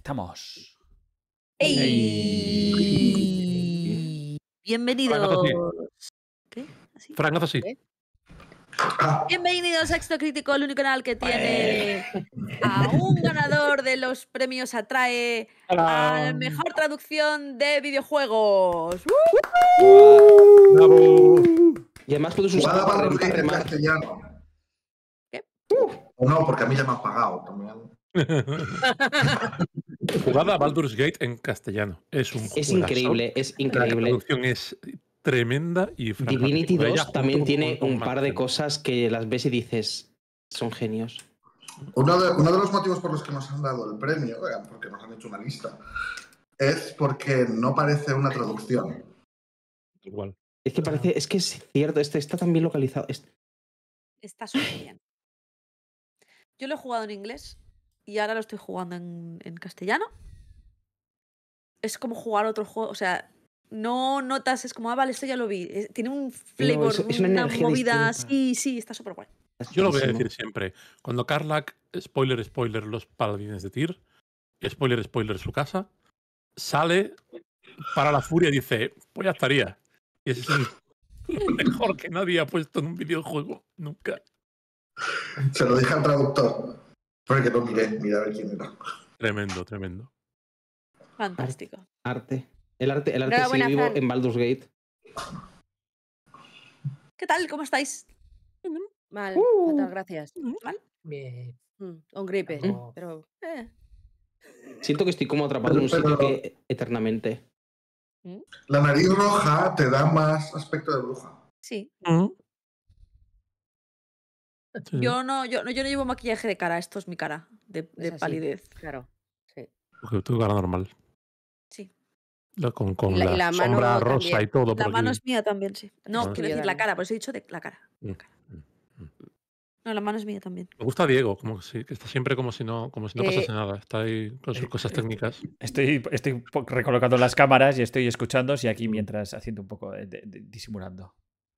Estamos. ¡Ey! Bienvenidos. ¿Qué? ¿Así? Frank, haz así. ¿Qué? Bienvenidos a Éxito Crítico, el único canal que tiene a un ganador de los premios Atrae a mejor traducción de videojuegos. ¡Bravo! Y además puedes usar Jugada para los para en remar. castellano. ¿Qué? O no, porque a mí ya me han pagado también. Jugada a Baldur's Gate en castellano. Es un Es juegazo. increíble, es La increíble. traducción es tremenda y Frank Divinity Fantasy 2 también junto tiene con un par de Marcel. cosas que las ves y dices, son genios. Uno de los motivos por los que nos han dado el premio, porque nos han hecho una lista, es porque no parece una traducción. Igual. Es que parece, es que es cierto, está tan bien localizado. Está súper bien. Yo lo he jugado en inglés y ahora lo estoy jugando en castellano. Es como jugar otro juego, o sea, no notas, es como, vale, esto ya lo vi. Tiene un flavor, es una energía movida, distinta. sí, está súper guay. Yo lo voy a decir siempre. Cuando Karlach, spoiler, los paladines de Tyr, spoiler, su casa, sale para la furia y dice, pues ya estaría. Y ese es lo mejor que nadie ha puesto en un videojuego, nunca. Se lo dije al traductor, porque no miré a ver quién era. Tremendo, tremendo. Fantástico. Arte. El arte sigue Enhorabuena, vivo Fran. en Baldur's Gate. ¿Qué tal? ¿Cómo estáis? Mal, fatal, gracias. ¿Mal? Bien. Un gripe, Mm. pero... Siento que estoy como atrapado en un sitio que eternamente. La nariz roja te da más aspecto de bruja. Sí. Sí. Yo no llevo maquillaje de cara, esto es mi cara, de Es así. palidez. Claro, sí. Porque tu cara normal. Sí. Con Y la la mano sombra rosa también. y todo. La por mano aquí. es mía también, sí. No, Ah. quiero Yo decir la también. cara, por eso he dicho de la cara. No, la mano es mía también. Me gusta Diego, como que está siempre como si no pasase nada. Está ahí con sus cosas técnicas. Estoy recolocando las cámaras y estoy escuchando y aquí mientras haciendo un poco de disimulando.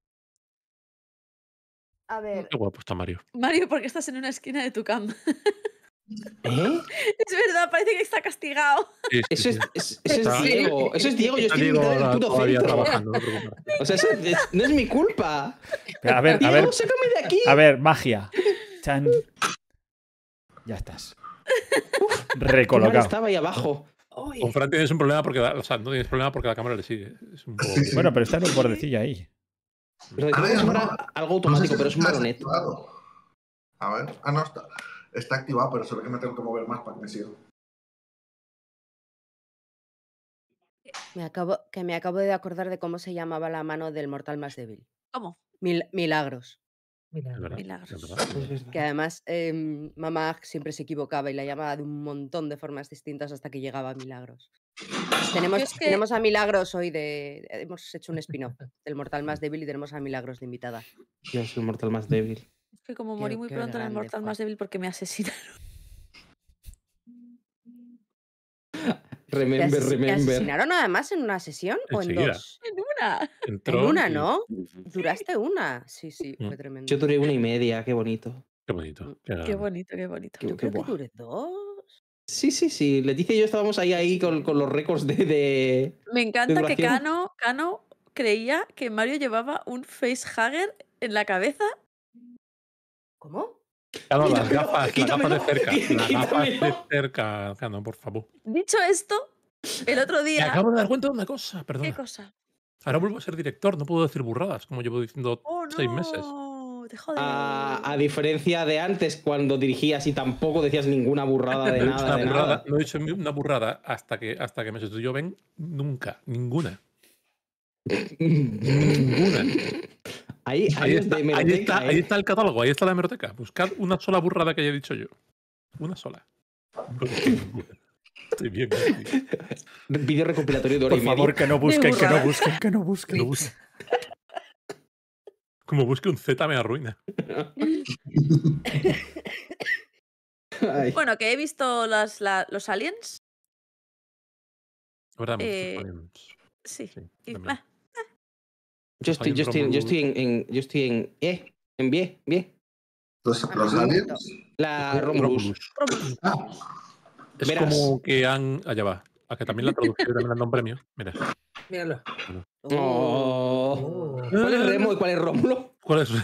A ver, Qué guapo está Mario. Mario, ¿por qué estás en una esquina de tu cama? ¿Eh? Es verdad, parece que está castigado. Sí, sí, Eso sí. es Está- Diego. Eso es Diego. Yo Está estoy en Diego mitad del ahora puto todavía centro. trabajando, no te preocupes. O sea, no es mi culpa. A ver, Diego, sácame de aquí. a ver, magia. Chan. Ya estás. Qué mal Recolocado. estaba ahí abajo. Con Fran tienes un problema porque no tienes problema porque la cámara le sigue. Es un poco... Sí, sí. Bueno, pero está en un bordecillo ahí. Pero Ahora como ya si no. fuera algo No sé automático, si pero es un está baronet. activado. A ver. No, está activado, pero solo que me tengo que mover más para que me siga. me acabo de acordar de cómo se llamaba la mano del mortal más débil. ¿Cómo? Milagros. Es verdad, Milagros. es verdad. Es verdad. Que además mamá siempre se equivocaba y la llamaba de un montón de formas distintas hasta que llegaba a Milagros. Yo es que- Tenemos a Milagros hoy hemos hecho un spin-off del mortal más débil y tenemos a Milagros de invitada. Yo soy el mortal más débil. Es que como morí muy Qué pronto en el grande Mortal fue. más débil porque me asesinaron. ¿Te Remember. asesinaron además en una sesión o en Enseguida. dos? En una. Entró En una, y- ¿no? Duraste una. Sí, Mm. fue tremendo. Yo duré 1:30, qué bonito. Qué bonito. Qué grande. bonito, qué bonito. Qué- Yo creo que guau. duré 2. Sí. Leticia y yo estábamos ahí con los récords de... Me encanta que duración. Cano creía que Mario llevaba un facehugger en la cabeza. ¿Cómo? Claro, las Quítamelo, gafas de quítamelo, cerca. Las gafas de quítamelo. cerca, Cano, por favor. Dicho esto, el otro Me día. acabo de dar cuenta de una cosa, ¿Qué perdona. cosa? Ahora vuelvo a ser director, no puedo decir burradas, como llevo diciendo Oh, 6 meses. no. Te jode. A diferencia de antes, cuando dirigías y tampoco decías ninguna burrada de No he dicho nada, de nada. no he dicho una burrada hasta que me sustituyó Ben, nunca, ninguna. Ninguna. Ahí Ahí es de hemeroteca, ahí está el catálogo, ahí está la hemeroteca. Buscad una sola burrada que haya dicho yo. Una sola. Estoy bien. Vídeo recopilatorio de hora Por y media. favor, que no busquen, que no burrada. busquen, que no busquen. Lo busco. Como busque un Z me arruina. Ay. Bueno, que he visto los aliens. Ahora Sí. Sí, Y, también. Yo estoy en bien. Los Ah, aliens. La Romulus. Ah, Es Verás. como que han. Allá va. A que también la traducción también le han dado un premio. Mira. Míralo. Oh. ¿Cuál es Remo y cuál es Rómulo? ¿Cuál es?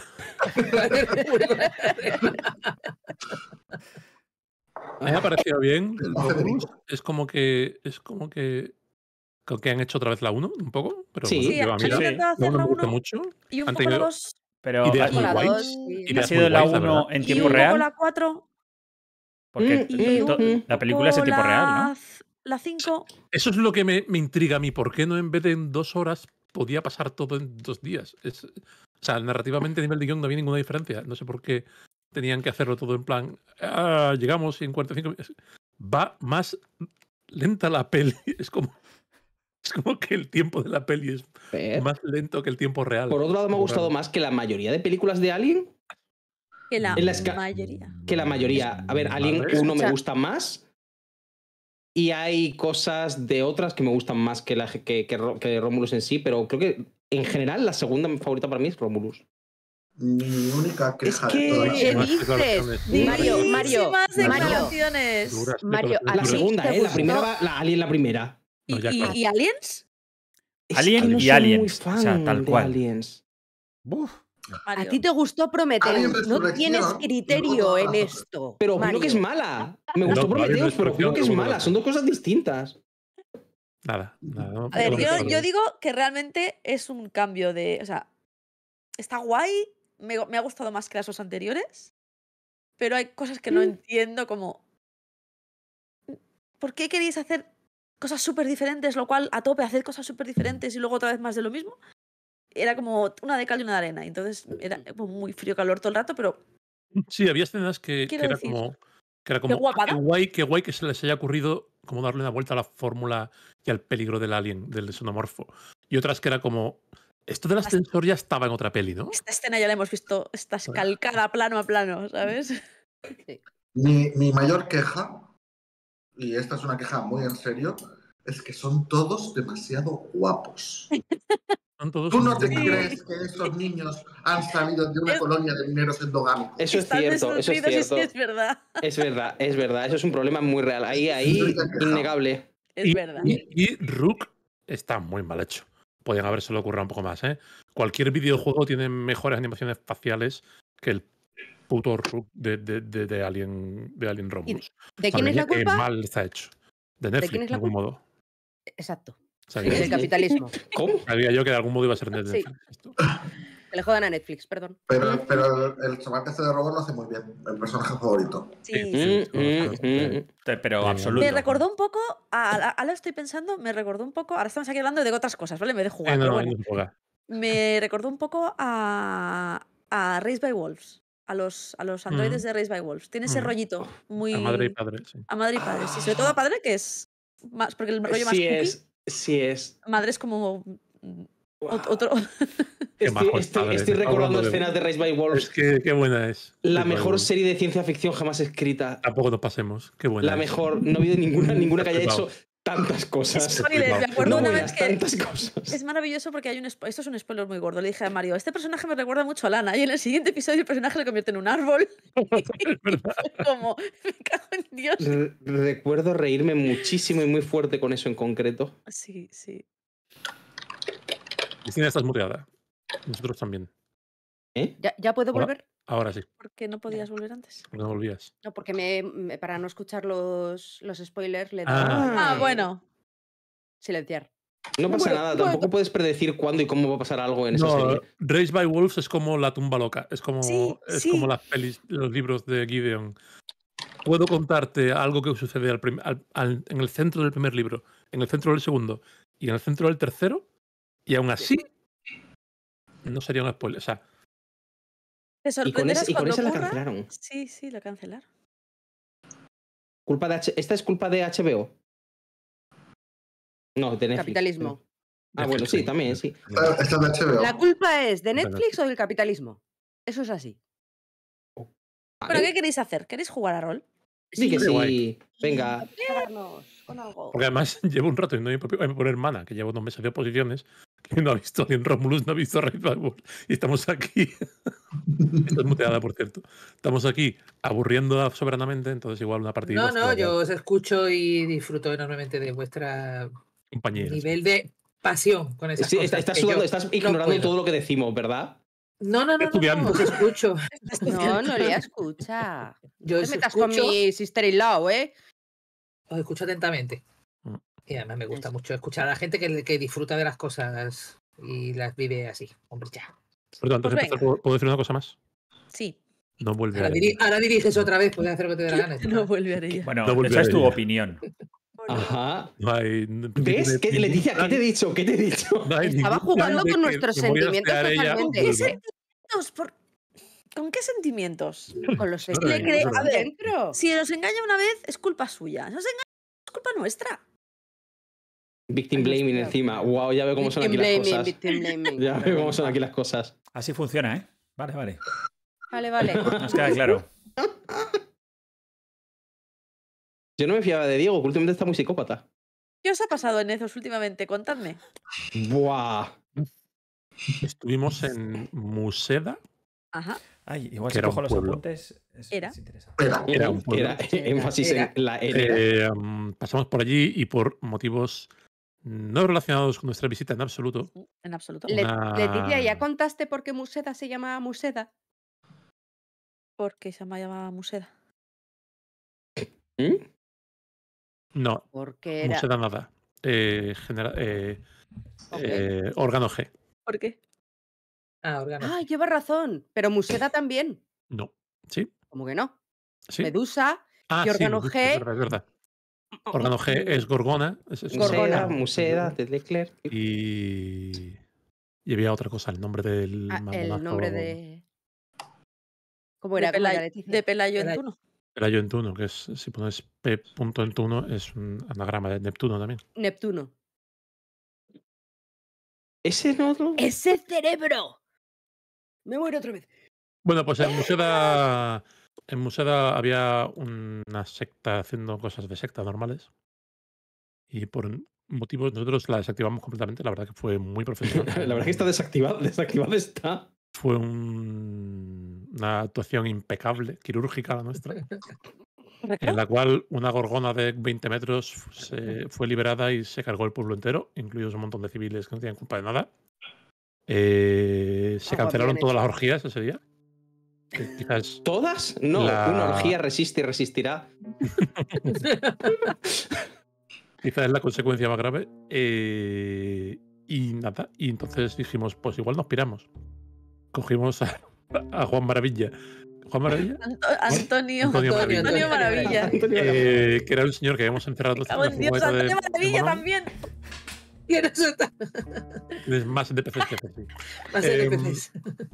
A mí me ha parecido bien. Romulus. Es como que han hecho otra vez la 1 un poco. Pero Sí. bueno, Sí, yo a han mí la intentado hacer 1 la me gusta 1 mucho. y un Han poco la tenido 2 Pero ideas muy la guays. dos, sí. ¿ha Ideas sido muy la guays, la 1 verdad. en y tiempo un poco real? la 4 Porque y un la película es en poco tiempo real, ¿no? la 5. Eso es lo que me intriga a mí. ¿Por qué no en vez de en 2 horas podía pasar todo en 2 días? O sea, narrativamente a nivel de guión no había ninguna diferencia. No sé por qué tenían que hacerlo todo en plan. Llegamos y en 45 minutos. Va más lenta la peli. Es como que el tiempo de la peli es Ver. más lento que el tiempo real. Por otro lado, me ha Muy gustado raro. más que la mayoría de películas de Alien. Que la En la esca- mayoría. Que la mayoría. A ver, Alien Vale. 1 me Escucha. gusta más. Y hay cosas de otras que me gustan más que Romulus en sí, pero creo que en general la segunda favorita para mí es Romulus. Mi única queja que- de todas ¿Qué Unas dices? declaraciones. Mario, Durísimas Mario. declaraciones. Duras Mario, La declaraciones. Sí, segunda, te La gustó. primera va, la Alien la primera. No, ya, claro. ¿Y Aliens? Es Alien que no y soy Aliens, muy o fan sea, tal de cual. Aliens. Uf. A Mario. ti te gustó Prometheus. Alien No Resurrección, tienes y luego criterio todas en las otras. esto. Pero opino Mario. que es mala. Me gustó No, Alien Prometheus, pero opino que es Resurrección, mala. Son dos cosas distintas. Nada. No, A ver, no me yo acuerdo. digo que realmente es un cambio de. O sea, está guay. Me ha gustado más que las dos anteriores. Pero hay cosas que no entiendo, como. ¿Por qué queréis hacer cosas súper diferentes? Lo cual, a tope, hacer cosas súper diferentes y luego otra vez más de lo mismo. Era como una de cal y una de arena. Entonces era como muy frío calor todo el rato, pero. Sí, había escenas que Quiero era decir, como. Que era qué como. guapada. Qué guay que se les haya ocurrido como darle una vuelta a la fórmula y al peligro del alien, del xenomorfo. Y otras que era como. Esto del ascensor ya estaba en otra peli, ¿no? Esta escena ya la hemos visto. Está calcada plano a plano, ¿sabes? Mi mayor queja, y esta es una queja muy en serio, es que son todos demasiado guapos. Son todos ¿Tú no te muy- crees que esos niños han salido de una colonia de mineros endogámicos? Eso es Están cierto, eso es desnutridos y cierto. sí, es verdad. Es verdad, es verdad. Eso es un problema muy real. Ahí, única queja. innegable. Es verdad. Y Rook está muy mal hecho. Podrían habérselo ocurrido un poco más, ¿eh? Cualquier videojuego tiene mejores animaciones faciales que el puto Rook de Alien Romulus. ¿De quién es la Qué culpa? mal está hecho. De Netflix, quién es de la algún culpa? modo. Exacto. Sabía, Del capitalismo. ¿Cómo? sabía yo que de algún modo iba a ser de Sí. Netflix. esto. Que le jodan a Netflix, perdón. Pero el chaval este de Robert lo hace muy bien, el personaje favorito. Sí, Sí, sí. Pero Me absoluto. Me recordó un poco, ahora estoy pensando, me recordó un poco, ahora estamos aquí hablando de otras cosas, ¿vale? En vez de jugar, pero no, bueno. no se juega. Me recordó un poco a Raised by Wolves, a los androides de Raised by Wolves. Tiene ese rollito muy... A madre y padre, sí. A madre y padre, sí. Sobre todo a padre, que es más, porque el rollo más Sí cookie, es, sí es. madre es como otro... Qué majo es padre, Estoy está recordando hablando de- escenas de Raised by Es Wolves. que qué buena es. La Sí, mejor bueno. serie de ciencia ficción jamás escrita. Tampoco nos pasemos. Qué buena. La es. mejor. No ha habido ninguna que haya Flipado. hecho tantas cosas. Sorry, me acuerdo No una buenas, vez que... tantas cosas. Es maravilloso porque hay esto es un spoiler muy gordo. Le dije a Mario, este personaje me recuerda mucho a Lana. Y en el siguiente episodio el personaje le convierte en un árbol. Es verdad. Como, me cago en Dios. Recuerdo reírme muchísimo y muy fuerte con eso en concreto. Sí, sí. Cristina, estás muteada. Nosotros también. ¿Eh? ¿Ya puedo Hola. volver? Ahora sí. ¿Por qué no podías volver antes? No volvías. No, porque para no escuchar los spoilers le he Ah. dado Ah, bueno. silenciar. No pasa Bueno, nada, bueno. tampoco puedes predecir cuándo y cómo va a pasar algo en esa No, serie. Raised by Wolves es como la tumba loca. Es como, Sí, es sí. como las pelis, los libros de Gideon. Puedo contarte algo que sucede en el centro del primer libro, en el centro del segundo y en el centro del tercero, y aún así no sería un spoiler. O sea, Te sorprenderás y con cuando esa la ocurra. cancelaron. Sí, sí, la cancelaron. ¿Esta es culpa de HBO? No, de Netflix. Capitalismo. Ah, bueno, sí, también, sí. Esta es de HBO. ¿La culpa es de De Netflix o del capitalismo? Eso es así. Bueno, ¿qué queréis hacer? ¿Queréis jugar a rol? Sí que Qué sí. guay. Venga. Pegarnos con algo. porque además llevo un rato y no voy a poner mana, que llevo 2 meses de oposiciones, que no ha visto ni en Romulus, no ha visto Raid Bubble. Y estamos aquí. Esto es muteada, por cierto. Estamos aquí aburriendo soberanamente, entonces igual una partida. No, yo os escucho y disfruto enormemente de vuestra Compañía. nivel de pasión con esas Sí, cosas. estás que sudando, yo estás no ignorando puedo. todo lo que decimos, ¿verdad? No, Estudiando. os escucho. No, no le escucha. Yo No os te metas con escucho, mi sister-in-law, ¿eh? os escucho atentamente. Mm. Y además me gusta Eso. mucho escuchar a la gente que disfruta de las cosas y las vive así. Hombre, ya. Perdón, antes de Pues empezar, venga. ¿puedo decir una cosa más? Sí, No vuelve Ahora, a ahora diriges otra vez, puedes hacer lo que te dé la gana. no vuelve a ella. Bueno, No esa es tu volvería. opinión. Ajá. No hay, ¿Ves? ¿Qué, Leticia, ¿qué te he dicho? ¿Qué te he dicho? no hay Estaba ningún plan jugando de con que nuestros me voy a sentimientos hostear ella, totalmente. ¿Qué vuelva. sentimientos? ¿Con qué sentimientos? Con los Claro, sentimientos a ver, dentro. Si nos engaña una vez, es culpa suya. Si nos engaña, es culpa nuestra. Victim blaming encima. Wow, ya veo cómo son aquí las cosas. Victim blaming. Ya veo cómo son aquí las cosas. Así funciona, ¿eh? Vale, vale. Vale. Nos queda claro. Yo no me fiaba de Diego, que últimamente está muy psicópata. ¿Qué os ha pasado en Ezos últimamente? Contadme. Buah. Estuvimos en Museda. Ajá. Ay, igual Que si era cojo un los pueblo. apuntes. Era. Es interesante. Era un pueblo. Era énfasis Era. en la era. Pasamos por allí y por motivos no relacionados con nuestra visita en absoluto. En absoluto. Leticia, ¿ya Una- contaste por qué Museda se llama Museda? Porque se me llamaba Museda. ¿Mm? No, Porque era. Museda nada. Órgano G. ¿Por qué? Ah, órgano. Ah, lleva razón. Pero Museda también. No. ¿Sí? ¿Cómo que no? ¿Sí? Medusa. Ah, y órgano sí, G. es verdad. Órgano G es Gorgona. Es Gorgona. Museda, de Leclerc. Y había otra cosa, el nombre del Ah, el mamonazo. nombre de. ¿Cómo De, era? ¿Cómo era, Pelayo, Leticia? de Pelayo en Pelayo. Tuno. Pelayo en Tuno, que es, si pones P. en Tuno, es un anagrama de Neptuno también. Neptuno. ¿Ese no lo? ¡Ese cerebro! Me muero otra vez. Bueno, pues en Museda había una secta haciendo cosas de secta normales. Y por motivos, nosotros la desactivamos completamente. La verdad que fue muy profesional. La verdad que está desactivada. Desactivada está. Fue una actuación impecable, quirúrgica la nuestra, en la cual una gorgona de 20 metros fue liberada y se cargó el pueblo entero, incluidos un montón de civiles que no tenían culpa de nada. Se Algo cancelaron habían todas las hecho. orgías ese día. Que quizás ¿Todas? No, una orgía resiste y resistirá. es la consecuencia más grave. Y nada, y entonces dijimos, pues igual nos piramos. Cogimos a Juan Maravilla. ¿Juan Maravilla? Antonio Maravilla. Maravilla. Que era un señor que habíamos encerrado Me en cago la en Dios, furgoneta Antonio de Maravilla Morón. también. Y en eso está. Tienes más NPCs que hacer, sí. Va a ser Em, NPCs.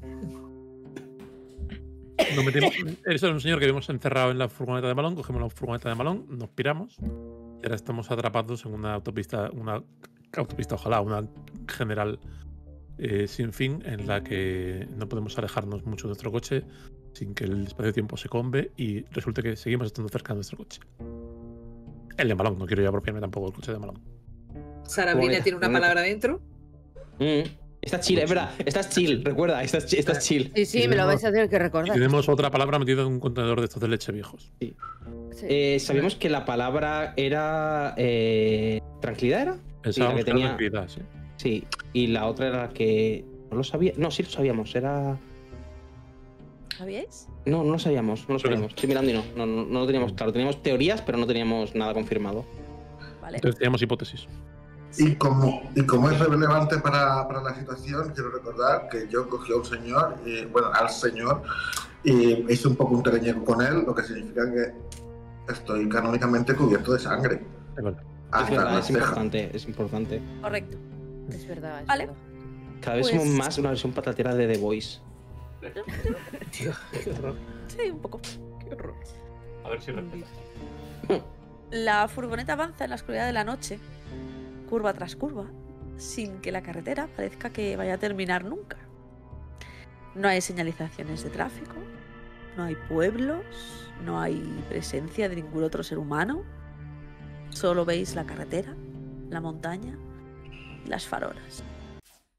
Ese era un señor que habíamos encerrado en la furgoneta de Malón. Cogimos la furgoneta de Malón, nos piramos y ahora estamos atrapados en una autopista, ojalá, una general sin fin, en la que no podemos alejarnos mucho de nuestro coche sin que el espacio-tiempo se combe y resulta que seguimos estando cerca de nuestro coche. El de Malón, no quiero yo apropiarme tampoco del coche de Malón. Sarabrina Bonita, tiene una bonita. palabra dentro. Está chill, es verdad. Estás chill, recuerda. Estás chill. Sí, sí, me lo vais a tener que Y recordar. tenemos otra palabra metida en un contenedor de estos de leche viejos. Sí. Sabíamos que la palabra era. ¿Tranquilidad era? Pensábamos que que tenía- era tranquilidad, sí. Sí. Y la otra era la que. No lo sabía. No, sí lo sabíamos. Era. ¿Sabíais? No, no lo sabíamos. No lo sabíamos. Estoy mirando y no lo teníamos claro. Teníamos teorías, pero no teníamos nada confirmado. Vale. Entonces teníamos hipótesis. Y como es relevante para la situación, quiero recordar que yo cogí a un señor, al señor, y hice un poco un teleñeco con él, lo que significa que estoy canónicamente cubierto de sangre. Es verdad. Es Hasta verdad, la es ceja. importante. Es importante. Correcto. Es verdad. Es Vale. verdad. Cada vez Pues- somos más una versión patatera de The Voice. Tío, qué horror. Sí, un poco. Qué horror. A ver si respetas. La furgoneta avanza en la oscuridad de la noche, curva tras curva, sin que la carretera parezca que vaya a terminar nunca. No hay señalizaciones de tráfico, no hay pueblos, no hay presencia de ningún otro ser humano. Solo veis la carretera, la montaña y las farolas.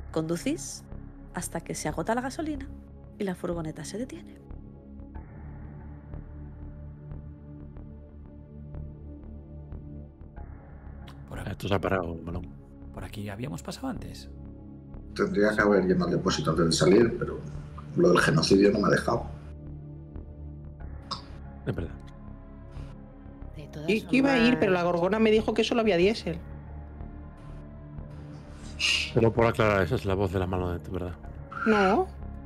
Conducís hasta que se agota la gasolina y la furgoneta se detiene. Esto se ha parado, Malón. Por aquí habíamos pasado antes. Tendría que haber llenado el depósito antes de salir, pero lo del genocidio no me ha dejado. Es verdad. De todas Y iba a ir, pero la formas, gorgona me dijo que solo había diésel. Solo por aclarar, esa es la voz de la Malonet, ¿verdad? No.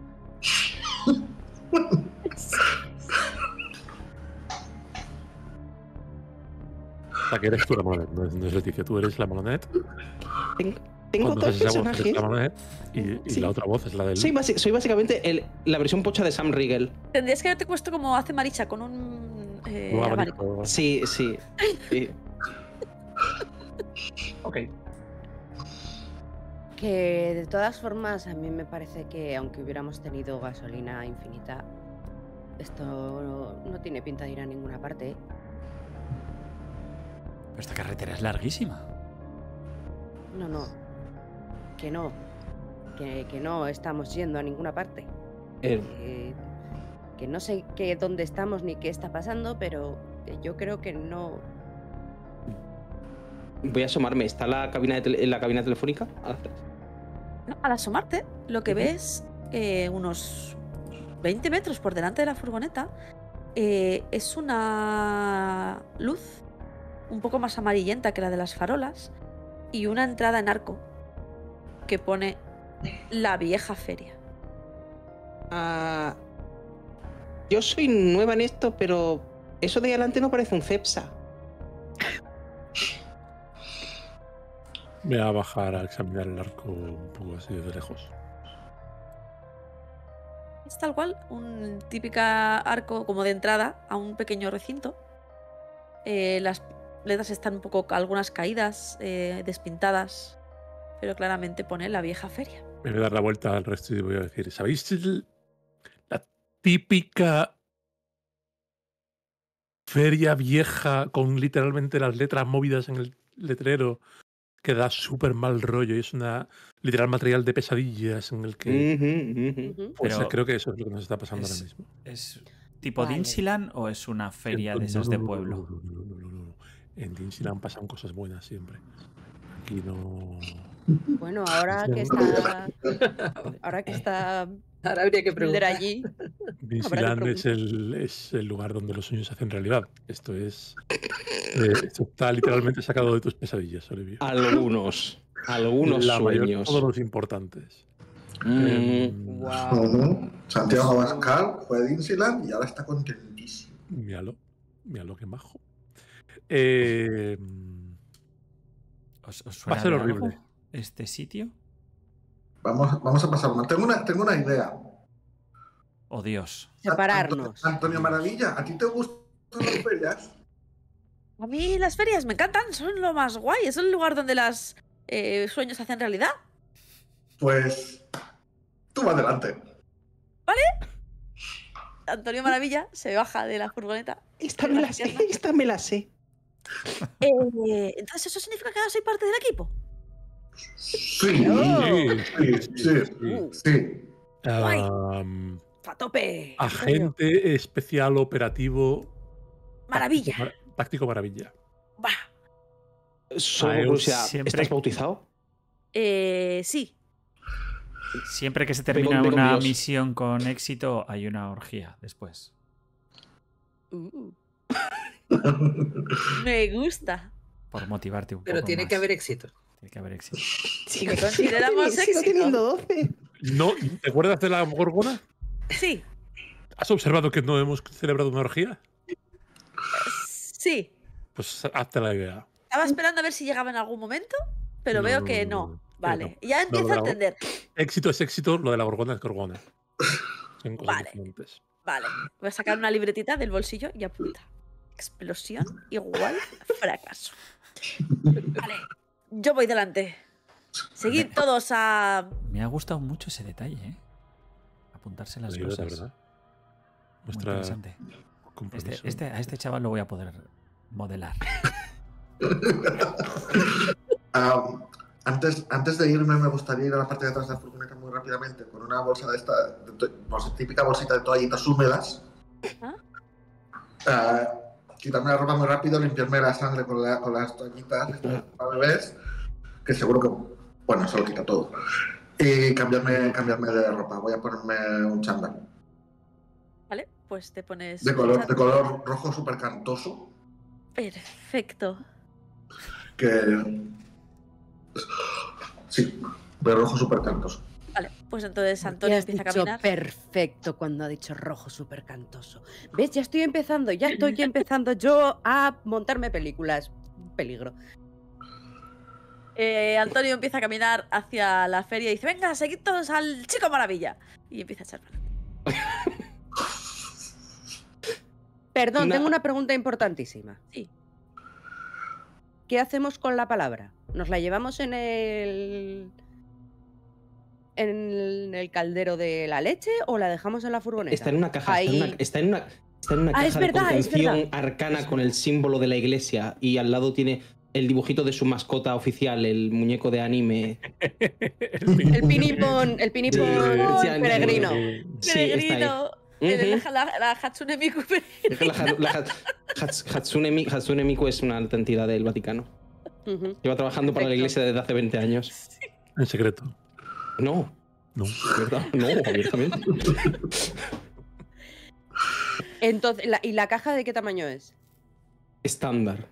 O sea, que eres tú la Malonet, no es Leticia, tú eres la Malonet. Tengo Cuando dos haces esa voz eres personajes. la Malonet y Sí. la otra voz es la del... Soy básicamente la versión pocha de Sam Riegel. Tendrías que haberte puesto como hace Maricha con un un abanico. abanico. Sí. Ok. que de todas formas a mí me parece que aunque hubiéramos tenido gasolina infinita, esto no tiene pinta de ir a ninguna parte. ¿Eh? Pero esta carretera es larguísima. No. Que no. Que no estamos yendo a ninguna parte. Que no sé dónde estamos ni qué está pasando, pero yo creo que no. Voy a asomarme. ¿Está la cabina en la cabina telefónica? No, al asomarte, lo que ves unos 20 metros por delante de la furgoneta es una luz un poco más amarillenta que la de las farolas y una entrada en arco que pone La Vieja Feria. Yo soy nueva en esto, pero eso de adelante no parece un Cepsa. Voy a bajar a examinar el arco un poco así de lejos. Es tal cual, un típica arco como de entrada a un pequeño recinto. Las letras están un poco algunas caídas, despintadas, pero claramente pone La Vieja Feria. Me voy a dar la vuelta al resto y voy a decir, ¿sabéis la típica feria vieja con literalmente las letras movidas en el letrero que da súper mal rollo y es una literal material de pesadillas en el que... Ujú. Pues Pero creo que eso es lo que nos está pasando ahora mismo. ¿Es tipo Vale. Dinsiland o es una feria de esas de pueblo? No. En Dinsiland pasan cosas buenas siempre. Aquí no... Bueno, ahora que está Ahora habría que Hitler preguntar. allí. Disneyland es el lugar donde los sueños se hacen realidad. Esto está literalmente sacado de tus pesadillas, Olivia. Algunos La mayor de sueños. todos los importantes. Wow. Santiago Abascal fue a Disneyland y ahora está contentísimo. Míralo, qué majo. ¿Os Va suena a ser de horrible. algo este sitio? Vamos a pasar una. Tengo una idea. Oh, Dios. Separarnos. Antonio Maravilla, ¿a ti te gustan las ferias? A mí las ferias me encantan, son lo más guay. Es el lugar donde los sueños se hacen realidad. Pues tú va adelante. Antonio Maravilla se baja de la furgoneta. Esta me la sé. Entonces, ¿eso significa que ahora soy parte del equipo? Sí, Uh. sí. Guay. ¡A tope! Agente especial operativo Maravilla. táctico Maravilla. Va. Solo yo curiosidad, siempre- ¿estás bautizado? Sí. Siempre que se Ve termina con una Dios. misión con éxito, hay una orgía después. Me gusta. Por motivarte un Pero poco tiene más. que haber éxito. Tiene que haber éxito. Si lo consideramos Sigo éxito. teniendo 12. ¿No? ¿Te acuerdas de la Gorgona? Sí. ¿Has observado que no hemos celebrado una orgía? Sí. Pues hazte la idea. Estaba esperando a ver si llegaba en algún momento, pero No, veo no, que no, no. no. Vale. No. Ya empiezo a bravo. entender. Éxito es éxito, lo de la Gorgona es Gorgona. Son cosas Vale. diferentes. Vale. Voy a sacar una libretita del bolsillo y apunta. Explosión igual fracaso. Vale. Yo voy delante. Seguid todos a... Me ha gustado mucho ese detalle, ¿eh? Apuntarse las Digo, de cosas. verdad. Muy Muestra interesante. compromiso. A este chaval lo voy a poder modelar. Antes de irme, me gustaría ir a la parte de atrás de la furgoneta muy rápidamente con una bolsa de esta, típica bolsita de toallitas húmedas. Quitarme la ropa muy rápido, limpiarme la sangre con las toallitas para bebés, que seguro que, bueno, se lo quita todo. Y cambiarme de ropa. Voy a ponerme un chándal. Vale, pues te pones... De color rojo súper cantoso. Perfecto. Sí, de rojo súper cantoso. Vale, pues entonces Antonio empieza a caminar. Perfecto cuando ha dicho rojo súper cantoso. ¿Ves? Ya estoy empezando yo a montarme películas. Peligro. Antonio empieza a caminar hacia la feria y dice, venga, seguid todos al Chico Maravilla. Y empieza a echar para adelante. Perdón, tengo una pregunta importantísima. Sí. ¿Qué hacemos con la palabra? ¿Nos la llevamos en el caldero de la leche o la dejamos en la furgoneta? Está en una caja, está en una caja es de verdad, contención arcana con el símbolo de la iglesia y al lado tiene el dibujito de su mascota oficial, el muñeco de anime. El pinipón peregrino. Sí, está ahí. La Hatsune Miku. La Hatsune Miku es una alta entidad del Vaticano. Lleva trabajando para la iglesia desde hace 20 años. En secreto. No, ¿verdad? No, abiertamente. Entonces, ¿y la caja de qué tamaño es? Estándar.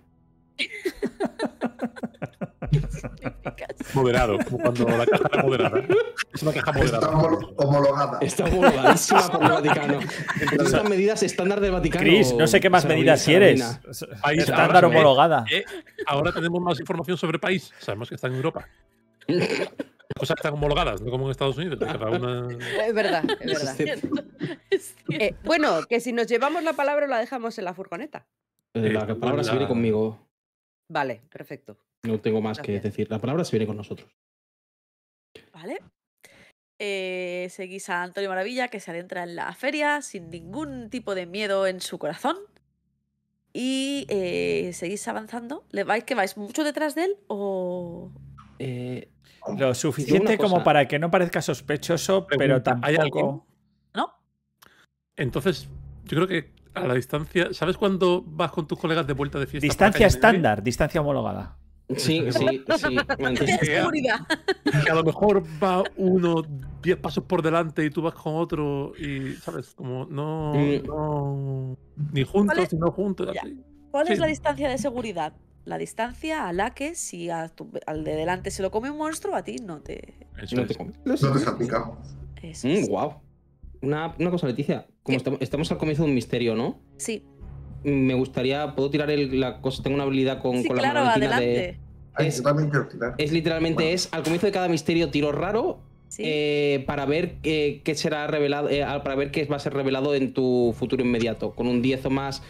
Moderado, como cuando la caja era moderada. Es una caja moderada. Está homologada. Está homologadísima por el Vaticano. Entonces, las medidas estándar del Vaticano. Chris, no sé qué más medidas quieres. Estándar homologada. Ahora tenemos más información sobre país. Sabemos que está en Europa. Las cosas están homologadas, no como en Estados Unidos. Es verdad, es verdad. Bueno, que si nos llevamos la palabra la dejamos en la furgoneta. La palabra se viene conmigo. Vale, perfecto. No tengo más que decir. La palabra se viene con nosotros. Vale. Seguís a Antonio Maravilla, que se adentra en la feria sin ningún tipo de miedo en su corazón. Y seguís avanzando. ¿Vais mucho detrás de él o...? Lo suficiente como para que no parezca sospechoso, pero tampoco... ¿Hay alguien? ¿No? Entonces, yo creo que a la distancia... ¿Sabes cuando vas con tus colegas de vuelta de fiesta? Distancia estándar, distancia homologada. Sí. Seguridad. Que a lo mejor va uno 10 pasos por delante y tú vas con otro y, ¿sabes? Como no ni juntos, ni no juntos. ¿Cuál es la distancia de seguridad? La distancia a la que si al de delante se lo come un monstruo, a ti no te... No te salpica. Wow. Una cosa, Leticia. Como estamos al comienzo de un misterio, ¿no? Sí. Me gustaría... ¿Puedo tirar la cosa? Tengo una habilidad con la claro, manoletina adelante. Yo también quiero tirar. Es literalmente al comienzo de cada misterio tiro raro. ¿Sí? Para ver qué será revelado, para ver qué va a ser revelado en tu futuro inmediato. Con un 10 o más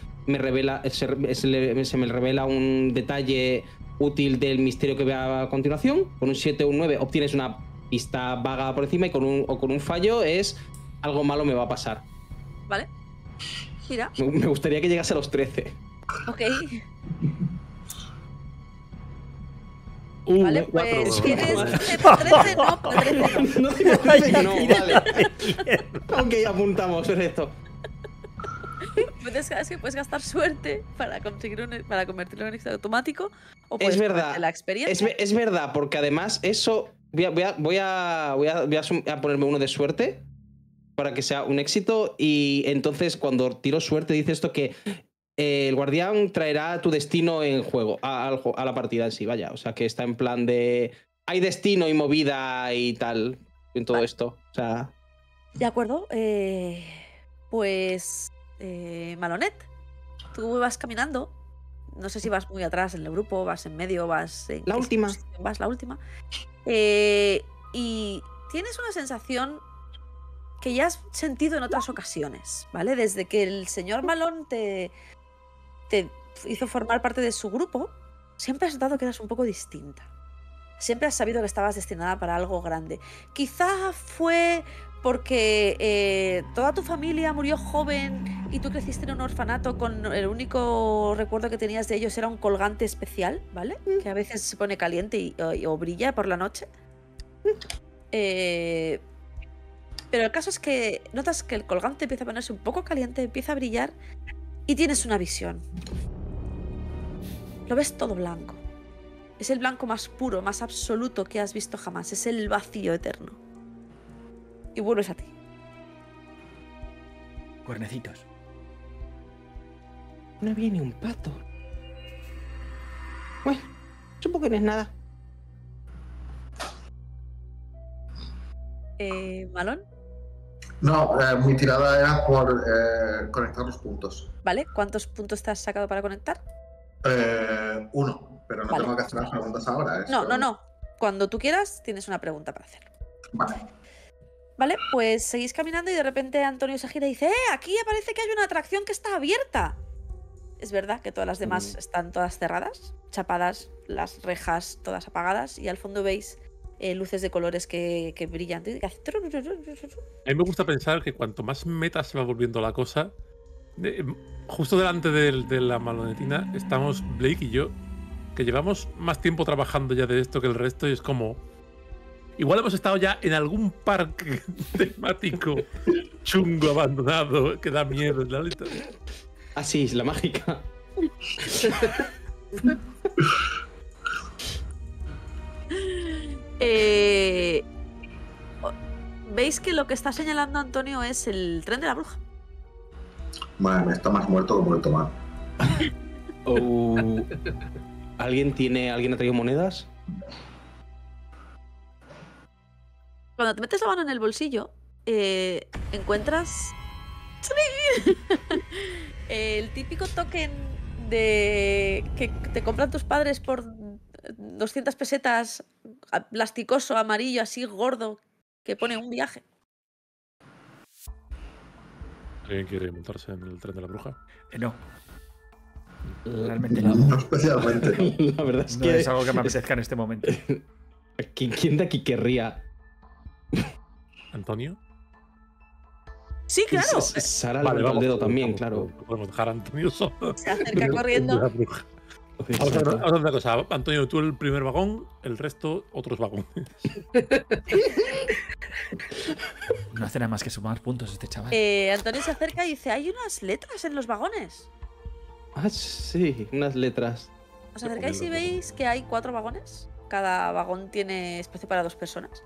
se me revela un detalle útil del misterio que vea a continuación. Con un 7 o un 9 obtienes una pista vaga por encima y con un fallo es algo malo me va a pasar. Vale. Mira. Me gustaría que llegase a los 13. Ok. Vale, pues tienes 13 no. No, vale. Ok, apuntamos, perfecto. Puedes gastar suerte para convertirlo en éxito automático o puedes Es verdad. la experiencia. Es verdad, porque además eso voy a ponerme uno de suerte para que sea un éxito y entonces cuando tiro suerte dice esto que el guardián traerá tu destino en juego, a la partida en sí, vaya. O sea, que está en plan de... Hay destino y movida y tal en todo esto. O sea... De acuerdo. Pues... Malonet, tú vas caminando. No sé si vas muy atrás en el grupo, vas en medio, vas... La última. Vas la última. Y tienes una sensación que ya has sentido en otras ocasiones, ¿vale? Desde que el señor Malone te hizo formar parte de su grupo, siempre has notado que eras un poco distinta. siempre has sabido que estabas destinada para algo grande. Quizá fue porque toda tu familia murió joven y tú creciste en un orfanato con el único recuerdo que tenías de ellos era un colgante especial, ¿vale? Que a veces se pone caliente o brilla por la noche. Pero el caso es que notas que el colgante empieza a ponerse un poco caliente, empieza a brillar y tienes una visión. Lo ves todo blanco. Es el blanco más puro, más absoluto que has visto jamás. Es el vacío eterno. Y vuelves a ti. Cuernecitos. No viene un pato. Bueno, supongo que no es nada. ¿Malón? No, mi tirada era por conectar los puntos. ¿Vale? ¿Cuántos puntos te has sacado para conectar? 1, pero no Vale. tengo que hacer las preguntas ahora. No. Cuando tú quieras, tienes una pregunta para hacer. Vale. Vale, pues seguís caminando y de repente Antonio se gira y dice aquí parece que hay una atracción que está abierta. Es verdad que todas las demás están todas cerradas, chapadas, las rejas todas apagadas y al fondo veis luces de colores que brillan. A mí me gusta pensar que cuanto más meta se va volviendo la cosa, justo delante de la malonetina estamos Blake y yo, que llevamos más tiempo trabajando ya de esto que el resto y es como... Igual hemos estado ya en algún parque temático chungo abandonado que da miedo. Ah, sí, es la mágica. Veis que lo que está señalando Antonio es el tren de la bruja. Madre mía, está más muerto que muerto más. ¿Alguien ha traído monedas? Cuando te metes la mano en el bolsillo, encuentras el típico token de que te compran tus padres por 200 pesetas, plasticoso, amarillo, así gordo, que pone un viaje. ¿Alguien quiere montarse en el tren de la bruja? No. Realmente no. No especialmente. La verdad es No que es algo que me apetezca en este momento. ¿Quién de aquí querría? ¿Antonio? Sí, claro. Sara levantó el dedo también, claro. No podemos dejar a Antonio solo. Se acerca corriendo. La bruja. Vamos a hacer una cosa. Antonio, tú el primer vagón, el resto otros vagones. No hace nada más que sumar puntos este chaval. Antonio se acerca y dice, hay unas letras en los vagones. Ah, sí, unas letras. Os acercáis y veis que hay 4 vagones. Cada vagón tiene espacio para 2 personas.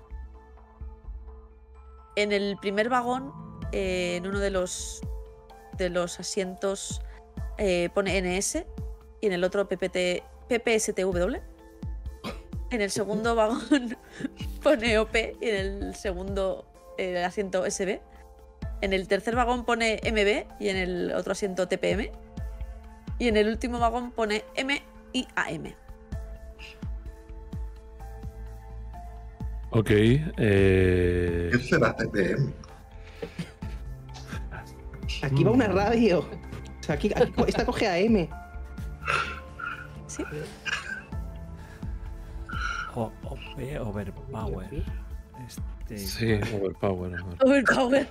En el primer vagón, en uno de los asientos pone NS y en el otro PPSTW. En el segundo vagón pone OP y en el segundo asiento SB. En el tercer vagón pone MB y en el otro asiento TPM. Y en el último vagón pone M y AM. Ok. ¿Qué será TPM? Aquí va una radio. O sea, aquí esta coge AM. ¿Sí? Overpower. Sí, overpower. Overpower.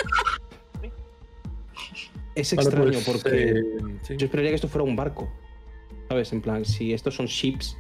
Es Vale, extraño pues, porque sí. yo esperaría que esto fuera un barco. ¿Sabes? En plan, si estos son ships.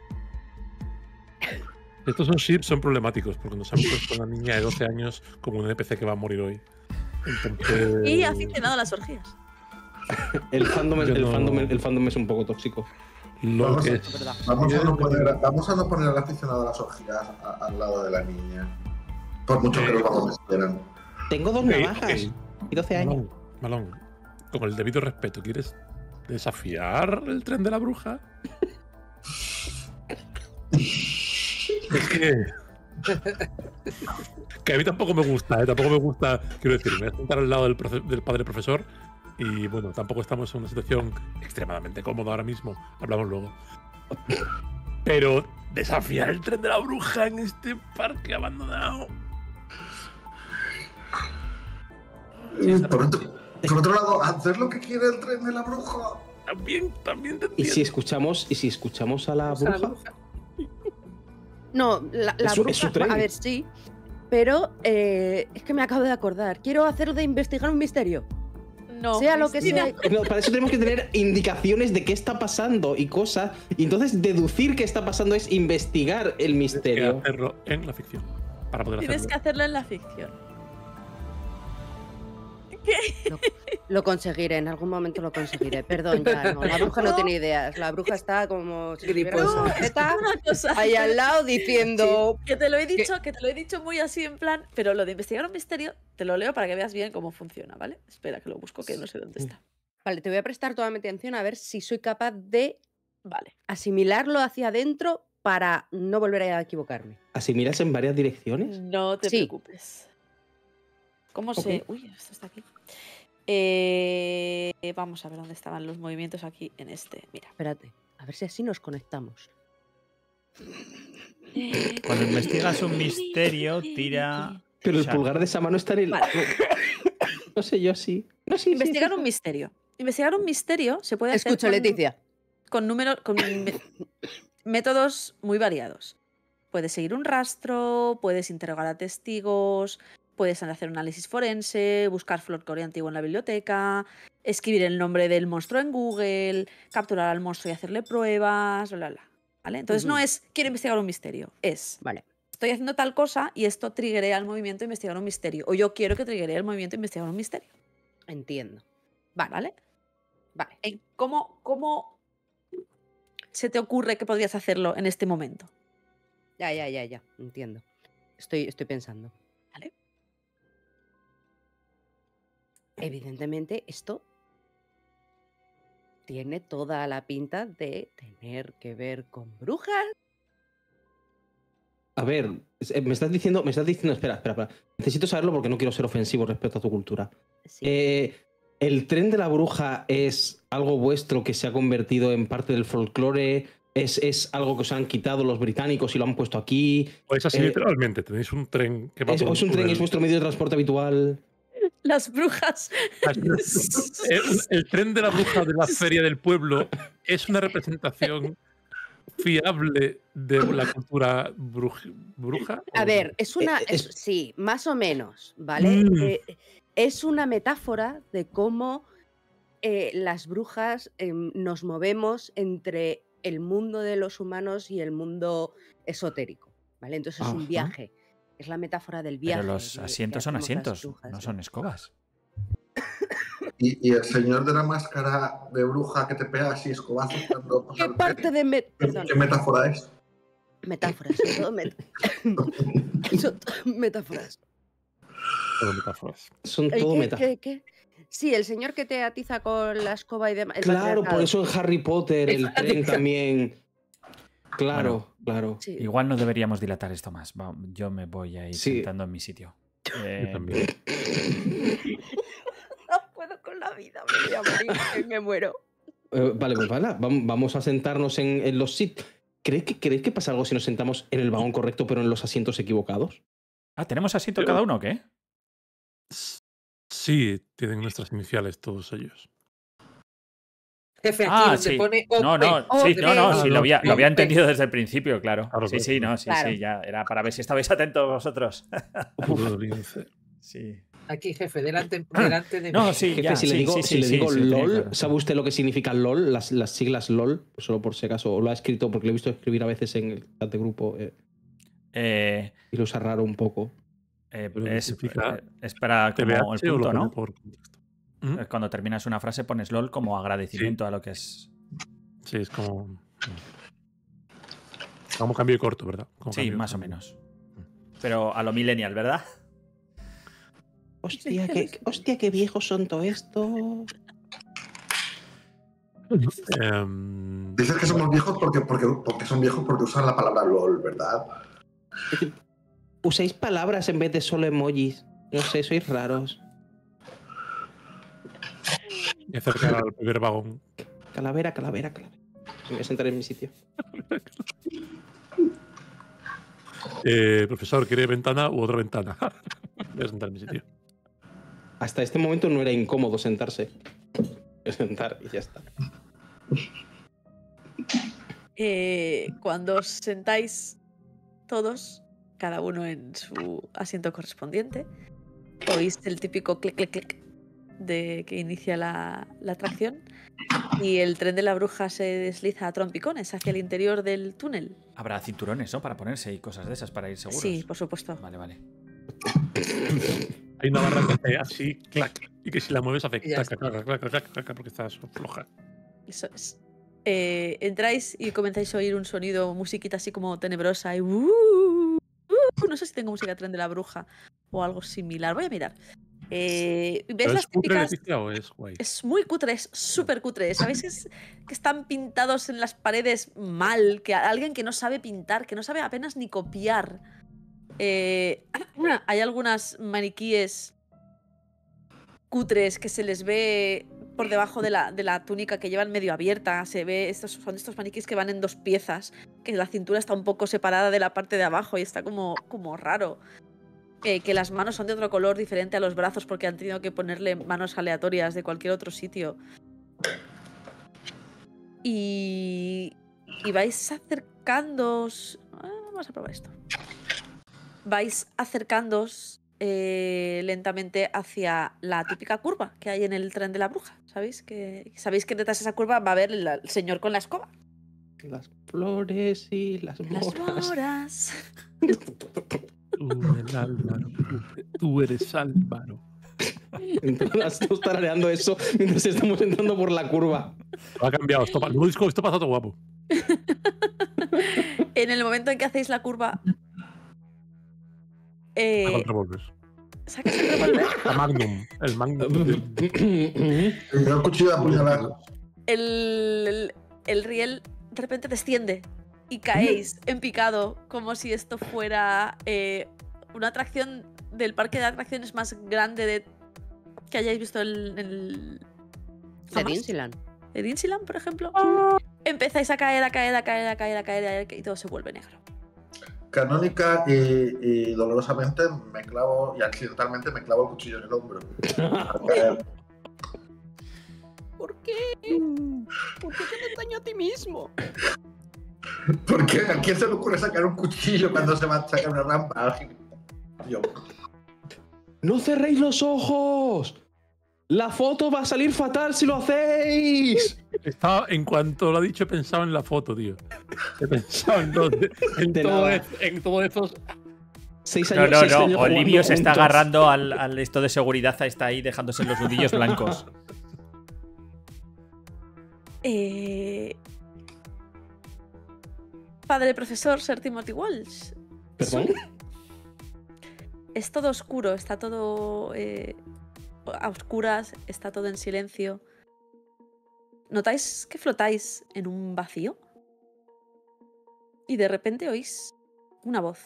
Estos son ships, son problemáticos porque nos han puesto una niña de 12 años como un NPC que va a morir hoy. Entonces... Y aficionado a las orgías. El fandom Yo no- es un poco tóxico. Lo Vamos que a- es. Vamos a no poner al aficionado a las orgías al lado de la niña. Por mucho que los vagones quieran. Tengo 2 Ok, navajas y 12 años. Malón, con el debido respeto, ¿quieres desafiar el tren de la bruja? Es que a mí tampoco me gusta, tampoco me gusta, quiero decir, me voy a sentar al lado del padre profesor y bueno, tampoco estamos en una situación extremadamente cómoda ahora mismo, hablamos luego. Pero desafiar el tren de la bruja en este parque abandonado. Por otro lado, hacer lo que quiere el tren de la bruja. También te ¿Y entiendo. si escuchamos a la bruja? No, la Es su bruja. tren. A ver, sí. Pero es que me acabo de acordar. Quiero hacer de investigar un misterio. No, Sea lo que Cristina. sea. No, para eso tenemos que tener indicaciones de qué está pasando y cosas. Y entonces deducir qué está pasando es investigar el Tienes que misterio. hacerlo en la ficción. Para poder Tienes hacerlo. que hacerlo en la ficción. Lo conseguiré, en algún momento lo conseguiré. Perdón, ya no. La bruja no tiene ideas. La bruja está como si estuviera Griposa. con sujeta Una cosa. ahí al lado diciendo. Que te lo he dicho muy así en plan, pero lo de investigar un misterio te lo leo para que veas bien cómo funciona, ¿vale? Espera que lo busco, que no sé dónde está. Vale, te voy a prestar toda mi atención a ver si soy capaz de Vale. asimilarlo hacia adentro para no volver a equivocarme. ¿Asimilas en varias direcciones? No te Sí. preocupes. ¿Cómo se...? Ok. Uy, esto está aquí. Vamos a ver dónde estaban los movimientos aquí en este. Mira. Espérate, a ver si así nos conectamos. Cuando investigas un misterio, tira. Pero el Sharp. pulgar de esa mano está en el. Vale. No sé, yo sí. No, sí, Investigar sí, un misterio. Investigar un misterio se puede hacer Escucho, con- Leticia. con métodos muy variados. Puedes seguir un rastro, puedes interrogar a testigos, puedes hacer un análisis forense, buscar folclore antiguo en la biblioteca, escribir el nombre del monstruo en Google, capturar al monstruo y hacerle pruebas, bla, bla, bla. ¿Vale? Entonces no Ujú. es quiero investigar un misterio, es Vale. estoy haciendo tal cosa y esto triggerea el movimiento de investigar un misterio. O yo quiero que triggeree el movimiento de investigar un misterio. Entiendo. Vale, ¿Vale? vale. ¿Cómo se te ocurre que podrías hacerlo en este momento? Ya. Entiendo. Estoy pensando. Vale. Evidentemente, esto tiene toda la pinta de tener que ver con brujas. A ver, me estás diciendo. Espera. Necesito saberlo porque no quiero ser ofensivo respecto a tu cultura. Sí. ¿El tren de la bruja es algo vuestro que se ha convertido en parte del folclore? ¿Es algo que os han quitado los británicos y lo han puesto aquí? Pues así literalmente, tenéis un tren que va ¿Es por un tren? túnel. ¿Es vuestro medio de transporte habitual? Las brujas. El tren de la bruja de la feria del pueblo es una representación fiable de la cultura bruja. A ver, es una. Sí, más o menos, ¿vale? Es una metáfora de cómo las brujas nos movemos entre el mundo de los humanos y el mundo esotérico, ¿vale? Entonces es Ajá. un viaje. Es la metáfora del viaje. Pero los que asientos son hacemos las asientos, brujas, no son escobas. Y el señor de la máscara de bruja que te pega así escobazos cuando pasa ¿Qué el parte tren? de perdón, ¿Qué metáfora es? metáforas? Son todo son todo metáforas. Todo metáforas. Son ¿El todo qué, metáforas. qué? Sí, el señor que te atiza con la escoba y demás. el Claro, por patriarcado. eso en Harry Potter el tren también. Claro, claro. Sí. Igual no deberíamos dilatar esto más. Yo me voy a ir Sí. sentando en mi sitio. Yo también. No puedo con la vida, me voy a morir, me muero. Vale, pues vale, vamos a sentarnos en los sitios. ¿Creéis que pasa algo si nos sentamos en el vagón correcto pero en los asientos equivocados? Ah, ¿tenemos asiento cada uno o qué? Sí, tienen nuestras iniciales todos ellos. Jefe, aquí Ah, donde sí. pone No, OP. sí, no, sí, lo había OP. entendido desde el principio, claro. Claro, Sí, sí, claro. no, sí, Claro. sí, ya era para ver si estabais atentos vosotros. Puro lince. Sí. Aquí, jefe, delante de No, mí. sí, Jefe, ya, si le sí, digo, sí, si sí, le sí, digo sí, lo tenía LOL, claro, sí. ¿sabe usted lo que significa LOL? Las siglas LOL, solo por si acaso. O lo ha escrito porque lo he visto escribir a veces en el chat de grupo y lo usa raro un poco. Pero Es significa para como el TBH o lo punto, pone ¿no? por contexto. ¿Mm? Cuando terminas una frase pones LOL como agradecimiento a lo que es. Sí, es como. Como cambio corto, ¿verdad? Como Sí, cambio- más o menos. Pero a lo millennial, ¿verdad? Hostia, qué viejos son todo esto. Dices que somos viejos porque son viejos porque usan la palabra LOL, ¿verdad? Usáis palabras en vez de solo emojis. No sé, sois raros. Y acercar al primer vagón. Calavera. Me voy a sentar en mi sitio. Profesor, ¿quiere ventana u otra ventana? Voy a sentar en mi sitio. Hasta este momento no era incómodo sentarse. Voy a sentar y ya está. Cuando os sentáis todos, cada uno en su asiento correspondiente, oís el típico clic, clic, clic que inicia la atracción y el tren de la bruja se desliza a trompicones hacia el interior del túnel. Habrá cinturones, ¿no? Para ponerse y cosas de esas para ir seguros. Sí, por supuesto. Vale, vale. Hay una barra que hace así, clac, y que si la mueves hace Y ya clac, clac, clac, clac, clac, porque está floja. Eso es. Entráis y comenzáis a oír un sonido, musiquita así como tenebrosa y no sé si tengo música de tren de la bruja o algo similar. Voy a mirar. ¿Ves ¿Pero las es cutre, típicas? Leticia, o es guay? Es muy cutre, es súper cutre. ¿Sabéis que están pintados en las paredes mal? Que alguien que no sabe pintar, que no sabe apenas ni copiar. Hay algunas maniquíes cutres que se les ve por debajo de la túnica que llevan medio abierta. Se ve, son estos maniquíes que van en 2 piezas, que la cintura está un poco separada de la parte de abajo y está como raro. Que las manos son de otro color diferente a los brazos porque han tenido que ponerle manos aleatorias de cualquier otro sitio. Y vais acercándoos... vamos a probar esto. Vais acercándoos lentamente hacia la típica curva que hay en el tren de la bruja. ¿Sabéis que detrás de esa curva va a haber el señor con la escoba? Las flores y las moras. Tú eres Álvaro. Tú eres Álvaro. Entonces, tú tarareando eso mientras estamos entrando por la curva. Lo ha cambiado. Esto pasa todo guapo. En el momento en que hacéis la curva... Saca el revólver. ¿Sacas el revólver? El Magnum. El cuchillo de apuñalar. El riel de repente desciende y caéis en picado como si esto fuera una atracción del parque de atracciones más grande que hayáis visto en el... De Disneyland. ¿De Disneyland, por ejemplo? Empezáis a caer y todo se vuelve negro. Canónica y dolorosamente me clavo, y accidentalmente me clavo el cuchillo en el hombro. ¿Por qué? ¿Por qué te haces daño a ti mismo? ¿Por qué? ¿A quién se le ocurre sacar un cuchillo cuando se va a sacar una rampa? Yo. ¡No cerréis los ojos! ¡La foto va a salir fatal si lo hacéis! En cuanto lo ha dicho, he pensado en la foto, tío. He pensado en todos esos. 6 No, años. no, 6 no. años Olivio jugando se está juntos. agarrando al esto de seguridad, está ahí dejándose los nudillos blancos. Padre profesor Sir Timothy Walsh. ¿Perdón? Es todo oscuro, está todo a oscuras, está todo en silencio. ¿Notáis que flotáis en un vacío? Y de repente oís una voz.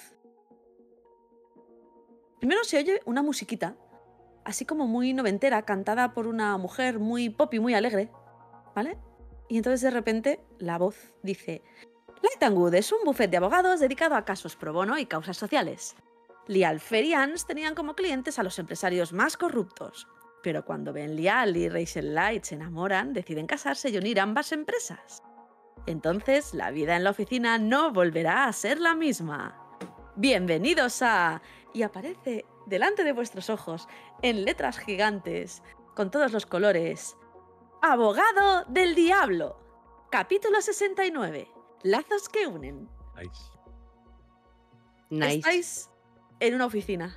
Primero se oye una musiquita, así como muy noventera, cantada por una mujer muy pop y muy alegre, ¿vale? Y entonces de repente la voz dice: Light & Wood es un bufete de abogados dedicado a casos pro bono y causas sociales. Lial, Fair y Ans tenían como clientes a los empresarios más corruptos. Pero cuando Ben Lial y Rachel Light se enamoran, deciden casarse y unir ambas empresas. Entonces, la vida en la oficina no volverá a ser la misma. Bienvenidos a... Y aparece delante de vuestros ojos, en letras gigantes, con todos los colores, Abogado del Diablo. Capítulo 69. Lazos que unen. Nice. Nice. Estáis en una oficina.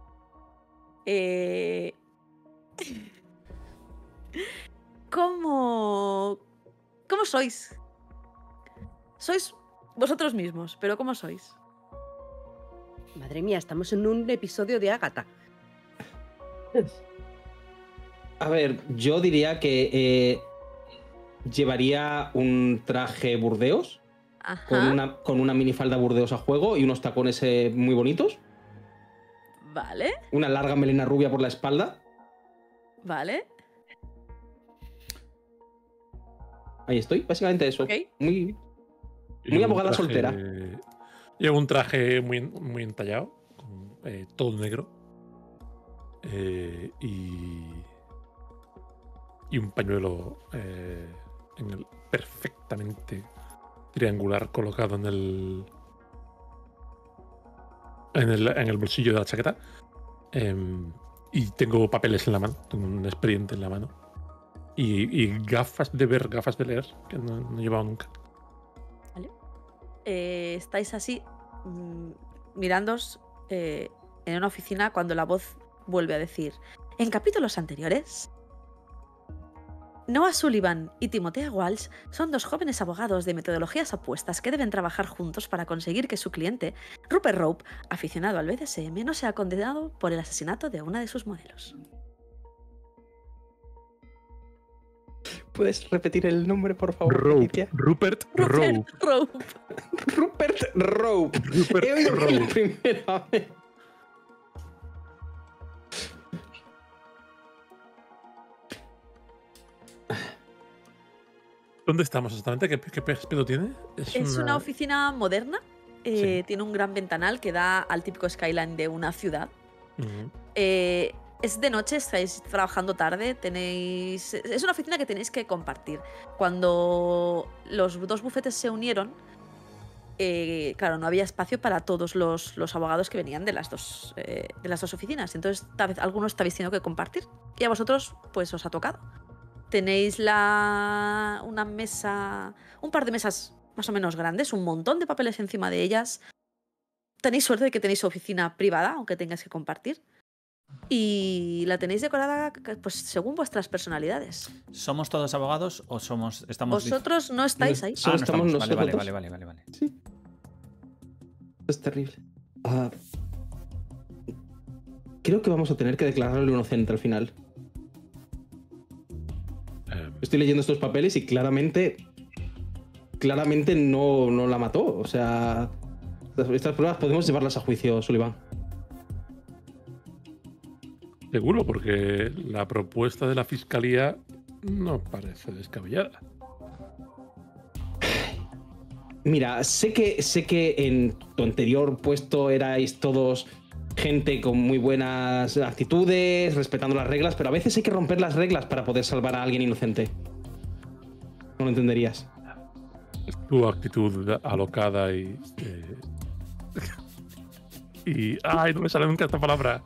¿Cómo sois? Sois vosotros mismos, pero ¿cómo sois? Madre mía, estamos en un episodio de Ágata. A ver, yo diría que llevaría un traje burdeos Ajá. con una minifalda burdeos a juego y unos tacones muy bonitos. Vale, Una larga melena rubia por la espalda. vale. Ahí estoy, básicamente eso. Ok. Muy Llevo un abogada traje- soltera. Llevo un traje muy entallado, todo negro. Y un pañuelo perfectamente triangular colocado en en el bolsillo de la chaqueta. Y tengo papeles en la mano, tengo un expediente en la mano. Y gafas de ver, gafas de leer, que no he llevado nunca. ¿Vale? Estáis así, mirándoos en una oficina cuando la voz vuelve a decir: en capítulos anteriores, Noah Sullivan y Timothea Walsh son dos jóvenes abogados de metodologías opuestas que deben trabajar juntos para conseguir que su cliente, Rupert Rope, aficionado al BDSM, no sea condenado por el asesinato de una de sus modelos. ¿Puedes repetir el nombre, por favor? Rope. Rupert Rope. Rupert Rope. He oído por primera vez. ¿Dónde estamos exactamente? ¿Qué aspecto tiene? Es una oficina moderna. Sí. Tiene un gran ventanal que da al típico skyline de una ciudad. Ujú. Es de noche, estáis trabajando tarde, es una oficina que tenéis que compartir. Cuando los dos bufetes se unieron, claro, no había espacio para todos los abogados que venían de las dos oficinas. Entonces, tal vez algunos estabais teniendo que compartir. Y a vosotros, pues os ha tocado. Tenéis una mesa, un par de mesas más o menos grandes, un montón de papeles encima de ellas. Tenéis suerte de que tenéis oficina privada, aunque tengáis que compartir. Y la tenéis decorada pues según vuestras personalidades. ¿Somos todos abogados o estamos... Vosotros no estáis ahí. Solo estamos nosotros. Vale. Sí. Es terrible. Creo que vamos a tener que declararlo inocente al final. Estoy leyendo estos papeles y claramente no la mató. O sea, estas pruebas podemos llevarlas a juicio, Sullivan. Seguro, porque la propuesta de la fiscalía no parece descabellada. Mira, sé que en tu anterior puesto erais todos gente con muy buenas actitudes, respetando las reglas, pero a veces hay que romper las reglas para poder salvar a alguien inocente. No lo entenderías. Tu actitud alocada y... ¡Ay, no me sale nunca esta palabra!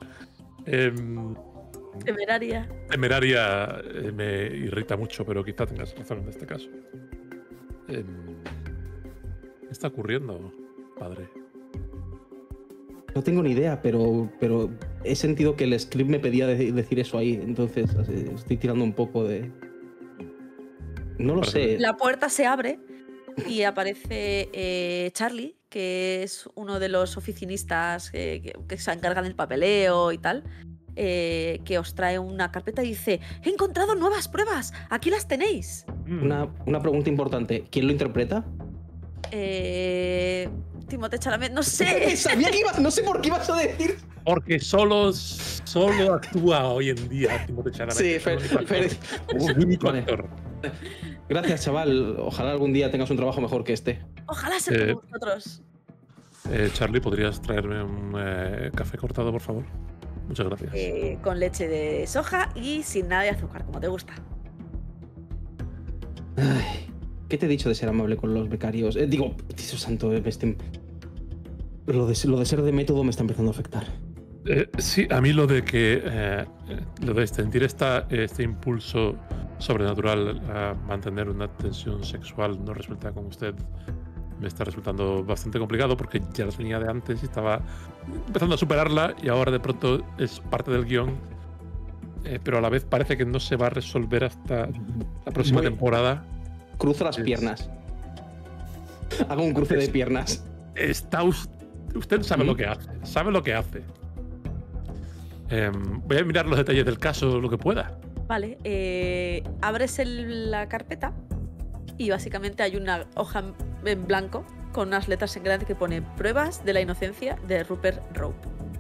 Temeraria. Temeraria me irrita mucho, pero quizá tengas razón en este caso. ¿Qué está ocurriendo, padre? No tengo ni idea, pero he sentido que el script me pedía decir eso ahí, entonces estoy tirando un poco de... No lo sé. La puerta se abre y aparece Charlie, que es uno de los oficinistas que se encargan del papeleo y tal, que os trae una carpeta y dice: he encontrado nuevas pruebas, aquí las tenéis. Una pregunta importante, ¿quién lo interpreta? Timothée Chalamet, no sé. Sabía que no sé por qué ibas a decir. Porque solo actúa hoy en día Timothée Chalamet. Sí, único actor. Gracias, chaval. Ojalá algún día tengas un trabajo mejor que este. Ojalá sea como vosotros. Charlie, ¿podrías traerme un café cortado, por favor? Muchas gracias. Con leche de soja y sin nada de azúcar, como te gusta. Ay, ¿qué te he dicho de ser amable con los becarios? Digo, Dios santo, lo de ser de método me está empezando a afectar. Sí, a mí lo de sentir este impulso sobrenatural a mantener una tensión sexual no resulta con usted. Me está resultando bastante complicado porque ya la tenía de antes y estaba empezando a superarla y ahora de pronto es parte del guión, pero a la vez parece que no se va a resolver hasta la próxima temporada. Cruzo las piernas. Hago un cruce de piernas. Usted sabe lo que hace. Sabe lo que hace. Voy a mirar los detalles del caso lo que pueda. Vale, abres la carpeta y básicamente hay una hoja en blanco con unas letras en grande que pone: pruebas de la inocencia de Rupert Rope.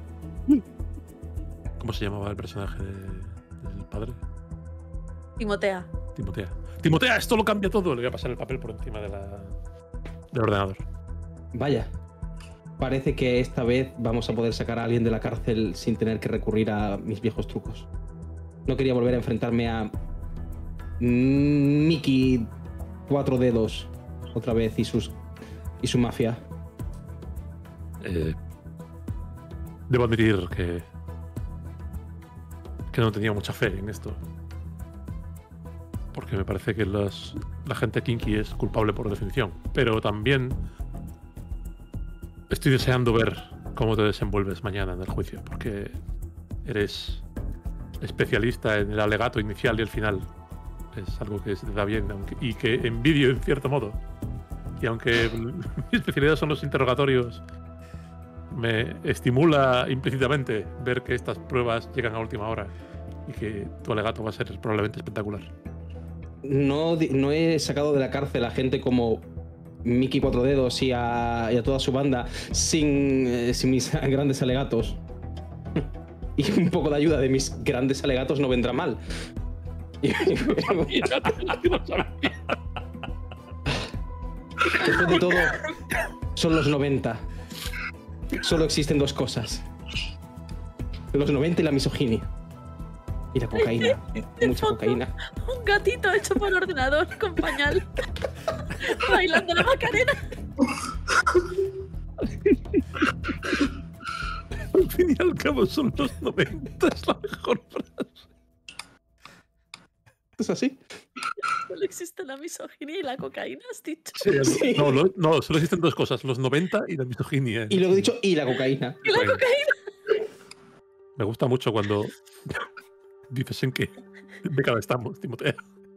¿Cómo se llamaba el personaje del padre? Timothea. Timothea, esto lo cambia todo. Le voy a pasar el papel por encima del ordenador. Vaya. Parece que esta vez vamos a poder sacar a alguien de la cárcel sin tener que recurrir a mis viejos trucos. No quería volver a enfrentarme a Mickey 4 dedos otra vez y su mafia. Debo admitir que no tenía mucha fe en esto. Porque me parece que la gente kinky es culpable por definición. Pero también estoy deseando ver cómo te desenvuelves mañana en el juicio. Porque eres especialista en el alegato inicial y el final. Es algo que se te da bien y que envidio en cierto modo. Y aunque mi especialidad son los interrogatorios, me estimula implícitamente ver que estas pruebas llegan a última hora y que tu alegato va a ser probablemente espectacular. No he sacado de la cárcel a gente como Mickey Cuatro Dedos y a toda su banda sin mis grandes alegatos. Y un poco de ayuda de mis grandes alegatos no vendrá mal. Después de todo, son los 90. Solo existen dos cosas: los 90 y la misoginia. Y la cocaína. Mucha cocaína. Un gatito hecho por ordenador con pañal. Bailando la Macarena. Al fin y al cabo son los 90, es la mejor frase. ¿Es así? Solo existe la misoginia y la cocaína, has dicho. Sí. No, solo existen dos cosas, los 90 y la misoginia. Y luego he dicho, y la cocaína. ¿Y la cocaína? Me gusta mucho cuando dices en qué década estamos, Timotea.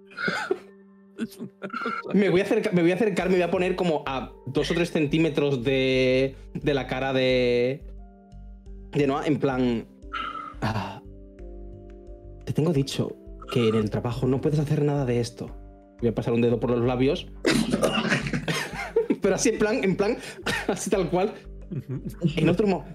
Me voy a acercar, me voy a poner como a 2 o 3 centímetros de la cara de Noah, en plan... te tengo dicho que en el trabajo no puedes hacer nada de esto. Voy a pasar un dedo por los labios. Pero así en plan, así tal cual. En otro modo.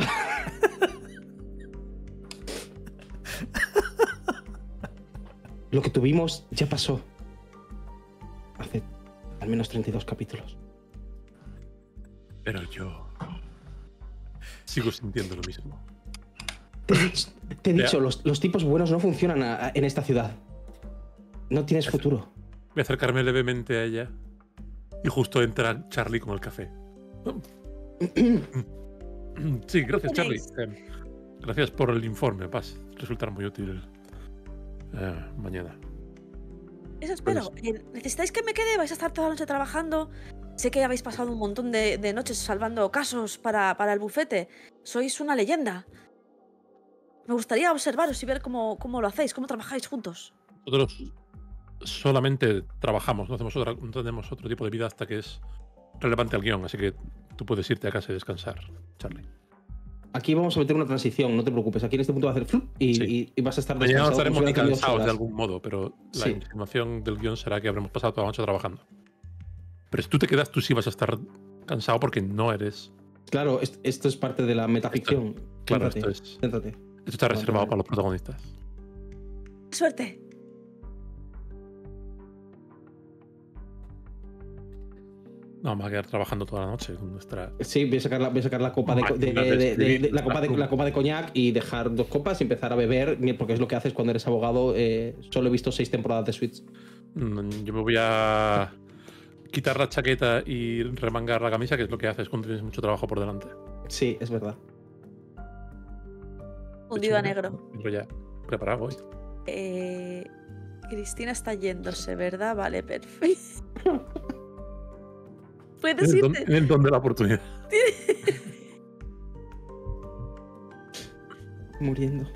Lo que tuvimos ya pasó. Hace al menos 32 capítulos. Pero yo sigo sintiendo lo mismo. Te he dicho, los tipos buenos no funcionan en esta ciudad. No tienes futuro. Voy a acercarme levemente a ella y justo entra Charlie con el café. Sí, gracias, Charlie. Gracias por el informe. Vas a resultar muy útil mañana. Eso espero. ¿Necesitáis que me quede? ¿Vais a estar toda la noche trabajando? Sé que habéis pasado un montón de noches salvando casos para el bufete. Sois una leyenda. Me gustaría observaros y ver cómo lo hacéis, cómo trabajáis juntos. Nosotros solamente trabajamos, no tenemos otro tipo de vida hasta que es relevante al guión, así que tú puedes irte a casa y descansar, Charlie. Aquí vamos a meter una transición, no te preocupes. Aquí en este punto va a hacer flup y vas a estar descansado. Mañana descansado. No estaremos ni cansados de algún modo, pero la Sí. insinuación del guión será que habremos pasado toda la noche trabajando. Pero si tú te quedas, tú sí vas a estar cansado porque no eres... Claro, esto es parte de la metaficción. Claro, Céntrate. Esto está reservado para los protagonistas. ¡Suerte! No, vamos a quedar trabajando toda la noche con nuestra... Sí, voy a sacar la copa la copa de coñac y dejar 2 copas y empezar a beber, porque es lo que haces cuando eres abogado. Solo he visto 6 temporadas de Suits. Yo me voy a quitar la chaqueta y remangar la camisa, que es lo que haces cuando tienes mucho trabajo por delante. Sí, es verdad. Hundido a negro. Pero ya preparado hoy. Cristina está yéndose, ¿verdad? Vale, perfecto. ¿Puedes irte? En el don de la oportunidad. Muriendo.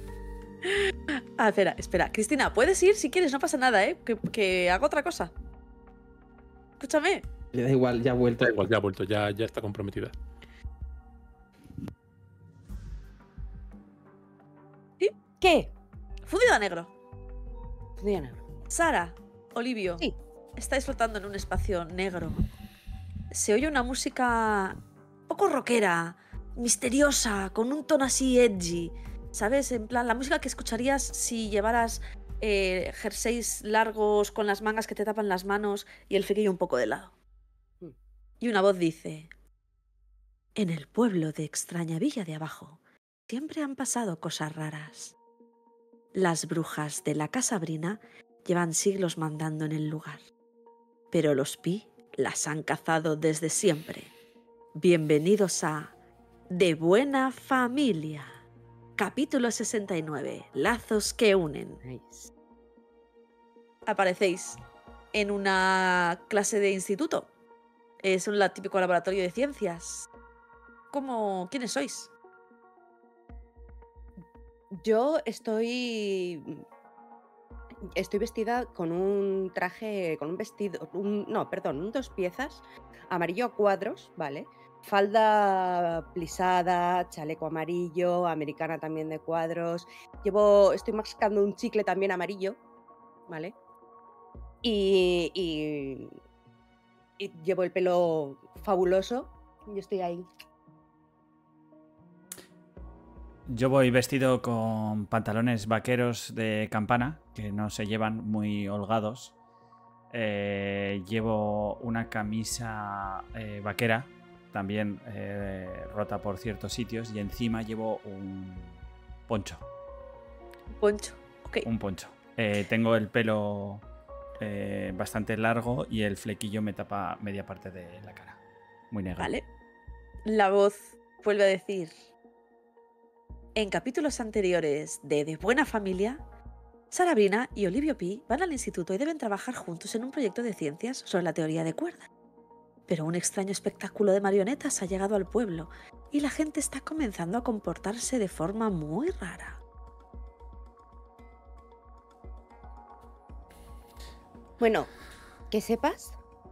Espera. Cristina, puedes ir si quieres, no pasa nada, ¿eh? Que hago otra cosa. Escúchame. Le da igual, ya ha vuelto. Da igual, ya ha vuelto, ya está comprometida. ¿Sí? ¿Qué? Fundido a negro. Fundido a negro. Sara, Olivio. Sí. Estáis flotando en un espacio negro. Se oye una música un poco rockera, misteriosa, con un tono así edgy. ¿Sabes? En plan, la música que escucharías si llevaras jerseys largos con las mangas que te tapan las manos y el flequillo un poco de lado. Y una voz dice: en el pueblo de extraña Villa de Abajo siempre han pasado cosas raras. Las brujas de la Casa Brina llevan siglos mandando en el lugar, pero los Pi las han cazado desde siempre. Bienvenidos a De buena familia. Capítulo 69. Lazos que unen. Nice. Aparecéis en una clase de instituto. Es un típico laboratorio de ciencias. ¿Quiénes sois? Yo estoy vestida con un traje, con un vestido, un 2 piezas, amarillo a cuadros, ¿vale? Falda plisada, chaleco amarillo, americana también de cuadros. Estoy mascando un chicle también amarillo, ¿vale? Y llevo el pelo fabuloso. Yo estoy ahí. Yo voy vestido con pantalones vaqueros de campana, que no se llevan, muy holgados. Llevo una camisa vaquera, también rota por ciertos sitios, y encima llevo un poncho. Poncho, ok. Un poncho. Tengo el pelo bastante largo y el flequillo me tapa media parte de la cara. Muy negro. Vale. La voz vuelve a decir... En capítulos anteriores de Buena Familia, Sabrina y Olivio P. van al instituto y deben trabajar juntos en un proyecto de ciencias sobre la teoría de cuerdas. Pero un extraño espectáculo de marionetas ha llegado al pueblo y la gente está comenzando a comportarse de forma muy rara. Bueno, que sepas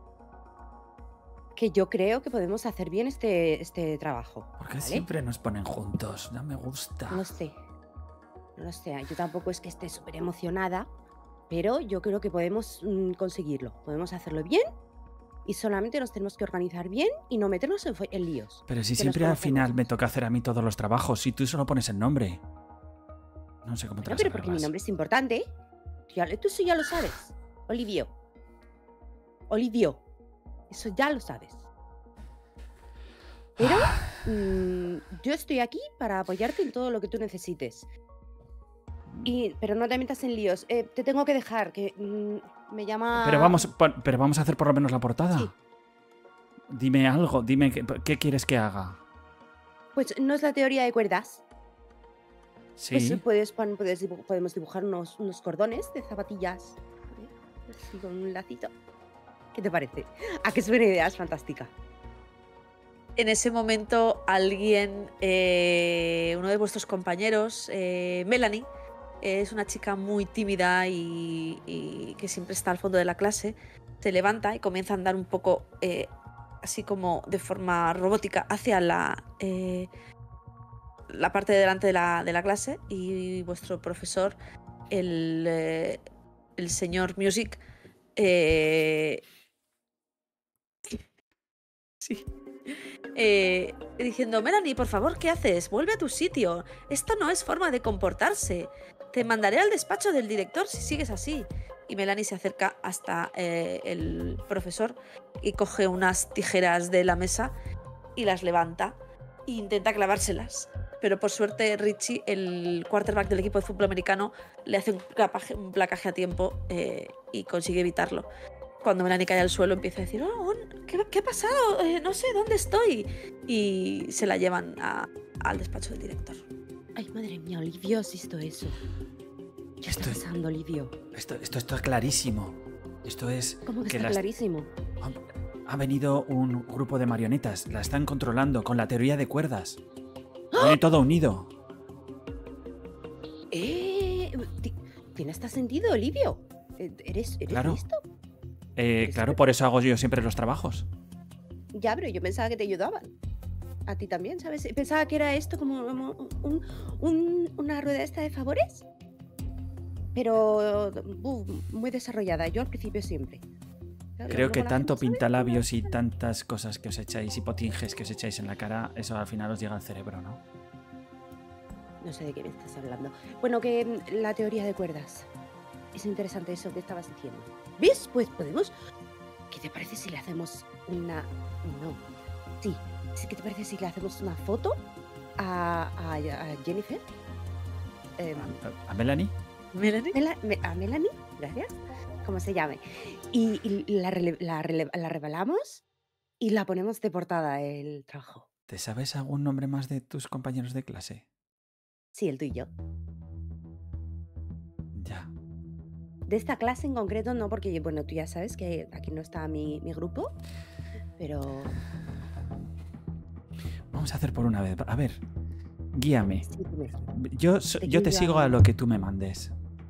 que yo creo que podemos hacer bien este trabajo. ¿Por qué ¿vale? siempre nos ponen juntos? No me gusta. No lo sé. Yo tampoco es que esté súper emocionada, pero yo creo que podemos conseguirlo. Podemos hacerlo bien y solamente nos tenemos que organizar bien y no meternos en líos. Pero si que siempre nos al final conocemos. me toca hacer a mí todos los trabajos, si tú solo pones el nombre. No sé cómo te Bueno, las pero porque mi arreglas. nombre es importante. Tú eso ya lo sabes. Olivio. Eso ya lo sabes. Pero yo estoy aquí para apoyarte en todo lo que tú necesites. Pero no te metas en líos. Te tengo que dejar, que me llama... Pero vamos a hacer por lo menos la portada. Sí. Dime algo, dime qué quieres que haga. Pues no es la teoría de cuerdas. Sí. Pues podemos dibujar unos cordones de zapatillas. Así con un lacito. ¿Qué te parece? ¿A qué suena idea? Es fantástica. En ese momento alguien, uno de vuestros compañeros, Melanie, es una chica muy tímida y que siempre está al fondo de la clase, se levanta y comienza a andar un poco así como de forma robótica hacia la parte de delante de la clase, y vuestro profesor, el señor Music, sí. Diciendo: Melanie, por favor, ¿qué haces? Vuelve a tu sitio. Esto no es forma de comportarse. Te mandaré al despacho del director si sigues así. Y Melanie se acerca hasta el profesor y coge unas tijeras de la mesa y las levanta e intenta clavárselas. Pero por suerte Richie, el quarterback del equipo de fútbol americano, le hace un placaje a tiempo y consigue evitarlo. Cuando Melanie cae al suelo empieza a decir: ¿qué ha pasado? No sé, ¿dónde estoy? Y se la llevan al despacho del director. Ay, madre mía, Olivio, has visto eso. ¿Qué está pasando, Olivio? Esto está clarísimo. Esto es... ¿Cómo que está clarísimo? Ha venido un grupo de marionetas. La están controlando con la teoría de cuerdas. Viene todo unido. ¿Tiene hasta sentido, Olivio? ¿Eres Claro. listo? Claro, por eso hago yo siempre los trabajos. Ya, pero yo pensaba que te ayudaban. A ti también, ¿sabes? Pensaba que era esto como una rueda esta de favores. Pero muy desarrollada. Yo al principio siempre. Claro, Creo que luego la tanto gente no sabe. pintalabios y tantas cosas que os echáis y potinges que os echáis en la cara, eso al final os llega al cerebro, ¿no? No sé de qué me estás hablando. Bueno, que la teoría de cuerdas. Es interesante eso que estabas diciendo. ¿Ves? Pues podemos... ¿Qué te parece si le hacemos una... No. Sí. ¿Qué te parece si le hacemos una foto a Jennifer? ¿A Melanie? ¿Melanie? A Melanie, gracias. Como se llame. Y la revelamos y la ponemos de portada el trabajo. ¿Te sabes algún nombre más de tus compañeros de clase? Sí, el tuyo. Ya. De esta clase en concreto no, porque bueno, tú ya sabes que aquí no está mi grupo, pero... Vamos a hacer por una vez. A ver, guíame. Sí, dime. Yo te sigo a lo que tú me mandes.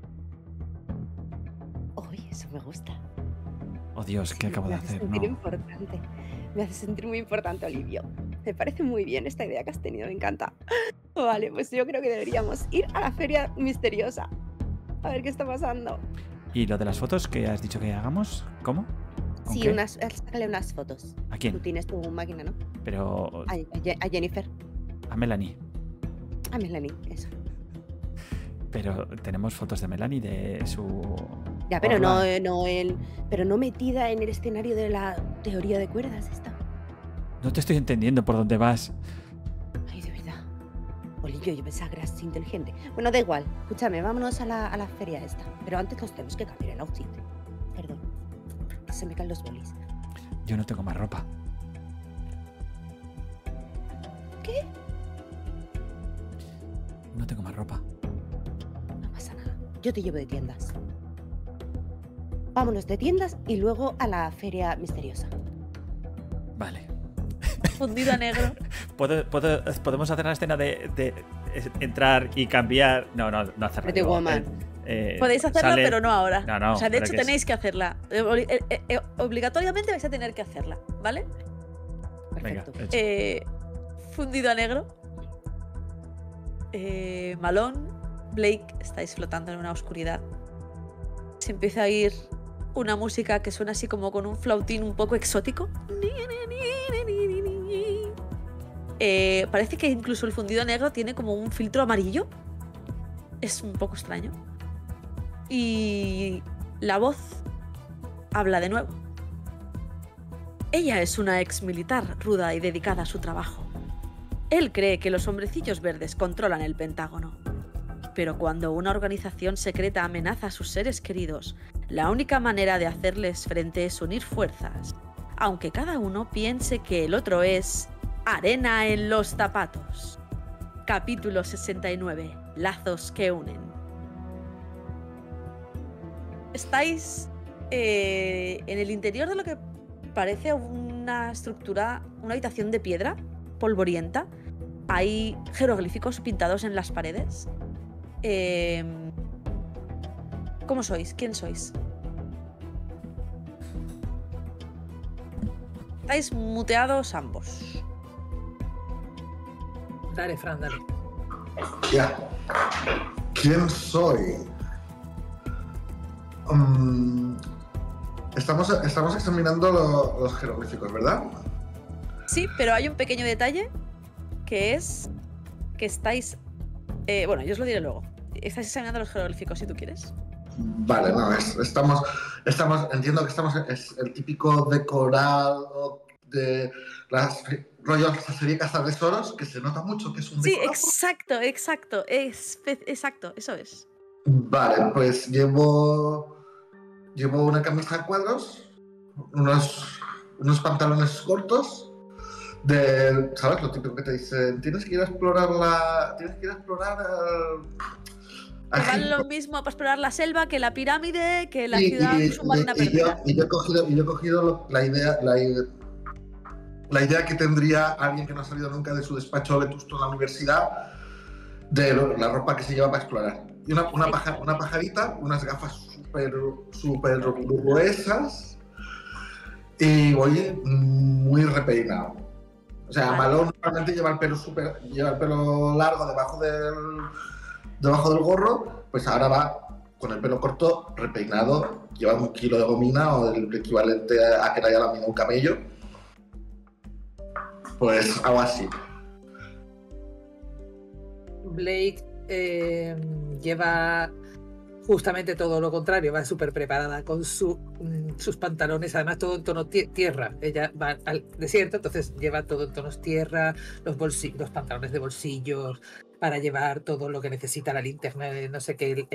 Uy, eso me gusta. Oh Dios, ¿qué acabo de hacer? Me hace sentir No. importante. Me hace sentir muy importante, Olivio. Me parece muy bien esta idea que has tenido, me encanta. Vale, pues yo creo que deberíamos ir a la feria misteriosa. A ver qué está pasando. ¿Y lo de las fotos que has dicho que hagamos? ¿Cómo? ¿Con Sí, qué? sácale unas fotos. ¿A Tú quién? tienes tu máquina, ¿no? Pero A Jennifer. a Melanie. A Melanie, eso. Pero tenemos fotos de Melanie de su... Ya, pero Orla. pero no metida en el escenario de la teoría de cuerdas esta. No te estoy entendiendo por dónde vas. Ay, de verdad. Olivio, yo pensaba que eras inteligente. Bueno, da igual. Escúchame, vámonos a la feria esta. Pero antes nos tenemos que cambiar el outfit. Perdón. Se me caen los bolis. Yo no tengo más ropa. ¿Qué? No tengo más ropa. No pasa nada. Yo te llevo de tiendas. Vámonos de tiendas y luego a la feria misteriosa. Vale. Fundido a negro. ¿Podemos hacer la escena de entrar y cambiar? No hacerla. Pretty Woman. Podéis hacerla, sale- pero no ahora. No, o sea, de pero hecho que es- tenéis que hacerla. Obligatoriamente vais a tener que hacerla, ¿vale? Venga, Perfecto. hecho. Fundido a negro. Malone, Blake, estáis flotando en una oscuridad. Se empieza a oír una música que suena así como con un flautín un poco exótico. Parece que incluso el fundido a negro tiene como un filtro amarillo. Es un poco extraño. Y la voz habla de nuevo. Ella es una ex militar ruda y dedicada a su trabajo. Él cree que los hombrecillos verdes controlan el Pentágono. Pero cuando una organización secreta amenaza a sus seres queridos, la única manera de hacerles frente es unir fuerzas, aunque cada uno piense que el otro es arena en los zapatos. Capítulo 69. Lazos que unen. Estáis en el interior de lo que parece una estructura, una habitación de piedra polvorienta. Hay jeroglíficos pintados en las paredes. ¿Cómo sois? ¿Quién sois? Estáis muteados ambos. Dale, Fran, dale. Ya. ¿Quién soy? Estamos examinando los jeroglíficos, ¿verdad? Sí, pero hay un pequeño detalle que es que estáis... bueno, yo os lo diré luego. Estáis examinando los jeroglíficos si tú quieres. Vale, no, entiendo que es el típico decorado de las rollos serie Cazar Tesoros, que se nota mucho que es un Sí, decorado. exacto. Exacto, eso es. Vale, pues llevo una camisa a cuadros, unos pantalones cortos, ¿sabes? Lo típico que te dicen, tienes que ir a explorar Que vale Egipto. lo mismo para explorar la selva que la pirámide, que la Y- ciudad y- submarina y perdida. yo he cogido la idea que tendría alguien que no ha salido nunca de su despacho vetusto en la universidad, de la ropa que se lleva para explorar. Y una pajarita, unas gafas súper gruesas, y voy muy repeinado. O sea, Vale. Malone normalmente lleva el pelo largo debajo del gorro, pues ahora va con el pelo corto, repeinado, lleva 1 kilo de gomina o el equivalente a que le haya lamido un camello. Pues algo así. Blake lleva justamente todo lo contrario, va súper preparada con sus pantalones, además todo en tono tierra. Ella va al desierto, entonces lleva todo en tonos tierra, los pantalones de bolsillos, para llevar todo lo que necesita, la linterna, no sé qué,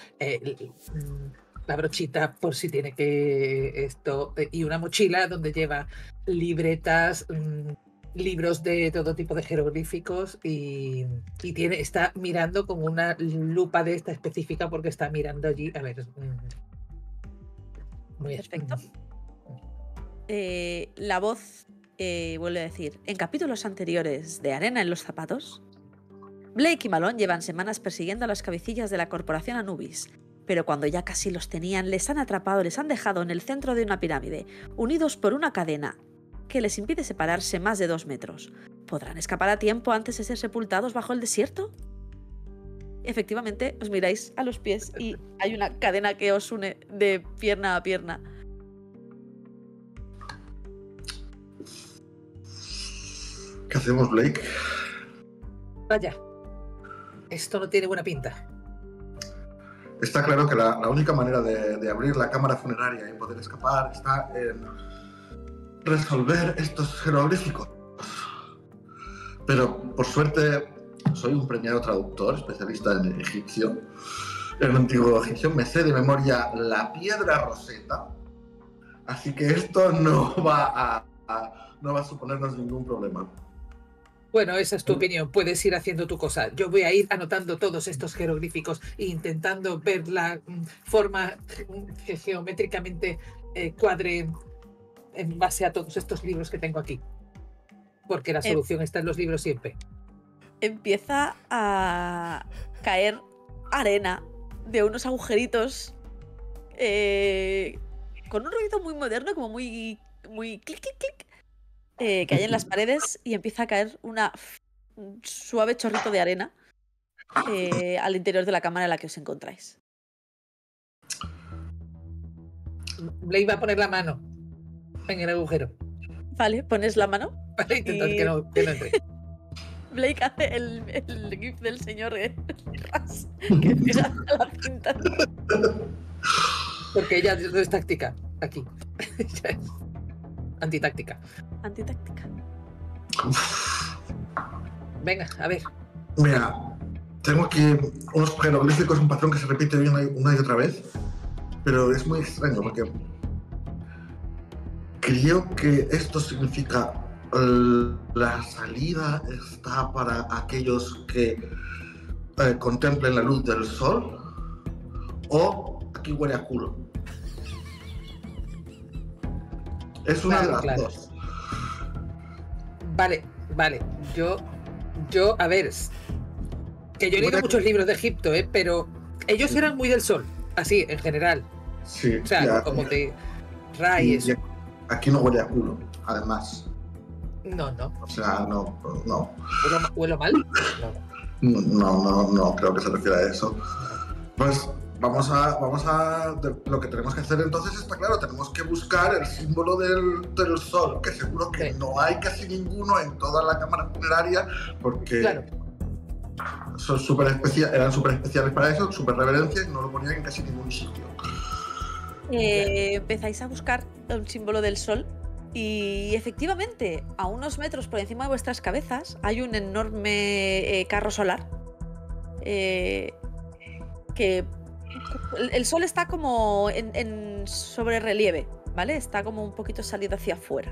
la brochita por si tiene que esto, y una mochila donde lleva libretas, libros de todo tipo de jeroglíficos y está mirando con una lupa de esta específica porque está mirando allí. A ver. Muy Perfecto. La voz vuelve a decir: en capítulos anteriores de Arena en los zapatos, Blake y Malone llevan semanas persiguiendo a las cabecillas de la corporación Anubis, pero cuando ya casi los tenían, les han atrapado y les han dejado en el centro de una pirámide, unidos por una cadena que les impide separarse más de 2 metros. ¿Podrán escapar a tiempo antes de ser sepultados bajo el desierto? Efectivamente, os miráis a los pies y hay una cadena que os une de pierna a pierna. ¿Qué hacemos, Blake? Vaya, esto no tiene buena pinta. Está claro que la única manera de abrir la cámara funeraria y poder escapar está en resolver estos jeroglíficos. Pero, por suerte, soy un premiado traductor, especialista en egipcio. En el antiguo egipcio me sé de memoria la piedra Rosetta, así que esto no va a suponernos ningún problema. Bueno, esa es tu opinión. Puedes ir haciendo tu cosa. Yo voy a ir anotando todos estos jeroglíficos e intentando ver la forma que geométricamente cuadre en base a todos estos libros que tengo aquí. Porque la solución está en los libros siempre. Empieza a caer arena de unos agujeritos con un ruido muy moderno, como muy clic, clic, clic. Que hay en las paredes y empieza a caer un suave chorrito de arena al interior de la cámara en la que os encontráis. Blake va a poner la mano en el agujero. Vale, pones la mano. Para intentar que no entre. Blake hace el gif del señor Ras que tira a la cinta. Porque ella no es táctica aquí. Antitáctica. Antitáctica. Venga, a ver. Mira, tengo aquí unos jeroglíficos, un patrón que se repite una y otra vez, pero es muy extraño porque creo que esto significa la salida está para aquellos que contemplen la luz del sol, o aquí huele a culo. Es una de las dos. Vale. Yo, a ver, que yo he leído muchos libros de Egipto, pero ellos eran muy del sol, así, en general. Sí. O sea, como de Ra y eso. Aquí no huele a culo, además. No. O sea, no. ¿Huelo mal? No, creo que se refiere a eso. Pues vamos a lo que tenemos que hacer entonces está claro, tenemos que buscar el símbolo del sol, que seguro que no hay casi ninguno en toda la cámara funeraria, porque son eran súper especiales para eso, súper reverencias, y no lo ponían en casi ningún sitio. Empezáis a buscar un símbolo del sol y efectivamente, a unos metros por encima de vuestras cabezas hay un enorme carro solar que el sol está como en sobre relieve, ¿vale? Está como un poquito salido hacia afuera.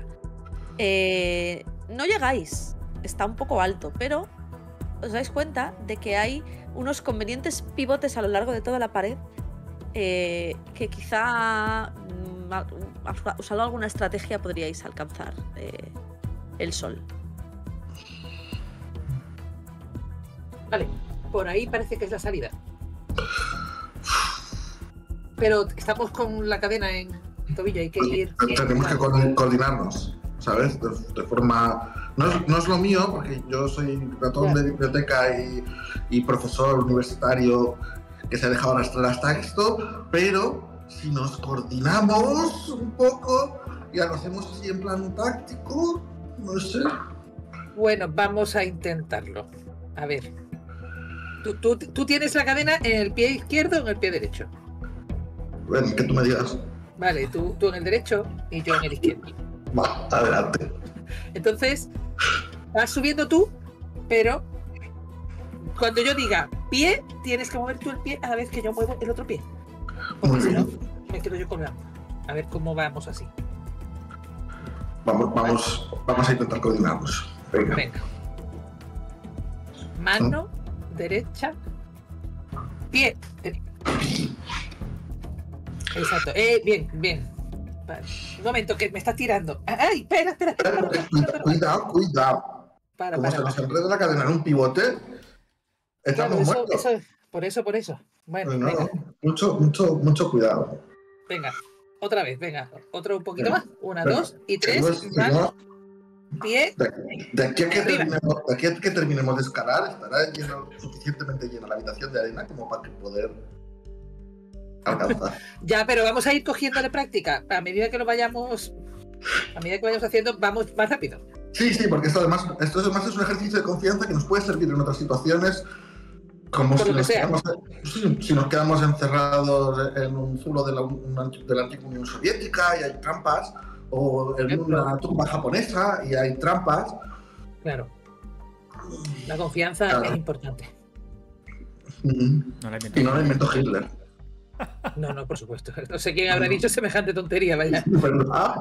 No llegáis, está un poco alto, pero os dais cuenta de que hay unos convenientes pivotes a lo largo de toda la pared que quizá usando alguna estrategia podríais alcanzar el sol. Vale, por ahí parece que es la salida. Pero estamos con la cadena en tobillo, hay que ir. Tenemos que coordinarnos, ¿sabes? De forma. No es lo mío, porque yo soy ratón de biblioteca y profesor universitario que se ha dejado arrastrar hasta esto, pero si nos coordinamos un poco y lo hacemos así en plan táctico, no sé. Bueno, vamos a intentarlo. A ver. ¿Tú tienes la cadena en el pie izquierdo o en el pie derecho? Bueno, que tú me digas. Vale, tú en el derecho y yo en el izquierdo. Va, adelante. Entonces, vas subiendo tú, pero cuando yo diga pie, tienes que mover tú el pie a la vez que yo muevo el otro pie. Porque si no, me quedo yo colgando. A ver cómo vamos así. Vamos a intentar coordinarnos. Venga. Mano derecha. Pie. Exacto. Bien, bien. Vale. Un momento, que me está tirando. ¡Ay! Espera. Cuidado. Como se nos enreda la cadena en un pivote, estamos muertos. Por eso. Bueno, No, venga. mucho cuidado. Venga, otra vez, venga. Otro un poquito Venga. más. 1, Venga. 2 y 3. Mano, pie. De aquí a que terminemos de escalar, estará suficientemente llena la habitación de arena como para poder alcanzar. Ya, pero vamos a ir cogiéndole práctica. A medida que vayamos haciendo, vamos más rápido. Sí, porque esto además es un ejercicio de confianza que nos puede servir en otras situaciones, como si nos quedamos encerrados en un zulo de la antigua Unión Soviética y hay trampas, o en una tumba japonesa y hay trampas. Claro. La confianza es importante. Y no la inventó Hitler. No, por supuesto. No sé quién habrá dicho semejante tontería, vaya. ¿Verdad?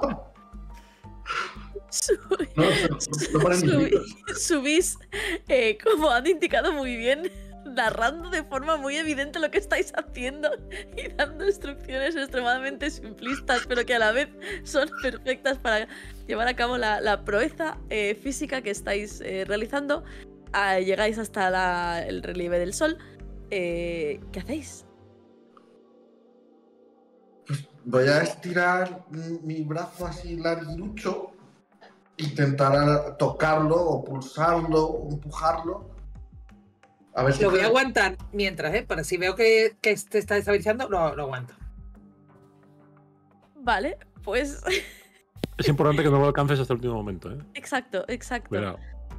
Subís, como han indicado muy bien, narrando de forma muy evidente lo que estáis haciendo y dando instrucciones extremadamente simplistas, pero que a la vez son perfectas para llevar a cabo la proeza física que estáis realizando. Llegáis hasta el relieve del sol. ¿Qué hacéis? Pues voy a estirar mi brazo así larguirucho, intentar tocarlo o pulsarlo o empujarlo. A ver si lo voy a aguantar mientras, para si veo que te está estabilizando, lo aguanto. Vale, pues... Es importante que no lo alcances hasta el último momento, ¿eh? Exacto. Cuidado.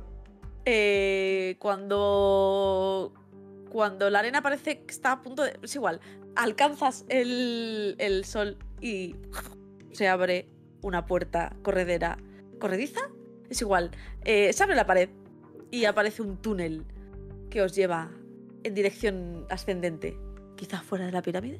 Cuando la arena parece que está a punto de... Es igual, alcanzas el sol y se abre una puerta corrediza. Es igual, se abre la pared y aparece un túnel que os lleva en dirección ascendente, quizá fuera de la pirámide.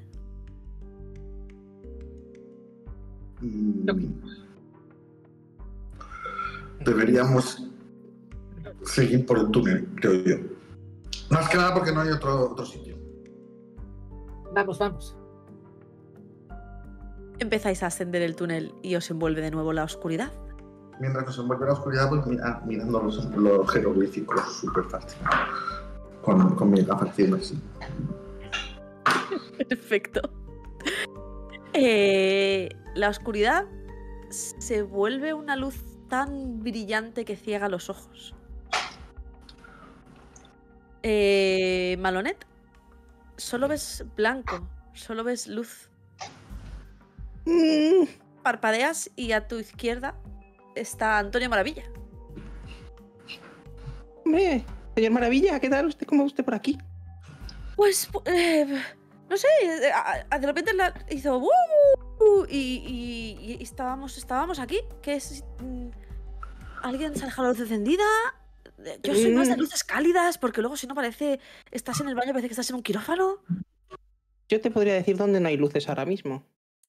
Deberíamos seguir por el túnel, creo yo. Más que nada porque no hay otro sitio. Vamos. Empezáis a ascender el túnel y os envuelve de nuevo la oscuridad. Mientras nos envuelve la oscuridad, pues mirando los jeroglíficos súper fascinados. Con mi gafas así. Perfecto. La oscuridad se vuelve una luz tan brillante que ciega los ojos. Malonet, solo ves blanco, solo ves luz. Parpadeas y a tu izquierda está Antonio Maravilla. Hombre, señor Maravilla, ¿qué tal usted? ¿Cómo va usted por aquí? Pues, no sé, de repente hizo y estábamos aquí. ¿Qué es? ¿Alguien se ha dejado la luz encendida? Yo soy más de luces cálidas, porque luego si no parece... Estás en el baño, parece que estás en un quirófano. Yo te podría decir dónde no hay luces ahora mismo.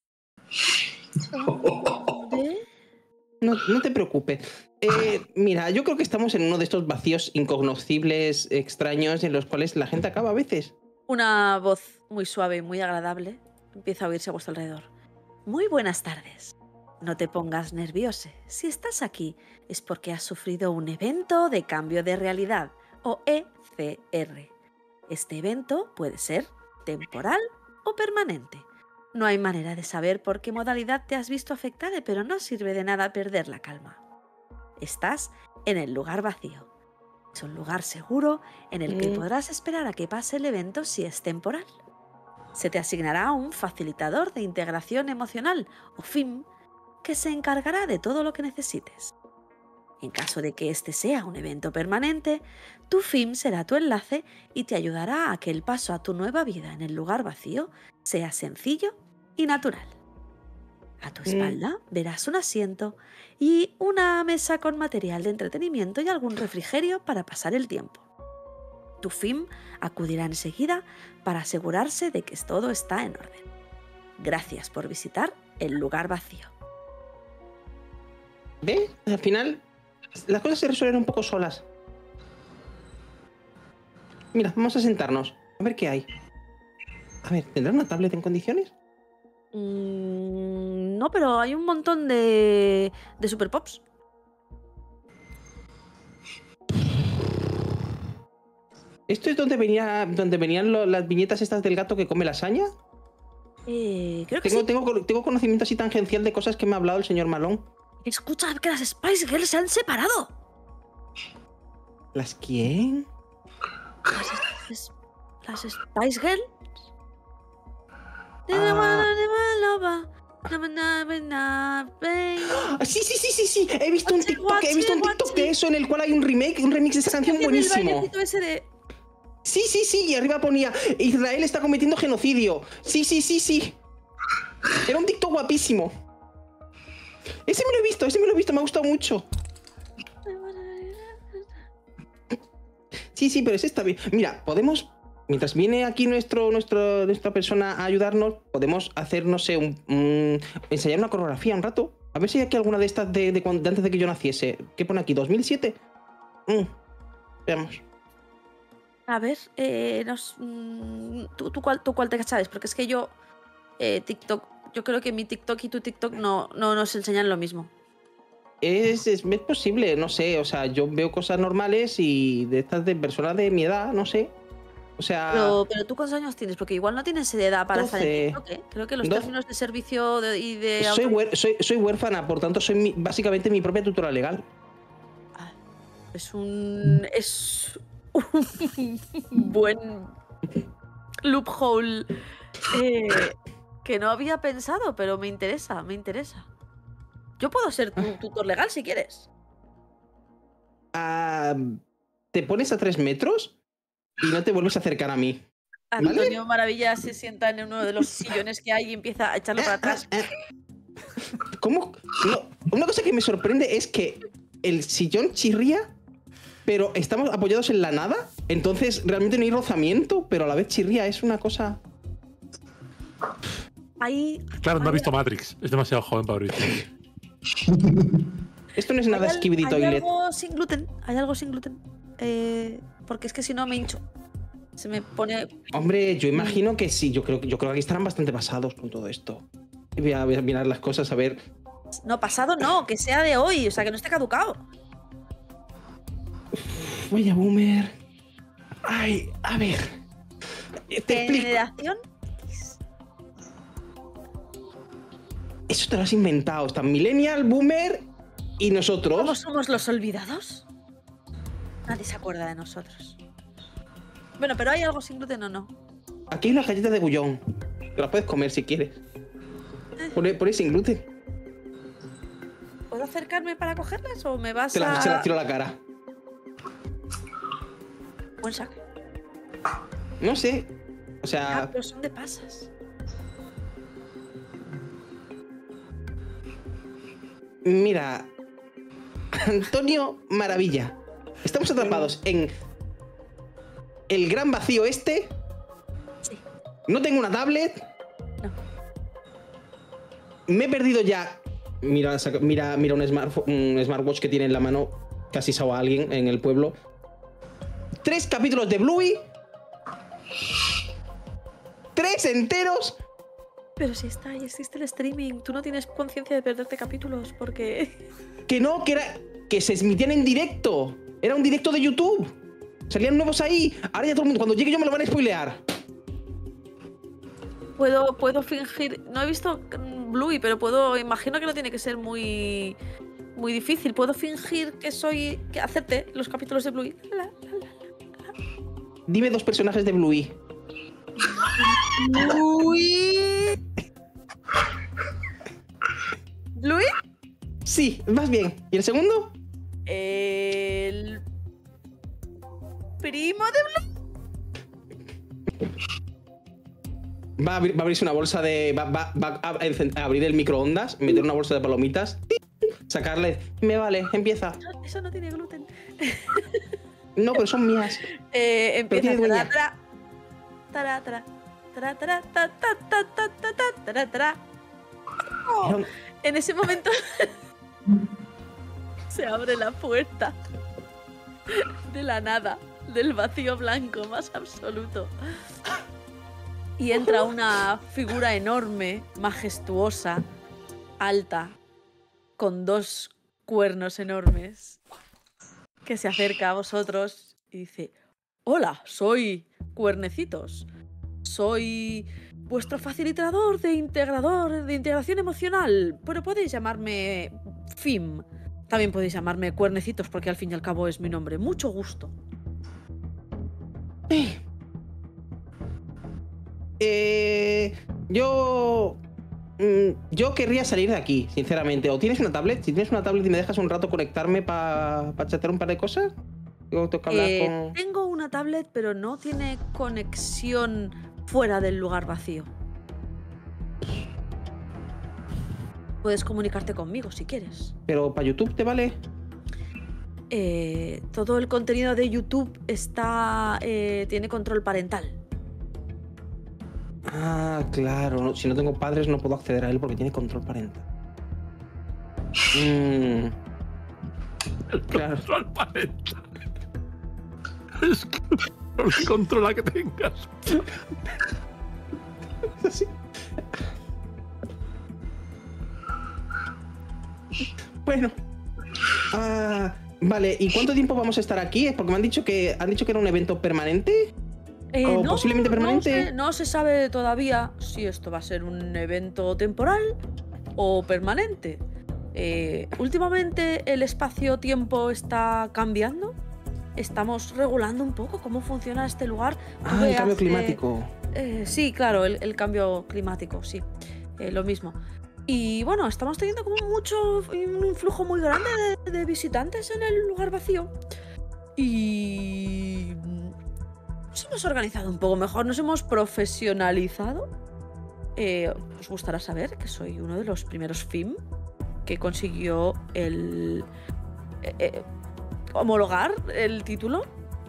¿Dónde? No te preocupes. Mira, yo creo que estamos en uno de estos vacíos incognoscibles, extraños, en los cuales la gente acaba a veces. Una voz muy suave y muy agradable empieza a oírse a vuestro alrededor. Muy buenas tardes. No te pongas nervioso. Si estás aquí es porque has sufrido un evento de cambio de realidad, o ECR. Este evento puede ser temporal o permanente. No hay manera de saber por qué modalidad te has visto afectada, pero no sirve de nada perder la calma. Estás en el lugar vacío. Es un lugar seguro en el que podrás esperar a que pase el evento si es temporal. Se te asignará un facilitador de integración emocional, o FIM, que se encargará de todo lo que necesites. En caso de que este sea un evento permanente, tu FIM será tu enlace y te ayudará a que el paso a tu nueva vida en el lugar vacío sea sencillo y natural. A tu espalda verás un asiento y una mesa con material de entretenimiento y algún refrigerio para pasar el tiempo. Tu FIM acudirá enseguida para asegurarse de que todo está en orden. Gracias por visitar el lugar vacío. ¿Ve? Al final Las cosas se resuelven un poco solas. Mira, vamos a sentarnos. A ver qué hay. A ver, ¿tendrás una tablet en condiciones? No, pero hay un montón de Super Pops. ¿Esto es donde venían las viñetas estas del gato que come lasaña? Creo que sí. Tengo conocimiento así tangencial de cosas que me ha hablado el señor Malone. Escucha que las Spice Girls se han separado. ¿Las quién? Las Spice Girls. Sí. He visto un TikTok de eso en el cual hay un remix de esa canción buenísimo. Sí, y arriba ponía Israel está cometiendo genocidio. Sí. Era un TikTok guapísimo. Ese me lo he visto, me ha gustado mucho. Sí, pero ese está bien. Mira, podemos, mientras viene aquí nuestra persona a ayudarnos, podemos hacer, no sé, ensayar una coreografía un rato. A ver si hay aquí alguna de estas de antes de que yo naciese. ¿Qué pone aquí? ¿2007? Veamos. A ver, ¿tú cuál te sabes? Porque es que yo, TikTok, yo creo que mi TikTok y tu TikTok no nos enseñan lo mismo. Es posible, no sé, o sea, yo veo cosas normales y de estas de personas de mi edad, no sé. O sea... Pero tú ¿cuántos años tienes? Porque igual no tienes edad para 12, estar en TikTok, ¿eh? Creo que los términos de servicio y de... Soy huérfana, por tanto soy básicamente mi propia tutora legal. Es un buen loophole que no había pensado, pero me interesa. Yo puedo ser tu tutor legal si quieres. Te pones a 3 metros y no te vuelves a acercar a mí. Antonio ¿Vale? Maravilla se sienta en uno de los sillones que hay y empieza a echarlo para atrás. ¿Cómo? No, una cosa que me sorprende es que el sillón chirría, pero estamos apoyados en la nada, entonces realmente no hay rozamiento, pero a la vez chirría, es una cosa... Claro, no ha visto Matrix, es demasiado joven para abrirlo. Esto no es nada Skibidi Toilet. Hay algo sin gluten. Porque es que si no me hincho. Se me pone... Hombre, yo imagino que sí, yo creo que aquí estarán bastante pasados con todo esto. Voy a mirar las cosas, a ver... No, pasado no, que sea de hoy, o sea, que no esté caducado. Vaya boomer. Ay, a ver. Te explico. ¿Generación? Eso te lo has inventado. Están Millennial, Boomer y nosotros. ¿Cómo somos los olvidados? Nadie se acuerda de nosotros. Bueno, pero ¿hay algo sin gluten o no? Aquí hay unas galletas de bullón. Te las puedes comer si quieres. Por ahí sin gluten. ¿Puedo acercarme para cogerlas o me vas Se las tiro a la cara. Buen saque. No sé. O sea... pero son de pasas. Mira, Antonio Maravilla, estamos atrapados en el gran vacío este. Sí. No tengo una tablet. No. Me he perdido ya. Mira un smartwatch que tiene en la mano. Casi asado a alguien en el pueblo. 3 capítulos de Bluey. 3 enteros. Pero si está ahí, existe el streaming. Tú no tienes conciencia de perderte capítulos porque... Que se emitían en directo. Era un directo de YouTube. Salían nuevos ahí. Ahora ya todo el mundo, cuando llegue yo me lo van a spoilear. Puedo fingir... No he visto Bluey, pero imagino que no tiene que ser muy difícil. Puedo fingir que hacerte los capítulos de Bluey. Dime 2 personajes de Bluey. ¿Bluey? Sí, vas bien. ¿Y el segundo? El primo de Bluey. Va a abrirse una bolsa de... Va a abrir el microondas, meter una bolsa de palomitas, sacarle... Me vale, empieza. Eso no tiene gluten. No, pero son mías. Empieza. En ese momento Se abre la puerta de la nada, del vacío blanco más absoluto. Y entra una figura enorme, majestuosa, alta, con 2 cuernos enormes, que se acerca a vosotros y dice: hola, soy Cuernecitos. Soy vuestro facilitador de integración emocional. Pero podéis llamarme Fim. También podéis llamarme Cuernecitos porque al fin y al cabo es mi nombre. Mucho gusto. Yo querría salir de aquí, sinceramente. ¿O tienes una tablet? Si tienes una tablet y me dejas un rato conectarme para chatear un par de cosas. Tengo que hablar con... Tengo una tablet, pero no tiene conexión fuera del lugar vacío. Puedes comunicarte conmigo si quieres. ¿Pero para YouTube te vale? Todo el contenido de YouTube tiene control parental. Ah, claro. Si no tengo padres no puedo acceder a él porque tiene control parental. Claro. Control parental. Es que no se controla que tengas. Sí. Bueno. Vale, ¿y cuánto tiempo vamos a estar aquí? Porque me han dicho que era un evento permanente. ¿O No, posiblemente permanente? No se sabe todavía si esto va a ser un evento temporal o permanente. Últimamente el espacio-tiempo está cambiando. Estamos regulando un poco cómo funciona este lugar. El cambio climático. Sí, claro, el cambio climático, sí. Lo mismo. Y bueno, estamos teniendo como un flujo muy grande de visitantes en el lugar vacío. Y nos hemos organizado un poco mejor, nos hemos profesionalizado. Os gustará saber que soy uno de los primeros FIM que consiguió homologar el título.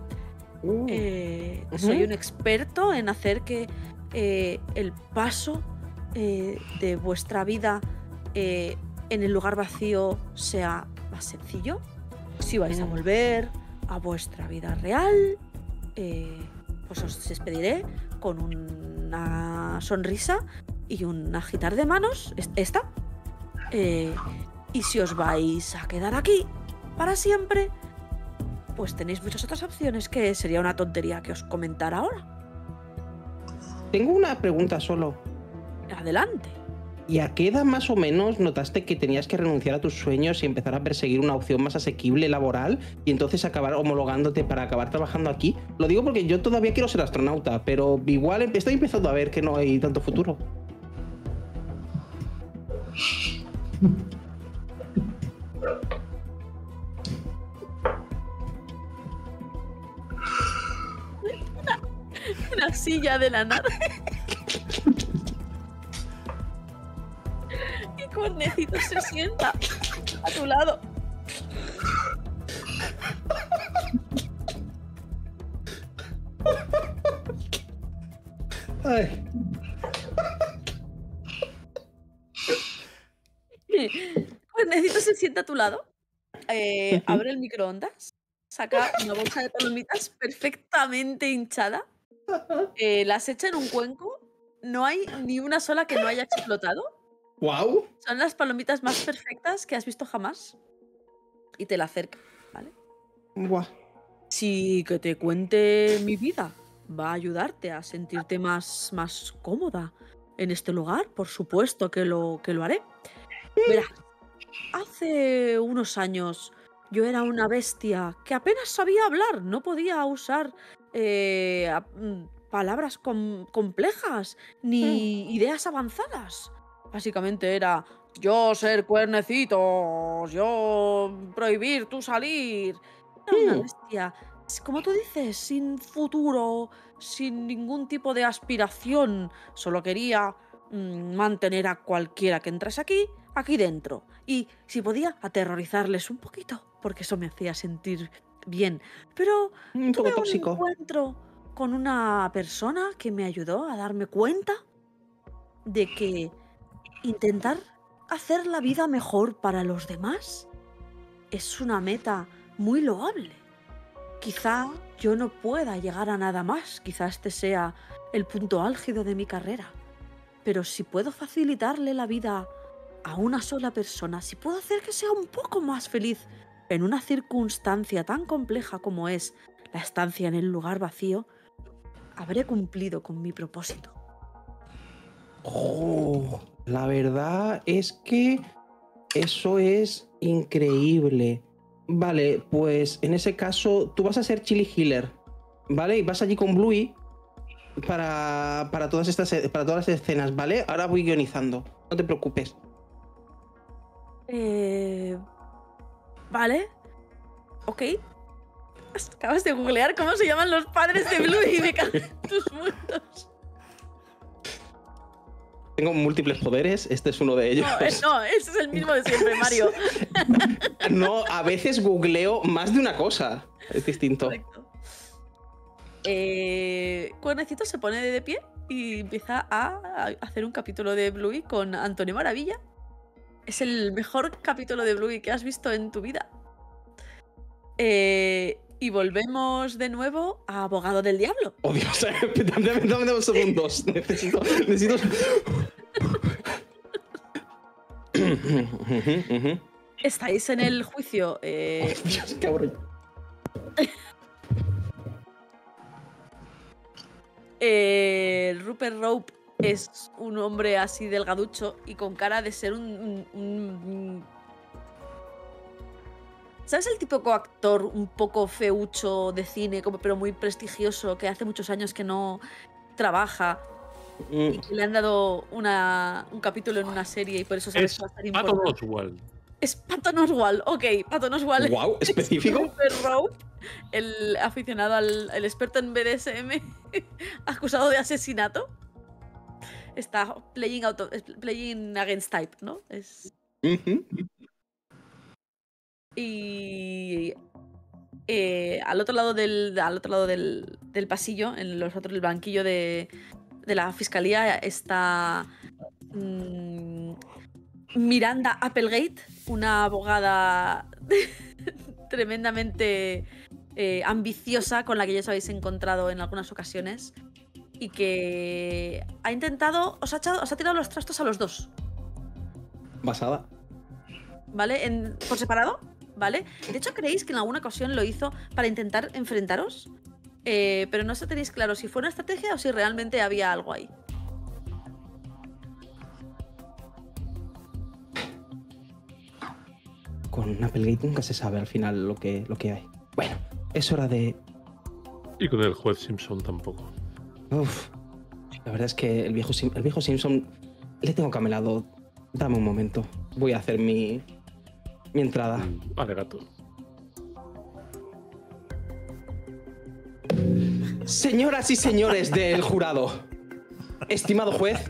Soy un experto en hacer que el paso de vuestra vida en el lugar vacío sea más sencillo. Si vais a volver a vuestra vida real, pues os despediré con una sonrisa y un agitar de manos. Y si os vais a quedar aquí para siempre, pues tenéis muchas otras opciones que sería una tontería que os comentara ahora. Tengo una pregunta solo. Adelante. ¿Y a qué edad más o menos notaste que tenías que renunciar a tus sueños y empezar a perseguir una opción más asequible laboral y entonces acabar homologándote para acabar trabajando aquí? Lo digo porque yo todavía quiero ser astronauta, pero igual estoy empezando a ver que no hay tanto futuro. Una silla de la nada. Y Cuernecitos se sienta a tu lado. Ay. Cuernecitos se sienta a tu lado. Abre el microondas. Saca una bolsa de palomitas perfectamente hinchada. Las echa en un cuenco. No hay ni una sola que no haya explotado. ¡Wow! Son las palomitas más perfectas que has visto jamás. Y te la acerca, ¿vale? ¡Guau! Sí, que te cuente mi vida. Va a ayudarte a sentirte más cómoda en este lugar. Por supuesto que lo haré. Verás, hace unos años yo era una bestia que apenas sabía hablar. No podía usar palabras complejas ni ideas avanzadas. Básicamente era yo ser Cuernecitos, yo prohibir tu salir. Era una bestia, como tú dices, sin futuro, sin ningún tipo de aspiración. Solo quería mantener a cualquiera que entrase aquí dentro. Y si podía, aterrorizarles un poquito, porque eso me hacía sentir bien. Pero Un tuve poco un tóxico. encuentro con una persona que me ayudó a darme cuenta de que intentar hacer la vida mejor para los demás es una meta muy loable. Quizá yo no pueda llegar a nada más, quizá este sea el punto álgido de mi carrera. Pero si puedo facilitarle la vida a una sola persona, si puedo hacer que sea un poco más feliz en una circunstancia tan compleja como es la estancia en el lugar vacío, habré cumplido con mi propósito. Oh, la verdad es que eso es increíble. Vale, pues en ese caso tú vas a ser Chili Healer, ¿vale? Y vas allí con Bluey para todas las escenas, ¿vale? Ahora voy guionizando, no te preocupes. Vale. Ok. Acabas de googlear cómo se llaman los padres de Bluey y me cago en tus muertos. Tengo múltiples poderes, este es uno de ellos. No, ese es el mismo de siempre, Mario. No, a veces googleo más de una cosa. Es distinto. Correcto. Cuernecito se pone de pie y empieza a hacer un capítulo de Bluey con Antonio Maravilla. Es el mejor capítulo de Bluey que has visto en tu vida. Y volvemos de nuevo a Abogado del Diablo. Oh, Dios, dame 2 segundos. Necesito... Estáis en el juicio. Oh, Dios, cabrón. Rupert Rope es un hombre así delgaducho y con cara de ser un... ¿Sabes el típico actor un poco feucho de cine, pero muy prestigioso, que hace muchos años que no trabaja y que le han dado un capítulo en una serie y por eso sabes que va a ser importante? Patton Oswalt. Es Patton Oswalt, ok, Patton Oswalt. Wow, específico. Rupert Rope, el aficionado el experto en BDSM, acusado de asesinato. Está playing against type, ¿no? Es... Y al otro lado del pasillo, en el banquillo de la fiscalía, está Miranda Applegate, una abogada tremendamente ambiciosa con la que ya os habéis encontrado en algunas ocasiones y que ha intentado, os ha tirado los trastos a los dos. Basada. ¿Vale? Por separado, ¿vale? De hecho, ¿creéis que en alguna ocasión lo hizo para intentar enfrentaros? Pero no se tenéis claro si fue una estrategia o si realmente había algo ahí. Con Applegate nunca se sabe al final lo que hay. Bueno, es hora de... Y con el juez Simpson tampoco. Uf, la verdad es que el viejo Simpson le tengo camelado. Dame un momento. Voy a hacer mi entrada. Vale, gato. Señoras y señores del jurado, estimado juez.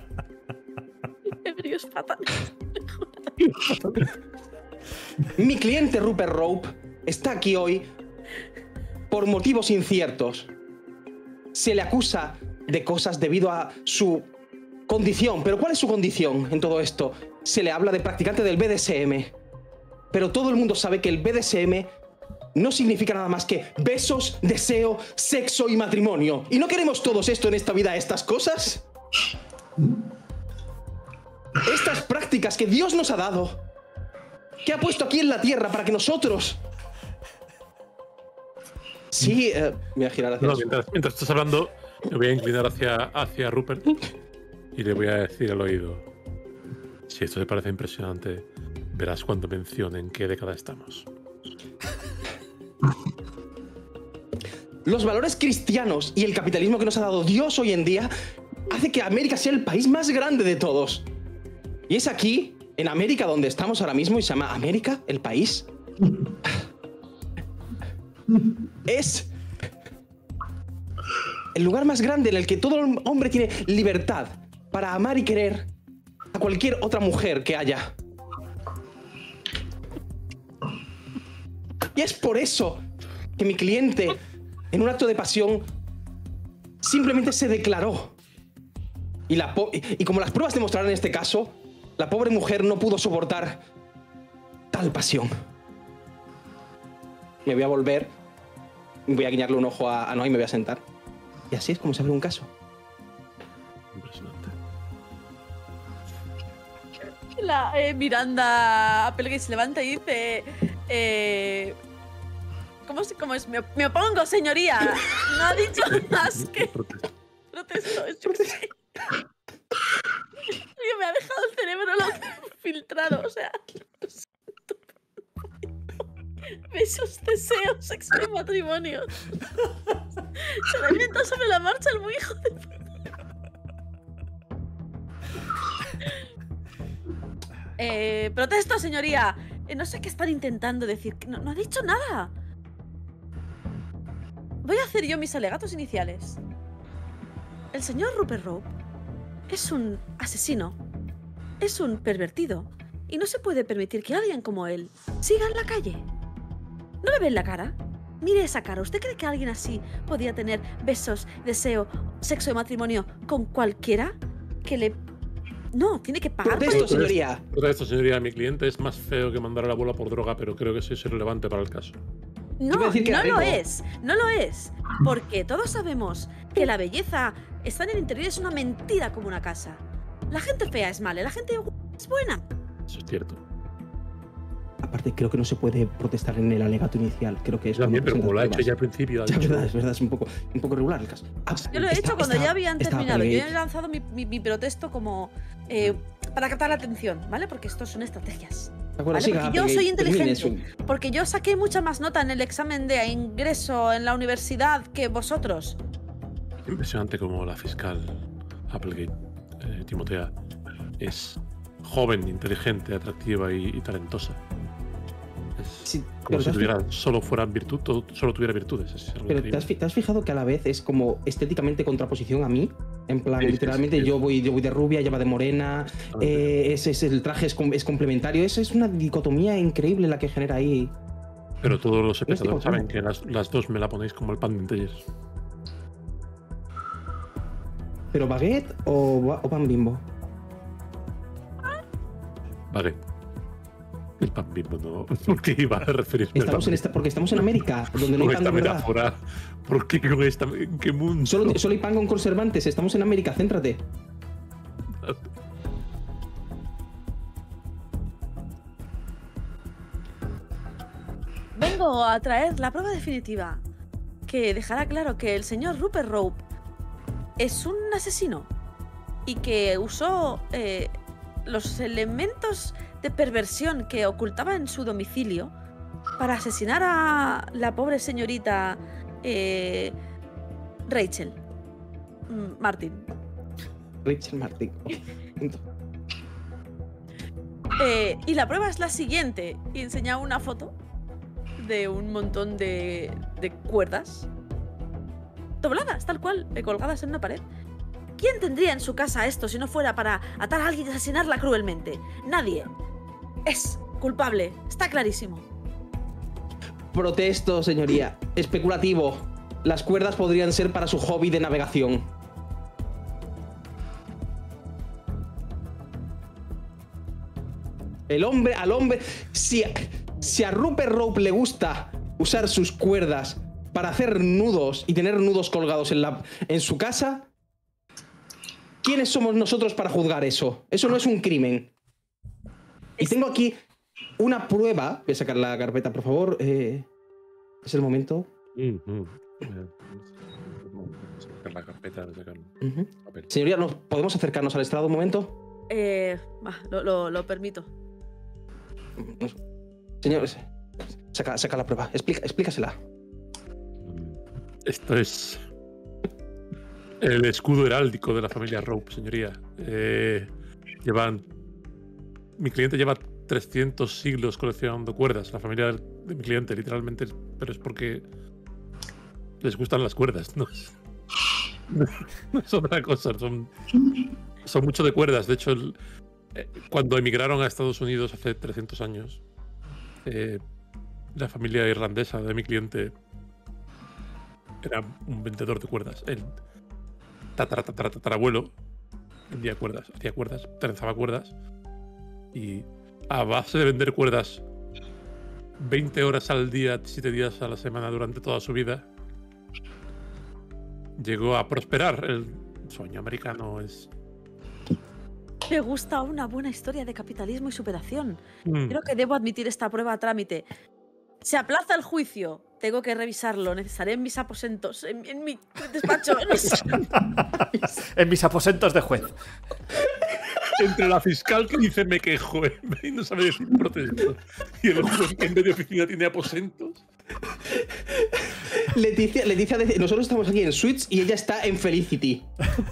Ebrios fatales. Mi cliente Rupert Rope está aquí hoy por motivos inciertos. Se le acusa de cosas debido a su condición. ¿Pero cuál es su condición en todo esto? Se le habla de practicante del BDSM. Pero todo el mundo sabe que el BDSM no significa nada más que besos, deseo, sexo y matrimonio. ¿Y no queremos todos esto en esta vida, estas cosas? Estas prácticas que Dios nos ha dado, que ha puesto aquí en la tierra para que nosotros... Sí, voy a girar hacia... No, mientras estás hablando, me voy a inclinar hacia Rupert y le voy a decir al oído: si esto te parece impresionante, verás cuando mencione en qué década estamos. Los valores cristianos y el capitalismo que nos ha dado Dios hoy en día hace que América sea el país más grande de todos. Y es aquí, en América, donde estamos ahora mismo, y se llama América, el país. Es el lugar más grande en el que todo hombre tiene libertad para amar y querer a cualquier otra mujer que haya. Y es por eso que mi cliente, en un acto de pasión, simplemente se declaró. Y como las pruebas demostraron en este caso, la pobre mujer no pudo soportar tal pasión. me voy a volver, voy a guiñarle un ojo a Noah y me voy a sentar. Y así es como se abre un caso. Impresionante. Miranda Applegate se levanta y dice... ¿Cómo es? Me opongo, señoría. No ha dicho más que... Protesto. Es que sí. Me ha dejado el cerebro filtrado, o sea... Besos, deseos, sexo y matrimonio. Se lo inventó sobre la marcha el muy hijo de puta. Protesto, señoría. No sé qué están intentando decir. No ha dicho nada. Voy a hacer yo mis alegatos iniciales. El señor Rupert Rope es un asesino. Es un pervertido. Y no se puede permitir que alguien como él siga en la calle. ¿No le ven la cara? Mire esa cara. ¿Usted cree que alguien así podía tener besos, deseo, sexo de matrimonio con cualquiera? Que le... No, tiene que pagar. Protesto, señoría. Protesto, señoría. Mi cliente es más feo que mandar a la abuela por droga, pero creo que eso es irrelevante para el caso. No, no lo es. No lo es. Porque todos sabemos que la belleza está en el interior y es una mentira como una casa. La gente fea es mala, la gente es buena. Eso es cierto. Aparte, creo que no se puede protestar en el alegato inicial. Creo que es... También, pero como lo ha hecho ya al principio... Ya, es verdad, es un poco regular el caso. Yo lo he hecho cuando ya habían terminado. Yo he lanzado mi protesto como... para captar la atención, ¿vale? Porque estos son estrategias. Acuerdo, ¿vale? Porque yo soy inteligente. Porque yo saqué mucha más nota en el examen de ingreso en la universidad que vosotros. Impresionante como la fiscal Applegate, Timotea, es joven, inteligente, atractiva y talentosa. Sí, como si solo tuviera virtudes. Pero ¿te has fijado que a la vez es como estéticamente contraposición a mí? En plan, sí, literalmente sí. Yo voy de rubia, ella va de morena, el traje es complementario. Es una dicotomía increíble la que genera ahí. Pero todos los espectadores saben que las dos me la ponéis como el pan de Intellers. ¿Pero baguette o pan Bimbo? Baguette. El pan Bimbo no. ¿Por qué iba a referirme Porque estamos en América, donde no hay pan de verdad. Metáfora. ¿Por qué con esta? ¿En qué mundo? Solo hay pan con conservantes. Estamos en América, céntrate. Vengo a traer la prueba definitiva que dejará claro que el señor Rupert Rope es un asesino y que usó los elementos de perversión que ocultaba en su domicilio para asesinar a la pobre señorita Rachel Martin. Rachel Martin. Y la prueba es la siguiente. Y enseña una foto de un montón de cuerdas dobladas, tal cual, colgadas en una pared. ¿Quién tendría en su casa esto si no fuera para atar a alguien y asesinarla cruelmente? Nadie. Es culpable, está clarísimo. Protesto, señoría. Especulativo. Las cuerdas podrían ser para su hobby de navegación. Al hombre... Si a Rupert Rope le gusta usar sus cuerdas para hacer nudos y tener nudos colgados en su casa, ¿quiénes somos nosotros para juzgar eso? Eso no es un crimen. Y tengo aquí una prueba. Voy a sacar la carpeta, por favor. Es el momento. Sacar la carpeta, sacar papel. Señoría, ¿podemos acercarnos al estrado un momento? Lo permito. Señor, saca la prueba. Explícasela. Esto es el escudo heráldico de la familia Rope, señoría. Mi cliente lleva 300 siglos coleccionando cuerdas. La familia de mi cliente, literalmente. Pero es porque les gustan las cuerdas, ¿no? No es otra cosa. Son mucho de cuerdas. De hecho, cuando emigraron a Estados Unidos hace 300 años, la familia irlandesa de mi cliente era un vendedor de cuerdas. El tatarabuelo vendía cuerdas, hacía cuerdas, trenzaba cuerdas y a base de vender cuerdas 20 horas al día, 7 días a la semana durante toda su vida, llegó a prosperar. El sueño americano es... Me gusta una buena historia de capitalismo y superación. Creo que debo admitir esta prueba a trámite. Se aplaza el juicio. Tengo que revisarlo. Necesitaré en mis aposentos, en mi despacho. En mis aposentos de juez. Entre la fiscal que dice me quejo y no sabe decir protesto, y el juez que en vez de oficina tiene aposentos. Leticia dice, nosotros estamos aquí en Suites y ella está en Felicity.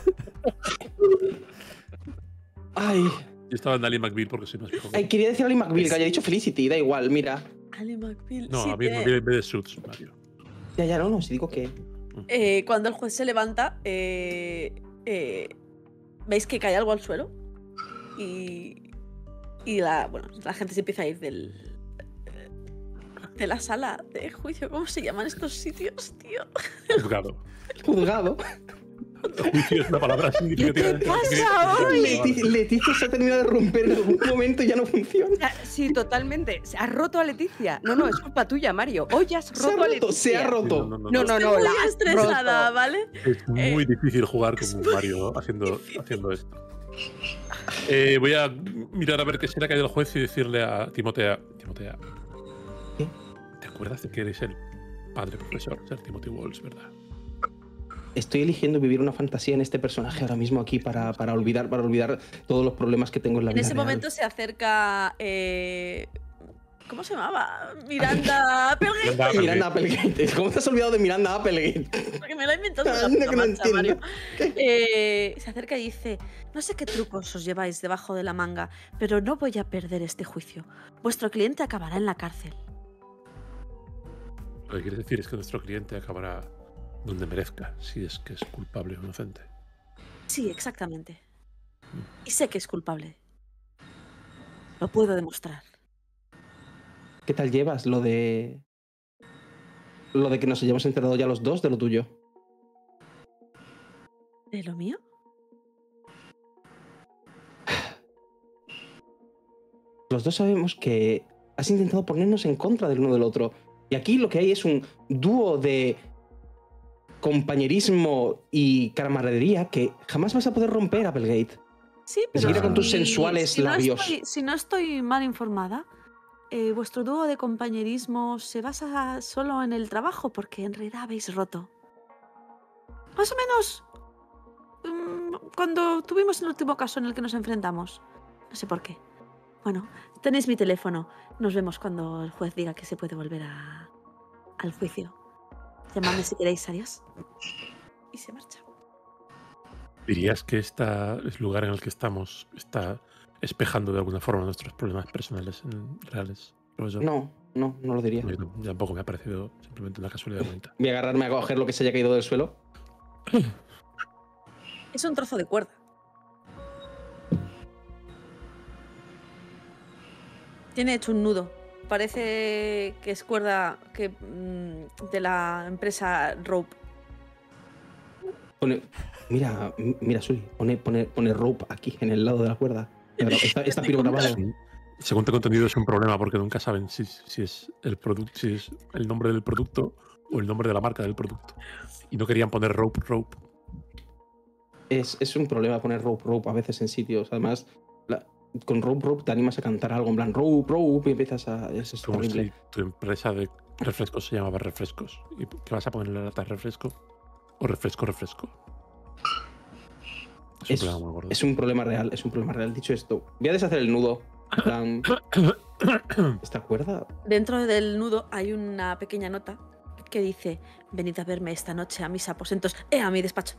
Ay. Yo estaba en Ali McBeal porque soy más viejo. Ay, quería decir Ali McBeal, que haya dicho Felicity, da igual, mira. Ali McBeal. No, sí, a mí McBeal en vez de Suits, Mario. Ya, no, si digo que... Cuando el juez se levanta, veis que cae algo al suelo y la gente se empieza a ir de la sala de juicio. ¿Cómo se llaman estos sitios, tío? Juzgado. Juicio es una palabra significativa. ¿Qué pasa hoy? Leticia se ha terminado de romper en algún momento y ya no funciona. Sí, totalmente. Se ha roto a Leticia. No, es culpa tuya, Mario. Hoy ya has roto a Leticia. Se ha roto. No, Estoy muy estresada, ¿vale? Es muy difícil jugar con Mario haciendo esto. Voy a mirar a ver qué se le ha caído al juez y decirle a Timotea. ¿Qué? ¿Te acuerdas de que eres el padre profesor, Sir Timothy Walsh, verdad? Estoy eligiendo vivir una fantasía en este personaje ahora mismo aquí para olvidar todos los problemas que tengo en la vida. En ese momento se acerca... ¿cómo se llamaba? Miranda Applegate. Miranda Applegate. ¿Cómo te has olvidado de Miranda Applegate? Porque me lo he inventado en la marcha, Mario. Se acerca y dice: no sé qué trucos os lleváis debajo de la manga, pero no voy a perder este juicio. Vuestro cliente acabará en la cárcel. Lo que quieres decir es que nuestro cliente acabará donde merezca, si es que es culpable o inocente. Sí, exactamente. Y sé que es culpable. Lo puedo demostrar. ¿Qué tal llevas lo de que nos hayamos enterado ya los dos de lo tuyo? ¿De lo mío? Los dos sabemos que has intentado ponernos en contra del uno del otro. Y aquí lo que hay es un dúo de compañerismo y camaradería que jamás vas a poder romper, Applegate. Sí, pero Ni siquiera con tus sensuales labios. Si no estoy mal informada, vuestro dúo de compañerismo se basa solo en el trabajo, porque en realidad habéis roto. Más o menos cuando tuvimos el último caso en el que nos enfrentamos. No sé por qué. Bueno, tenéis mi teléfono. Nos vemos cuando el juez diga que se puede volver al juicio. Llamadme si queréis, adiós. Y se marcha. ¿Dirías que este lugar en el que estamos está espejando de alguna forma nuestros problemas personales reales, profesor? No lo diría. Tampoco me ha parecido simplemente una casualidad bonita. Voy a agarrarme a coger lo que se haya caído del suelo. Es un trozo de cuerda. Tiene hecho un nudo. Parece que es cuerda de la empresa Rope. Mira, Suri, pone Rope aquí, en el lado de la cuerda. Está pirograbado. Según tengo entendido, es un problema porque nunca saben si es si es el nombre del producto o el nombre de la marca del producto. Y no querían poner Rope. Es un problema poner Rope a veces en sitios. Además, con Rope te animas a cantar algo en plan Rope y empiezas a... Es como horrible. si tu empresa de refrescos se llamaba Refrescos. ¿Y qué vas a poner en la lata? ¿Refresco? ¿O refresco? Es un problema real, Dicho esto, voy a deshacer el nudo. ¿Esta cuerda? Dentro del nudo hay una pequeña nota que dice: venid a verme esta noche a mis aposentos, a mi despacho.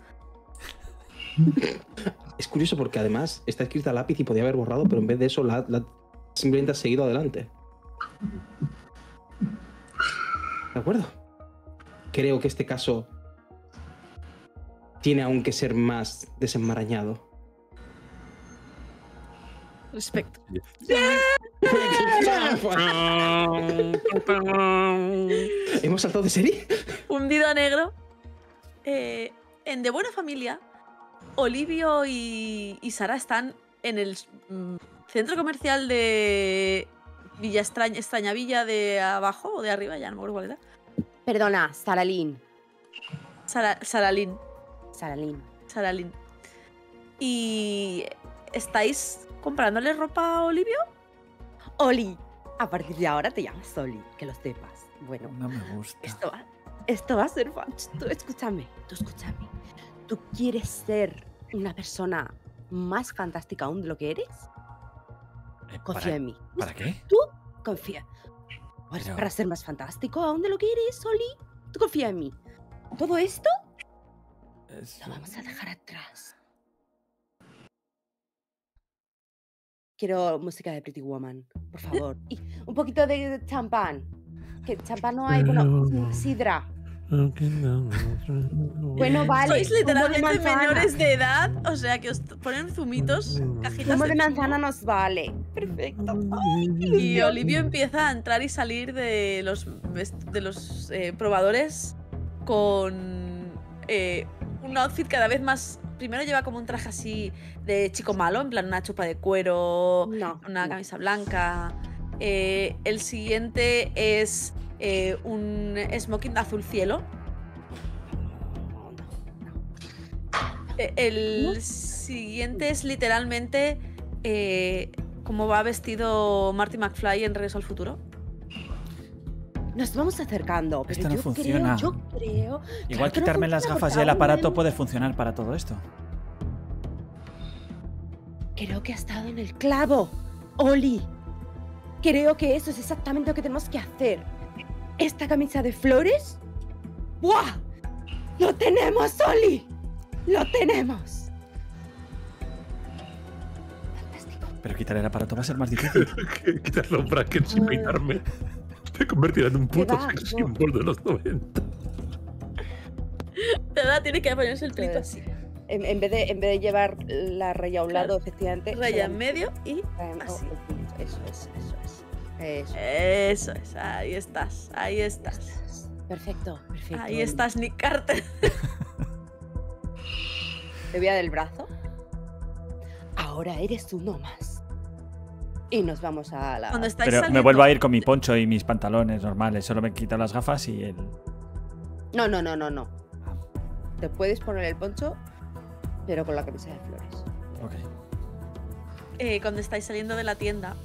Es curioso porque además está escrita a lápiz y podía haber borrado, pero en vez de eso simplemente has seguido adelante. ¿De acuerdo? Creo que este caso tiene aún que ser más desenmarañado. Respecto. ¿Hemos saltado de serie? Fundido a negro. En De Buena Familia, Olivio y Sara están en el centro comercial de Villa extraña villa de abajo o de arriba, ya no me acuerdo cuál era. Perdona, Saralín. Saralín. Saralín. ¿Y estáis comprándole ropa a Olivio? Oli. A partir de ahora te llamas Oli, que lo sepas. Bueno, No me gusta. esto va a ser fan. Tú escúchame. ¿Tú quieres ser una persona más fantástica aún de lo que eres? Confía en mí. ¿Para qué? Tú confía. Pues Pero- para ser más fantástico aún de lo que eres, Oli. Tú confía en mí. Todo esto lo vamos a dejar atrás. Quiero música de Pretty Woman, por favor. Y un poquito de champán. Que champán no hay, bueno, sidra. Bueno, vale. Sois zumo de literalmente manzana. menores de edad, o sea que os ponen zumitos, cajitas Zumo de de manzana nos vale. Perfecto. Y Olivio empieza a entrar y salir de los probadores con un outfit cada vez más. Primero lleva como un traje así de chico malo, en plan una chupa de cuero, No. una camisa blanca. El siguiente es un smoking azul cielo. El siguiente es literalmente como va vestido Marty McFly en Regreso al Futuro. Nos vamos acercando. Pero Esto no funciona. Yo creo. Igual Claro que no quitarme las funciona, gafas y porque el aún aparato puede funcionar para todo esto. Creo que ha estado en el clavo, Oli. Creo que eso es exactamente lo que tenemos que hacer. Esta camisa de flores. ¡Buah! ¡Lo tenemos, Oli! ¡Lo tenemos! Fantástico. Pero quitar el aparato va a ser más difícil. Quitar los brackets sin peinarme. Me convertiré en un puto va, sex no. symbol de los 90. De verdad, tiene que ponerse el pelito así. En vez de llevar la raya a un Claro. lado, efectivamente. Raya en solamente medio y traemos así. el pelito. Eso es. Eso es, ahí estás. Perfecto. Ahí estás, Nick Carter. Te voy a del brazo. Ahora eres uno más. Y nos vamos a la. Cuando estáis Pero me saliendo, vuelvo a ir con mi poncho y mis pantalones normales. Solo me quito las gafas y el. No. Te puedes poner el poncho, pero con la camisa de flores. Ok. cuando estáis saliendo de la tienda,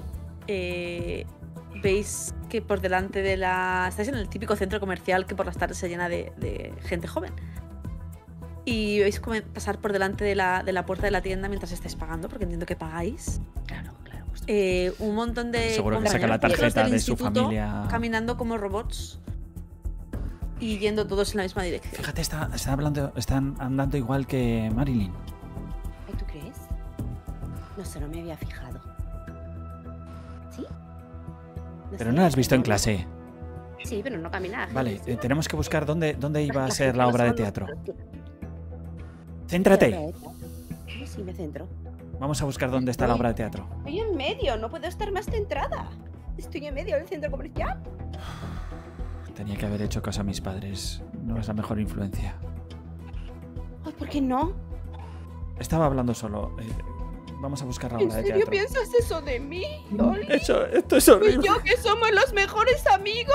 veis que por delante de la... Estáis en el típico centro comercial que por las tardes se llena de gente joven. Y veis pasar por delante de la puerta de la tienda mientras estáis pagando, porque entiendo que pagáis. Claro. Un montón de Seguro que saca la compañeros tarjeta del de su instituto familia. caminando como robots y yendo todos en la misma dirección. Fíjate, están andando igual que Marilyn. ¿Tú crees? No sé, no me había fijado. ¿Sí? Pero no la has visto en clase. Sí, pero no camina. Vale, tenemos que buscar dónde iba a ser gente la no obra de sabe teatro. los- Céntrate. Sí, me centro. Vamos a buscar dónde está la obra de teatro. Estoy en medio, no puedo estar más centrada. Estoy en medio del centro comercial. Tenía que haber hecho caso a mis padres. No es la mejor influencia. Ay, ¿por qué no? Estaba hablando solo. Vamos a buscar la ¿En obra de serio teatro. piensas eso de mí, Oli? Esto es ¿Y horrible. yo que somos los mejores amigos?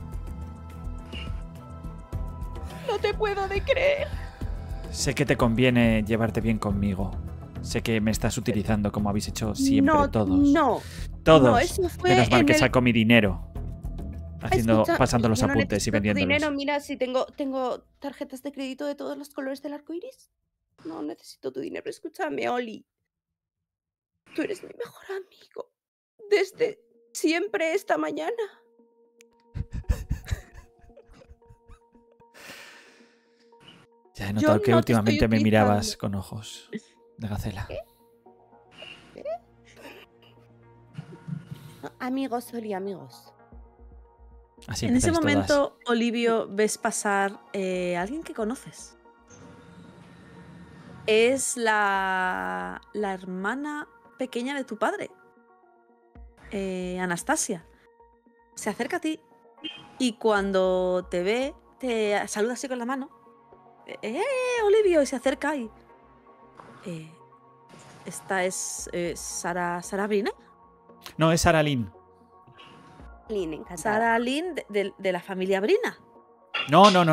No te puedo de creer. Sé que te conviene llevarte bien conmigo. Sé que me estás utilizando como habéis hecho siempre no, todos. No. Todos. No, eso fue Menos mal en que el- saco mi dinero. Escucha, Pasando los yo no apuntes y necesito tu vendiéndolos. dinero, mira, si tengo tarjetas de crédito de todos los colores del arco iris. No necesito tu dinero. Escúchame, Oli. Tú eres mi mejor amigo. Desde siempre esta mañana. Ya he Yo notado que no te últimamente estoy me mirabas utilizando. con ojos de gacela. Amigos, Oli, amigos. Así En ese empezáis todas. momento, Olivio, ves pasar a alguien que conoces. Es la hermana pequeña de tu padre, Anastasia. Se acerca a ti y cuando te ve, te saluda así con la mano. Olivio, y se acerca y... ¿Esta es Sara Brina? No, es Saralín. Lynn, encantada. Sara Lynn de la familia Brina. No. No,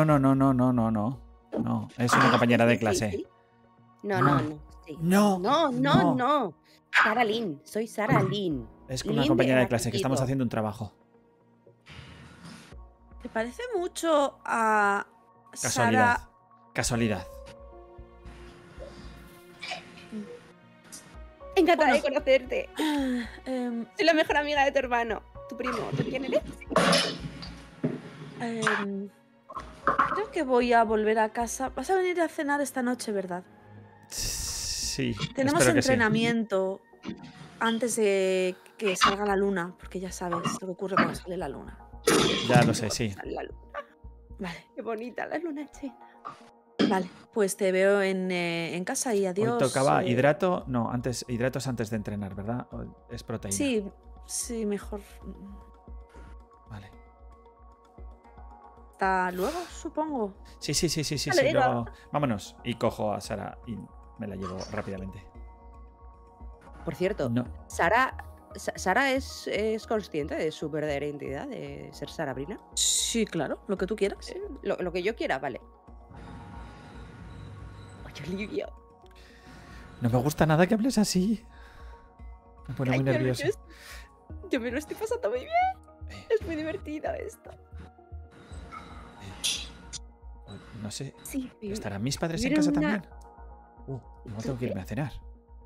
es una compañera de Sí, clase. sí. No. Sí. No. No. Sara Lynn, soy Sara Lynn. Es con una Lynn compañera de de clase que estamos apellido. haciendo un trabajo. Me parece mucho a Casualidad. Sara. Casualidad. Encantada Bueno. de conocerte. Soy la mejor amiga de tu hermano. Tu primo. ¿Tú quién eres? Creo que voy a volver a casa. Vas a venir a cenar esta noche, ¿verdad? Sí. Tenemos espero que sí. entrenamiento antes de que salga la luna, porque ya sabes lo que ocurre cuando sale la luna. Ya lo sé, sí. La luna. Vale, Qué bonita la luna china. vale. Pues te veo en casa y adiós. Hoy tocaba hidrato. No, hidratos antes de entrenar, ¿verdad? ¿O es proteína? Sí, mejor. Vale. Hasta luego, supongo. Sí. Vale, Luego, vámonos. Y cojo a Sara y me la llevo rápidamente. Por cierto, No. Sara es consciente de su verdadera identidad, de ser Sara Brina. Sí, claro, lo que tú quieras. Lo que yo quiera, vale. Oye, Olivia. No me gusta nada que hables así. Me pone muy Ay, nervioso. Yo me lo estoy pasando muy bien. Es muy divertido esto. No sé. Sí, ¿Estarán mis padres en vivir casa en una- también? No tengo que irme a cenar.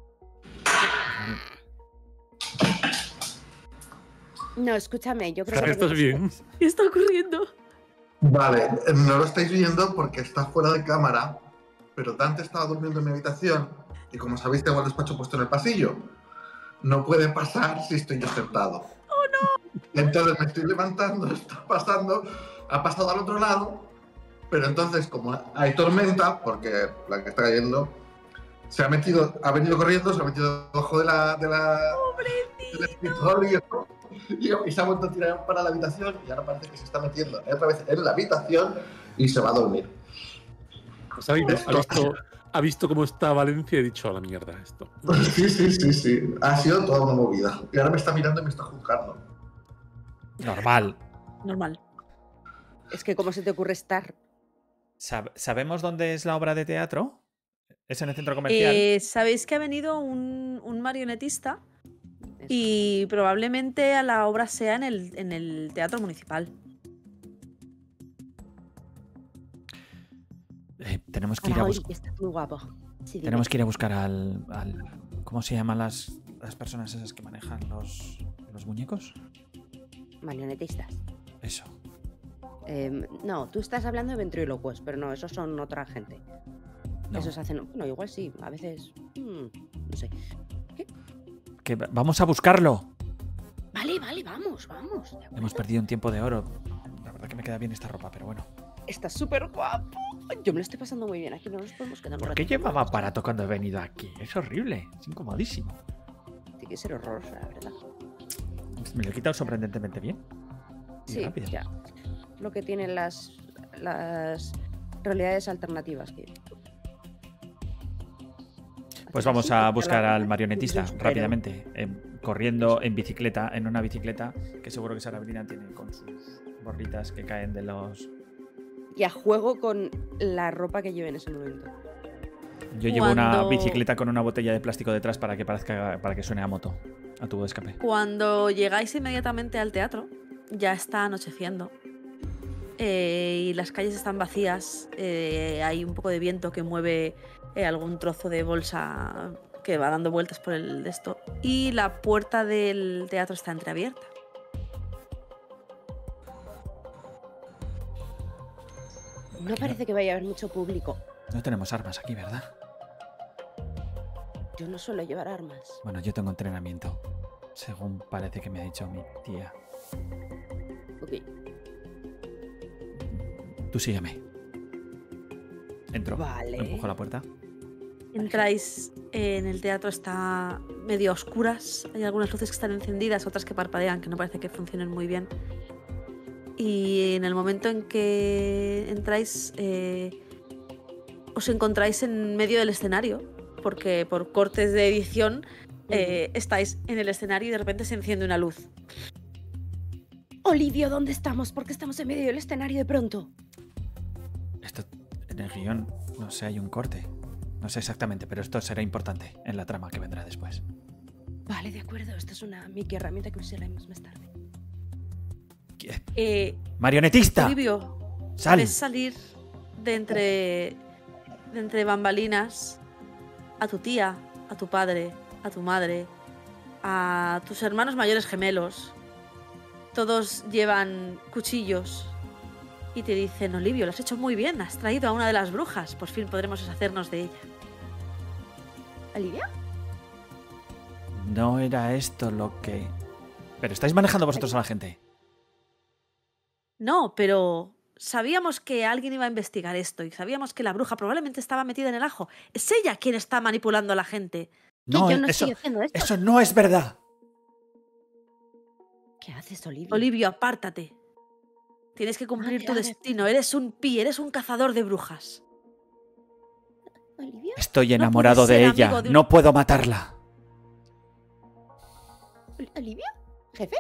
No, escúchame, yo creo Sara, que... ¿estás bien? ¿Qué está ocurriendo? Vale, no lo estáis viendo porque está fuera de cámara, pero Dante estaba durmiendo en mi habitación y como sabéis tengo el despacho puesto en el pasillo. No puede pasar si estoy yo sentado. ¡Oh, no! Entonces me estoy levantando, está pasando, ha pasado al otro lado, pero entonces como hay tormenta, porque la que está cayendo, ha venido corriendo, se ha metido debajo del escritorio y se ha vuelto a tirar para la habitación y ahora parece que se está metiendo otra vez en la habitación y se va a dormir. Pues ha visto cómo está Valencia y ha dicho a la mierda esto. Sí. Ha sido toda una movida. Y ahora me está mirando y me está juzgando. Normal. Normal. Es que cómo se te ocurre estar... ¿Sabemos dónde es la obra de teatro? ¿Es en el centro comercial? Sabéis que ha venido un marionetista y probablemente a la obra sea en el teatro municipal. Tenemos que ir a Hoy, buscar. que estás muy guapo. Sí, Tenemos que ir a buscar al ¿cómo se llaman las personas esas que manejan los muñecos? Marionetistas. Eso. No, tú estás hablando de ventrílocuos, pero no, esos son otra gente. No. Esos hacen... Bueno, igual sí, a veces... no sé. Vamos a buscarlo. Vale, vamos. Hemos perdido un tiempo de oro. La verdad que me queda bien esta ropa, pero bueno. Estás súper guapo. Yo me lo estoy pasando muy bien. Aquí no nos podemos quedar un ¿Por qué ratito llevaba más. aparato cuando he venido aquí? Es horrible. Es incomodísimo. Tiene que ser horroroso, la verdad. Me lo he quitado sorprendentemente bien. Y Sí, rápido. ya. Lo que tienen las realidades alternativas. Pues vamos a buscar al Pero- marionetista rápidamente. Corriendo en bicicleta, en una bicicleta que seguro que Sara Brina tiene con sus borritas que caen de los... Y a juego con la ropa que lleve en ese momento. Yo llevo una Cuando- bicicleta con una botella de plástico detrás para que suene a moto, a tubo de escape. Cuando llegáis inmediatamente al teatro, ya está anocheciendo. Y las calles están vacías. Hay un poco de viento que mueve algún trozo de bolsa que va dando vueltas por el de esto. Y la puerta del teatro está entreabierta. No parece que vaya a haber mucho público. No tenemos armas aquí, ¿verdad? Yo no suelo llevar armas. Bueno, yo tengo entrenamiento, según parece que me ha dicho mi tía. Ok. Tú sígueme. Entro. Vale. Empujo la puerta. Entráis en el teatro, está medio a oscuras. Hay algunas luces que están encendidas, otras que parpadean, que no parece que funcionen muy bien. Y en el momento en que entráis, os encontráis en medio del escenario, porque por cortes de edición estáis en el escenario y de repente se enciende una luz. Olivio, ¿dónde estamos? ¿Por qué estamos en medio del escenario de pronto? Esto en el guión, no sé, hay un corte. No sé exactamente, pero esto será importante en la trama que vendrá después. Vale, de acuerdo. Esta es una Mickey herramienta que usaremos más tarde. ¡Marionetista! Olivio, ¡Sal! ves salir de entre bambalinas a tu tía, a tu padre, a tu madre, a tus hermanos mayores gemelos. Todos llevan cuchillos y te dicen: Olivio, lo has hecho muy bien, has traído a una de las brujas, por fin podremos deshacernos de ella. ¿Olivia? No era esto lo que... Pero estáis manejando vosotros a la gente. No, pero sabíamos que alguien iba a investigar esto y sabíamos que la bruja probablemente estaba metida en el ajo. Es ella quien está manipulando a la gente. No, yo no eso, estoy haciendo esto. eso no es verdad. ¿Qué haces, Olivia? Olivio, apártate. Tienes que cumplir tu destino. Eres un pi, eres un cazador de brujas. ¿Olivia? Estoy No enamorado puedes de ser ella. amigo de un- No puedo matarla. ¿Olivia? ¿Jefe?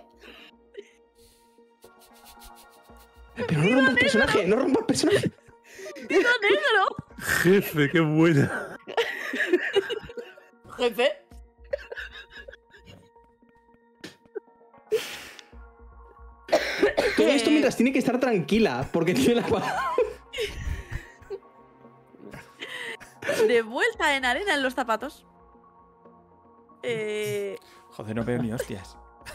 Pero no rompa el personaje, no rompa el personaje. ¡Tiro negro! Jefe, qué buena. Jefe. Todo esto mientras tiene que estar tranquila, porque tiene la... De vuelta en arena en los zapatos. Joder, no veo ni hostias.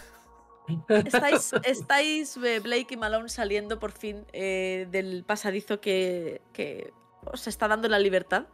Estáis Blake y Malone saliendo por fin del pasadizo que os está dando la libertad.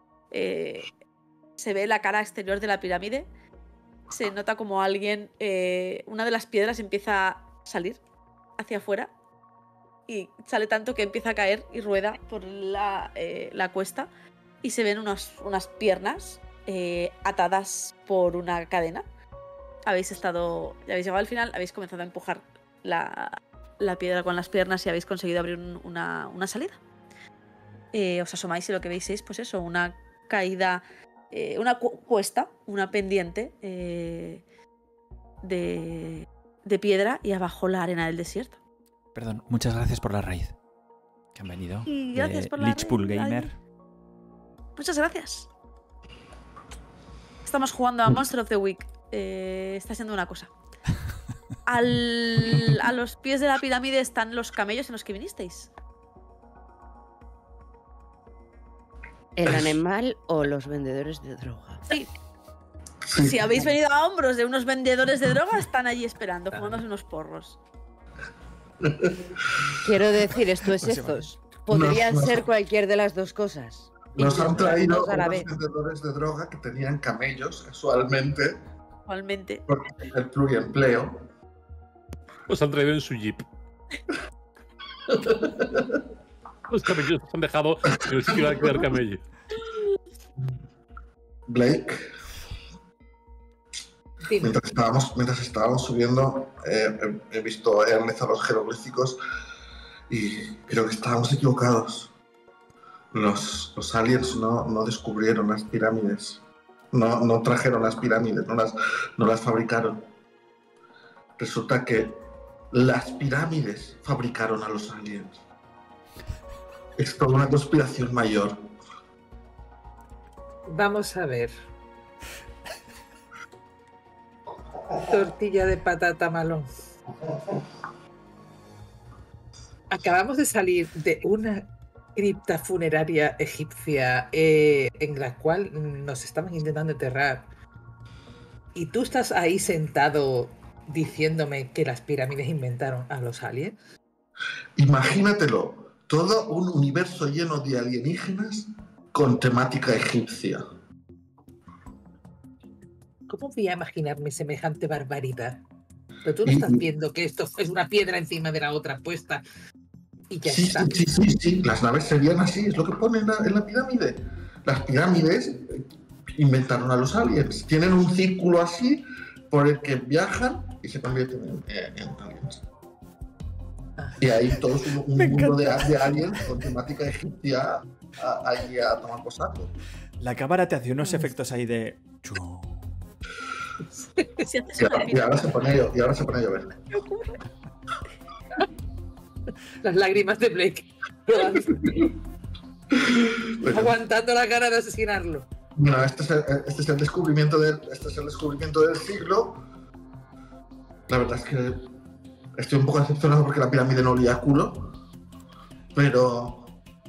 Se ve la cara exterior de la pirámide. Se nota como alguien... una de las piedras empieza a salir hacia afuera. Y sale tanto que empieza a caer y rueda por la cuesta. Y se ven unas piernas atadas por una cadena. Ya habéis llegado al final, habéis comenzado a empujar la piedra con las piernas y habéis conseguido abrir una salida. Os asomáis y lo que veis es, pues eso, una caída, una cuesta, una pendiente de piedra y abajo la arena del desierto. Perdón, muchas gracias por la raíz. Que han venido. Y gracias de por la Lichpool raíz. Gamer. Muchas gracias. Estamos jugando a Monster of the Week. Está siendo una cosa. A los pies de la pirámide están los camellos en los que vinisteis. ¿El animal o los vendedores de droga? Sí. Sí. Si habéis venido a hombros de unos vendedores de droga, están allí esperando, fumándose unos porros. Quiero decir, esto es Pues estos. Podrían No, no. ser cualquier de las dos cosas. Nos han traído Incluso a la unos vez. vendedores de droga que tenían camellos, casualmente, Igualmente. por el pluriempleo. Os han traído en su jeep. Los camellos os han dejado en el sitio de alquilar camello. Blake, Dime. mientras estábamos subiendo, he analizado los jeroglíficos y creo que estábamos equivocados. Los aliens no descubrieron las pirámides. No trajeron las pirámides, no las fabricaron. Resulta que las pirámides fabricaron a los aliens. Es toda una conspiración mayor. Vamos a ver. Tortilla de patata Malone. Acabamos de salir de una cripta funeraria egipcia en la cual nos estaban intentando enterrar. Y tú estás ahí sentado diciéndome que las pirámides inventaron a los aliens. Imagínatelo, todo un universo lleno de alienígenas con temática egipcia. ¿Cómo voy a imaginarme semejante barbaridad? Pero tú no estás viendo que esto es una piedra encima de la otra puesta y ya Sí, está. sí, las naves serían así, es lo que pone en la pirámide. Las pirámides inventaron a los aliens. Tienen un círculo así por el que viajan y se convierten en aliens. Y ahí todos un mundo de aliens con temática egipcia ahí a tomar por saco. La cámara te hace unos efectos ahí de... Si haces Y una ahora se pone a llover. Las lágrimas de Blake. Aguantando la cara de asesinarlo. Bueno, este es el descubrimiento del siglo. La verdad es que estoy un poco decepcionado porque la pirámide no olía a culo. Pero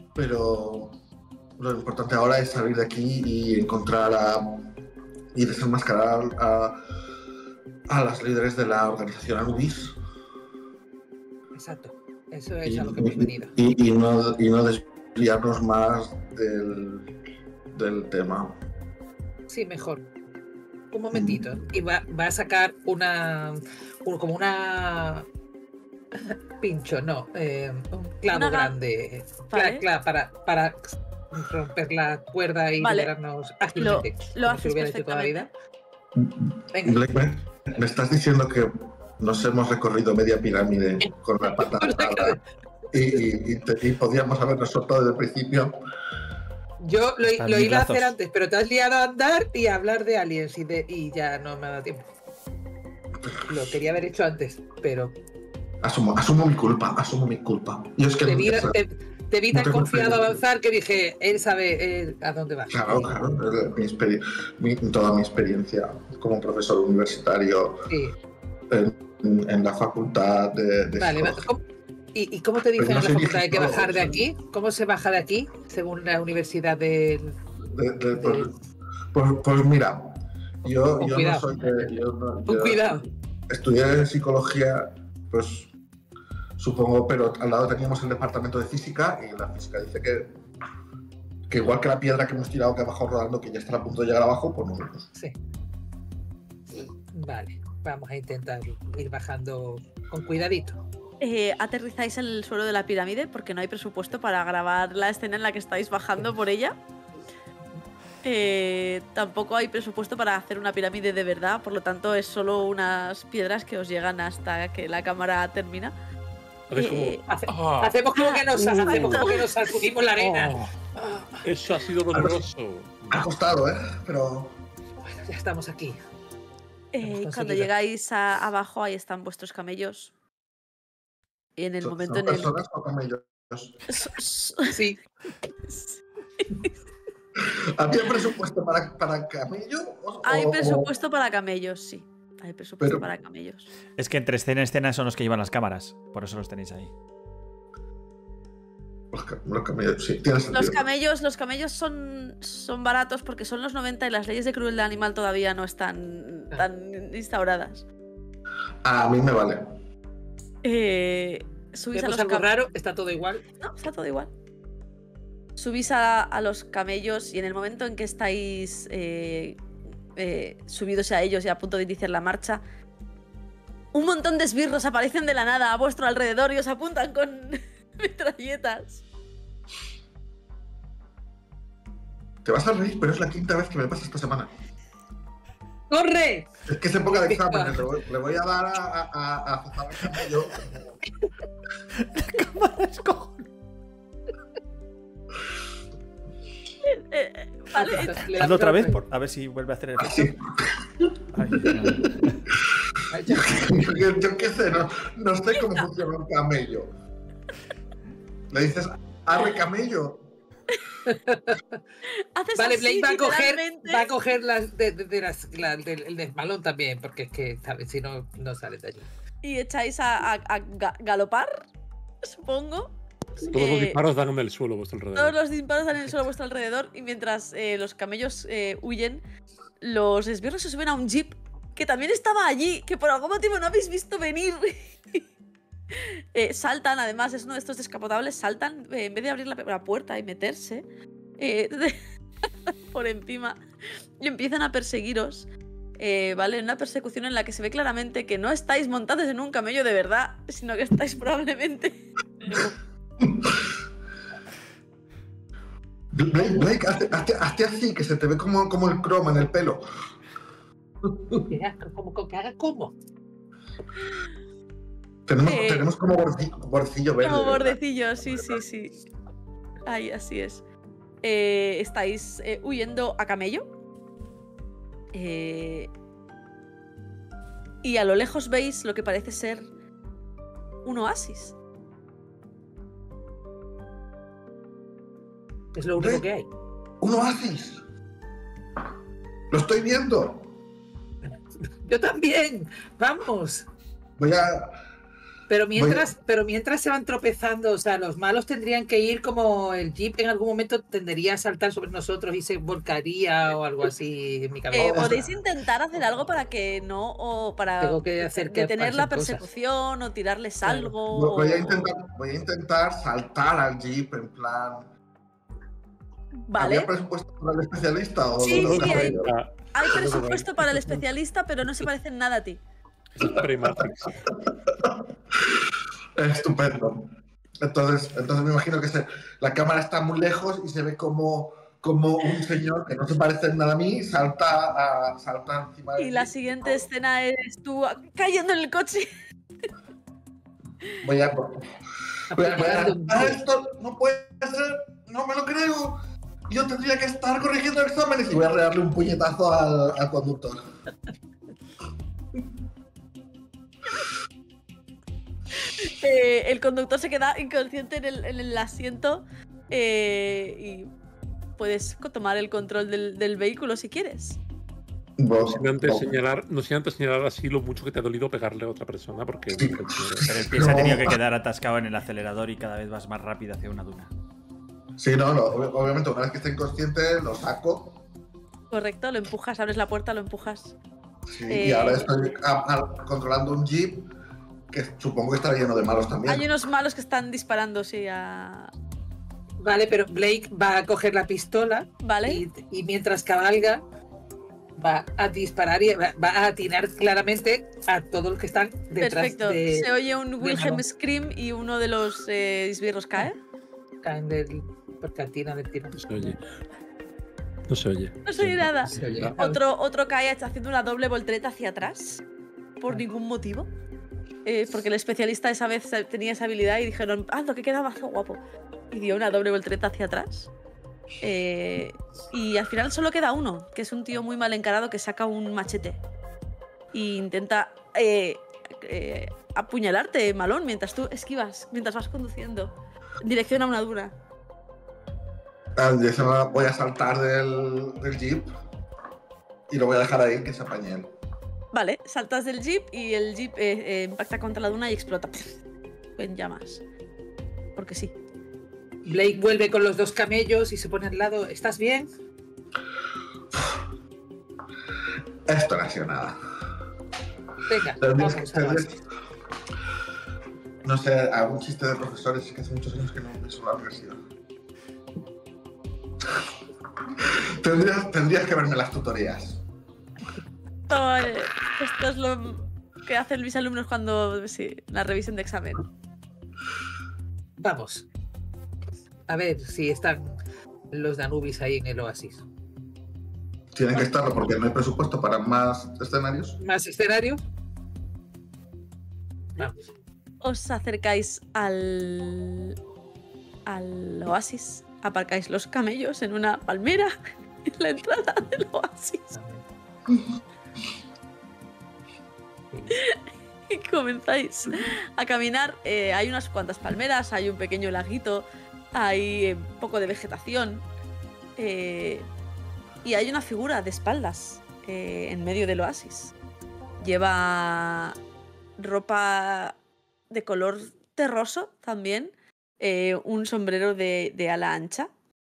lo importante ahora es salir de aquí y encontrar y desenmascarar a las líderes de la organización Anubis. Exacto. Eso es a lo que hemos venido. Y no desviarnos más del tema. Sí, mejor. Un momentito. Y va a sacar como una pincho, no, un clavo grande. Vale. Para romper la cuerda y liberarnos ágilmente. Lo haces si hubiera hecho toda la vida. Venga. Blake, ¿me estás diciendo que nos hemos recorrido media pirámide con la pata alzada y podíamos habernos soltado desde el principio? Yo lo iba a hacer antes, pero te has liado a andar y a hablar de aliens y ya no me ha dado tiempo. Lo quería haber hecho antes, pero... Asumo mi culpa. Yo es que te vi tan confiado a avanzar que dije, él sabe a dónde va. Claro. Toda mi experiencia como profesor universitario en la facultad de vale, ¿Y cómo te dicen en la facultad? ¿Hay que bajar de aquí? ¿Cómo se baja de aquí, según la universidad del...? Pues mira, yo no soy cuidado. Estudié psicología, pues supongo, pero al lado teníamos el departamento de física y la física dice que igual que la piedra que hemos tirado que ha bajado rodando, que ya está a punto de llegar abajo, pues nosotros. Sí. Vale, vamos a intentar ir bajando con cuidadito. Aterrizáis en el suelo de la pirámide porque no hay presupuesto para grabar la escena en la que estáis bajando por ella. Tampoco hay presupuesto para hacer una pirámide de verdad, por lo tanto es solo unas piedras que os llegan hasta que la cámara termina. Hacemos como que nos sacudimos la arena. Eso ha sido doloroso. Ha costado, pero... Bueno, ya estamos aquí. Cuando llegáis abajo, ahí están vuestros camellos. Y en el momento en el... ¿Son personas o camellos? Sí. ¿Había presupuesto para camello? Hay presupuesto para camellos, sí. Hay presupuesto para camellos. Es que entre escena y escena son los que llevan las cámaras. Por eso los tenéis ahí. Los camellos, sí, tiene sentido. Los camellos son baratos porque son los 90 y las leyes de crueldad animal todavía no están tan instauradas. A mí me vale. Subís a los algo raro, está todo igual. No, está todo igual. Subís a los camellos y en el momento en que estáis subidos a ellos y a punto de iniciar la marcha, un montón de esbirros aparecen de la nada a vuestro alrededor y os apuntan con metralletas. Te vas a reír, pero es la quinta vez que me pasa esta semana. ¡Corre! Es que es época de exámenes, le voy a dar a Cezar el camello. La cámara es cojonuda. Vale. Hazlo otra vez, a ver si vuelve a hacer el efecto. Yo qué sé, no sé cómo funciona un camello. Le dices, arre camello. Vale, Blake va a coger las del desmalón también, porque es que si no sale de allí. Y echáis a galopar, supongo. Todos los disparos dan en el suelo a vuestro alrededor. Todos los disparos dan en el suelo a vuestro alrededor y mientras los camellos huyen, los esbirros se suben a un jeep que también estaba allí, que por algún motivo no habéis visto venir. Saltan, además, es uno de estos descapotables, saltan, en vez de abrir la puerta y meterse por encima, y empiezan a perseguiros, ¿vale? Una persecución en la que se ve claramente que no estáis montados en un camello de verdad, sino que estáis probablemente... Blake, hazte así, que se te ve como el croma en el pelo. Que haga como. Tenemos como bordecillo verde. Como bordecillo, sí. Ay, así es. Estáis huyendo a camello. Y a lo lejos veis lo que parece ser un oasis. Es lo único que hay. ¡Un oasis! ¡Lo estoy viendo! Yo también. Vamos. Voy a... Pero mientras se van tropezando, o sea, los malos tendrían que ir como el jeep en algún momento tendería a saltar sobre nosotros y se volcaría o algo así en mi cabeza. Podéis intentar hacer algo para que no, o para Tengo que hacer que detener la pasen cosas. persecución o tirarles Claro. algo. Voy a intentar saltar al jeep en plan... Vale. ¿Había presupuesto para el especialista? O Sí, lo tengo sí, que hay- hacer yo? Hay presupuesto para el especialista, pero no se parece en nada a ti. Es Matrix. Estupendo. Entonces me imagino que la cámara está muy lejos y se ve como un señor que no se parece en nada a mí salta encima del Y la jeep. siguiente escena es tú cayendo en el coche. Voy a Apuñalando un tío. esto no puede ser, no me lo creo. Yo tendría que estar corrigiendo exámenes y voy a darle un puñetazo al conductor. El conductor se queda inconsciente en el asiento y puedes tomar el control del vehículo si quieres. No sin antes señalar así lo mucho que te ha dolido pegarle a otra persona, porque... Pero el pie se ha tenido que quedar atascado en el acelerador y cada vez vas más rápido hacia una duna. Sí, no, obviamente una vez que esté inconsciente lo saco. Correcto, lo empujas, abres la puerta, lo empujas. Sí, y ahora estoy controlando un jeep que supongo que estará lleno de malos también. Hay unos malos que están disparando, sí, a... Vale, pero Blake va a coger la pistola Vale. y mientras cabalga va a disparar y va a atinar claramente a todos los que están detrás. Perfecto. de... Se oye un Wilhelm malo. Scream y uno de los esbirros cae. Caen del... porque atinan del tiro. No se oye. No se oye. No se oye nada. Se oye. Otro cae haciendo una doble voltereta hacia atrás. Por ningún motivo. Porque el especialista esa vez tenía esa habilidad y dijeron, ¡ando, que queda mazo guapo! Y dio una doble voltereta hacia atrás. Y al final solo queda uno, que es un tío muy mal encarado que saca un machete. E intenta apuñalarte, malón, mientras tú esquivas, mientras vas conduciendo. En dirección a una duna. Yo voy a saltar del jeep y lo voy a dejar ahí que se apañe él. Vale, saltas del jeep y el jeep impacta contra la duna y explota. En llamas. Porque sí. Blake vuelve con los dos camellos y se pone al lado. ¿Estás bien? Esto no ha sido nada. Venga, Tendrías vamos que- a tendrías- No sé, algún chiste de profesores, es que hace muchos años que no pienso en la universidad. Tendrías que verme las tutorías. Esto es lo que hacen mis alumnos cuando la revisión de examen. Vamos. A ver si están los Danubis ahí en el oasis. Tienen que estarlo porque no hay presupuesto para más escenarios. ¿Más escenario? Vamos. Os acercáis al oasis, aparcáis los camellos en una palmera en la entrada del oasis y comenzáis a caminar. Hay unas cuantas palmeras, hay un pequeño laguito, hay un poco de vegetación y hay una figura de espaldas en medio del oasis. Lleva ropa de color terroso también, un sombrero de ala ancha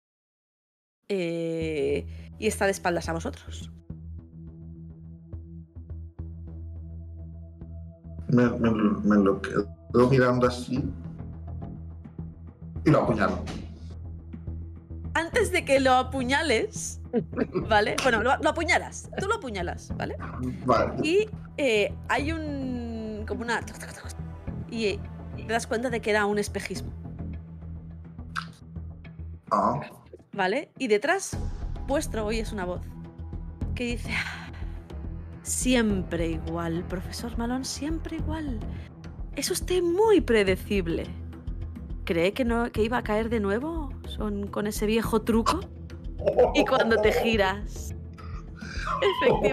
y está de espaldas a vosotros. Me lo quedo mirando así y lo apuñalo. Antes de que lo apuñales, ¿vale? Bueno, lo apuñalas, tú lo apuñalas, ¿vale? Vale. Y hay como una... y te das cuenta de que era un espejismo, Ah, ¿vale? Y detrás vuestro oyes una voz que dice: siempre igual, profesor Malone, siempre igual. Es usted muy predecible. ¿Cree que iba a caer de nuevo con ese viejo truco? Y cuando te giras,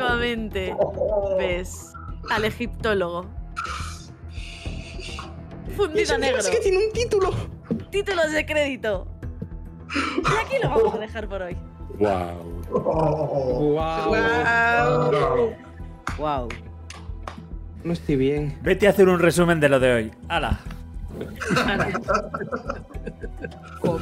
efectivamente ves al egiptólogo fundido a negro. Es que tiene un título. Títulos de crédito. Y aquí lo vamos a dejar por hoy. Wow. Wow. Wow. No estoy bien. Vete a hacer un resumen de lo de hoy. ¡Hala! ¿Cómo?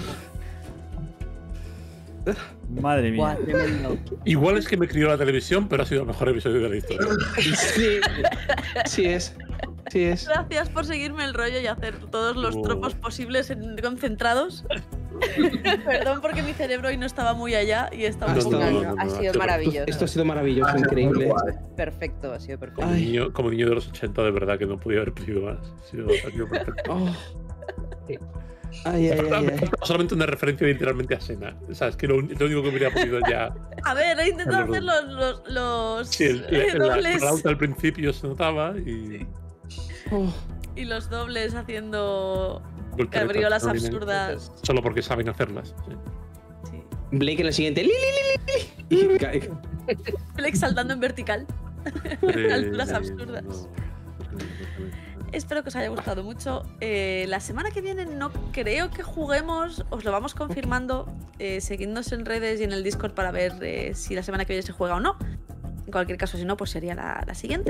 Madre mía. Guau, tremendo. Igual es que me crió la televisión, pero ha sido el mejor episodio de la historia. Sí, sí es. Sí es. Gracias por seguirme el rollo y hacer todos los tropos posibles concentrados. Perdón porque mi cerebro hoy no estaba muy allá y estaba un poco... Ha sido maravilloso. Esto ha sido maravilloso, increíble. Perfecto, ha sido perfecto. Como niño de los 80, de verdad que no podía haber pedido más. Ha sido perfecto. Oh. Ay, ay, ay, ay. Solamente una referencia literalmente a Sena. O sea, es que lo único que hubiera podido ya. A ver, he intentado hacer los Sí, dobles. La flauta al principio se notaba y. Oh. Y los dobles haciendo volteretas cabriolas prominentes, absurdas. Solo porque saben hacerlas. Sí. Sí. Blake en el siguiente. Li, li, li, li. Blake saltando en vertical. Alturas absurdas. No. Espero que os haya gustado mucho. La semana que viene no creo que juguemos. Os lo vamos confirmando. Seguidnos en redes y en el Discord para ver si la semana que viene se juega o no. En cualquier caso, si no, pues sería la siguiente.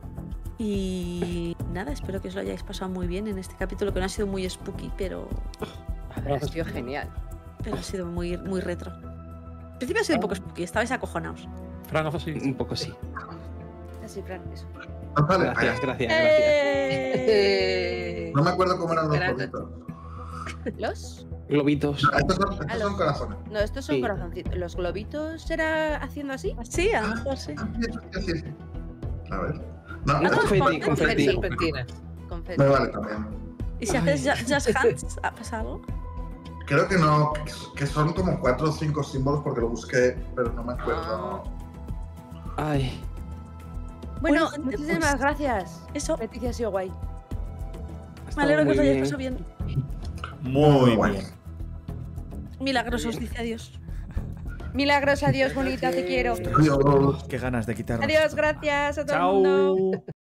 Y nada, espero que os lo hayáis pasado muy bien en este capítulo, que no ha sido muy spooky, pero Ha sido genial. ha sido muy, muy retro. Al principio ha sido un poco spooky, estabais acojonados. Fran, haz así. Un poco sí. Así, Fran, eso. Vale, Gracias, gracias, gracias. No me acuerdo cómo eran los Gracias. globitos. ¿Los? Globitos. No, estos son corazones. No, estos son Sí. corazoncitos. ¿Los globitos será haciendo así? Sí, a lo mejor sí. Sí. A ver. No, No, estos confeti, son- confeti. Serpentinas. Confeti. Me vale también. ¿Y si haces Just Hands, pasa algo? Creo que no, que son como 4 o 5 símbolos porque lo busqué, pero no me acuerdo. Ay. Bueno, Bueno, gente, muchísimas pues, gracias. Eso, Leticia ha sido guay. me alegro que os Muy hayáis bien. pasado bien. Muy Bueno. bien. Milagros os dice adiós. Milagros, adiós, bonita, te quiero. Adiós. Qué ganas de quitarnos. Adiós, gracias a todo el mundo. Chao.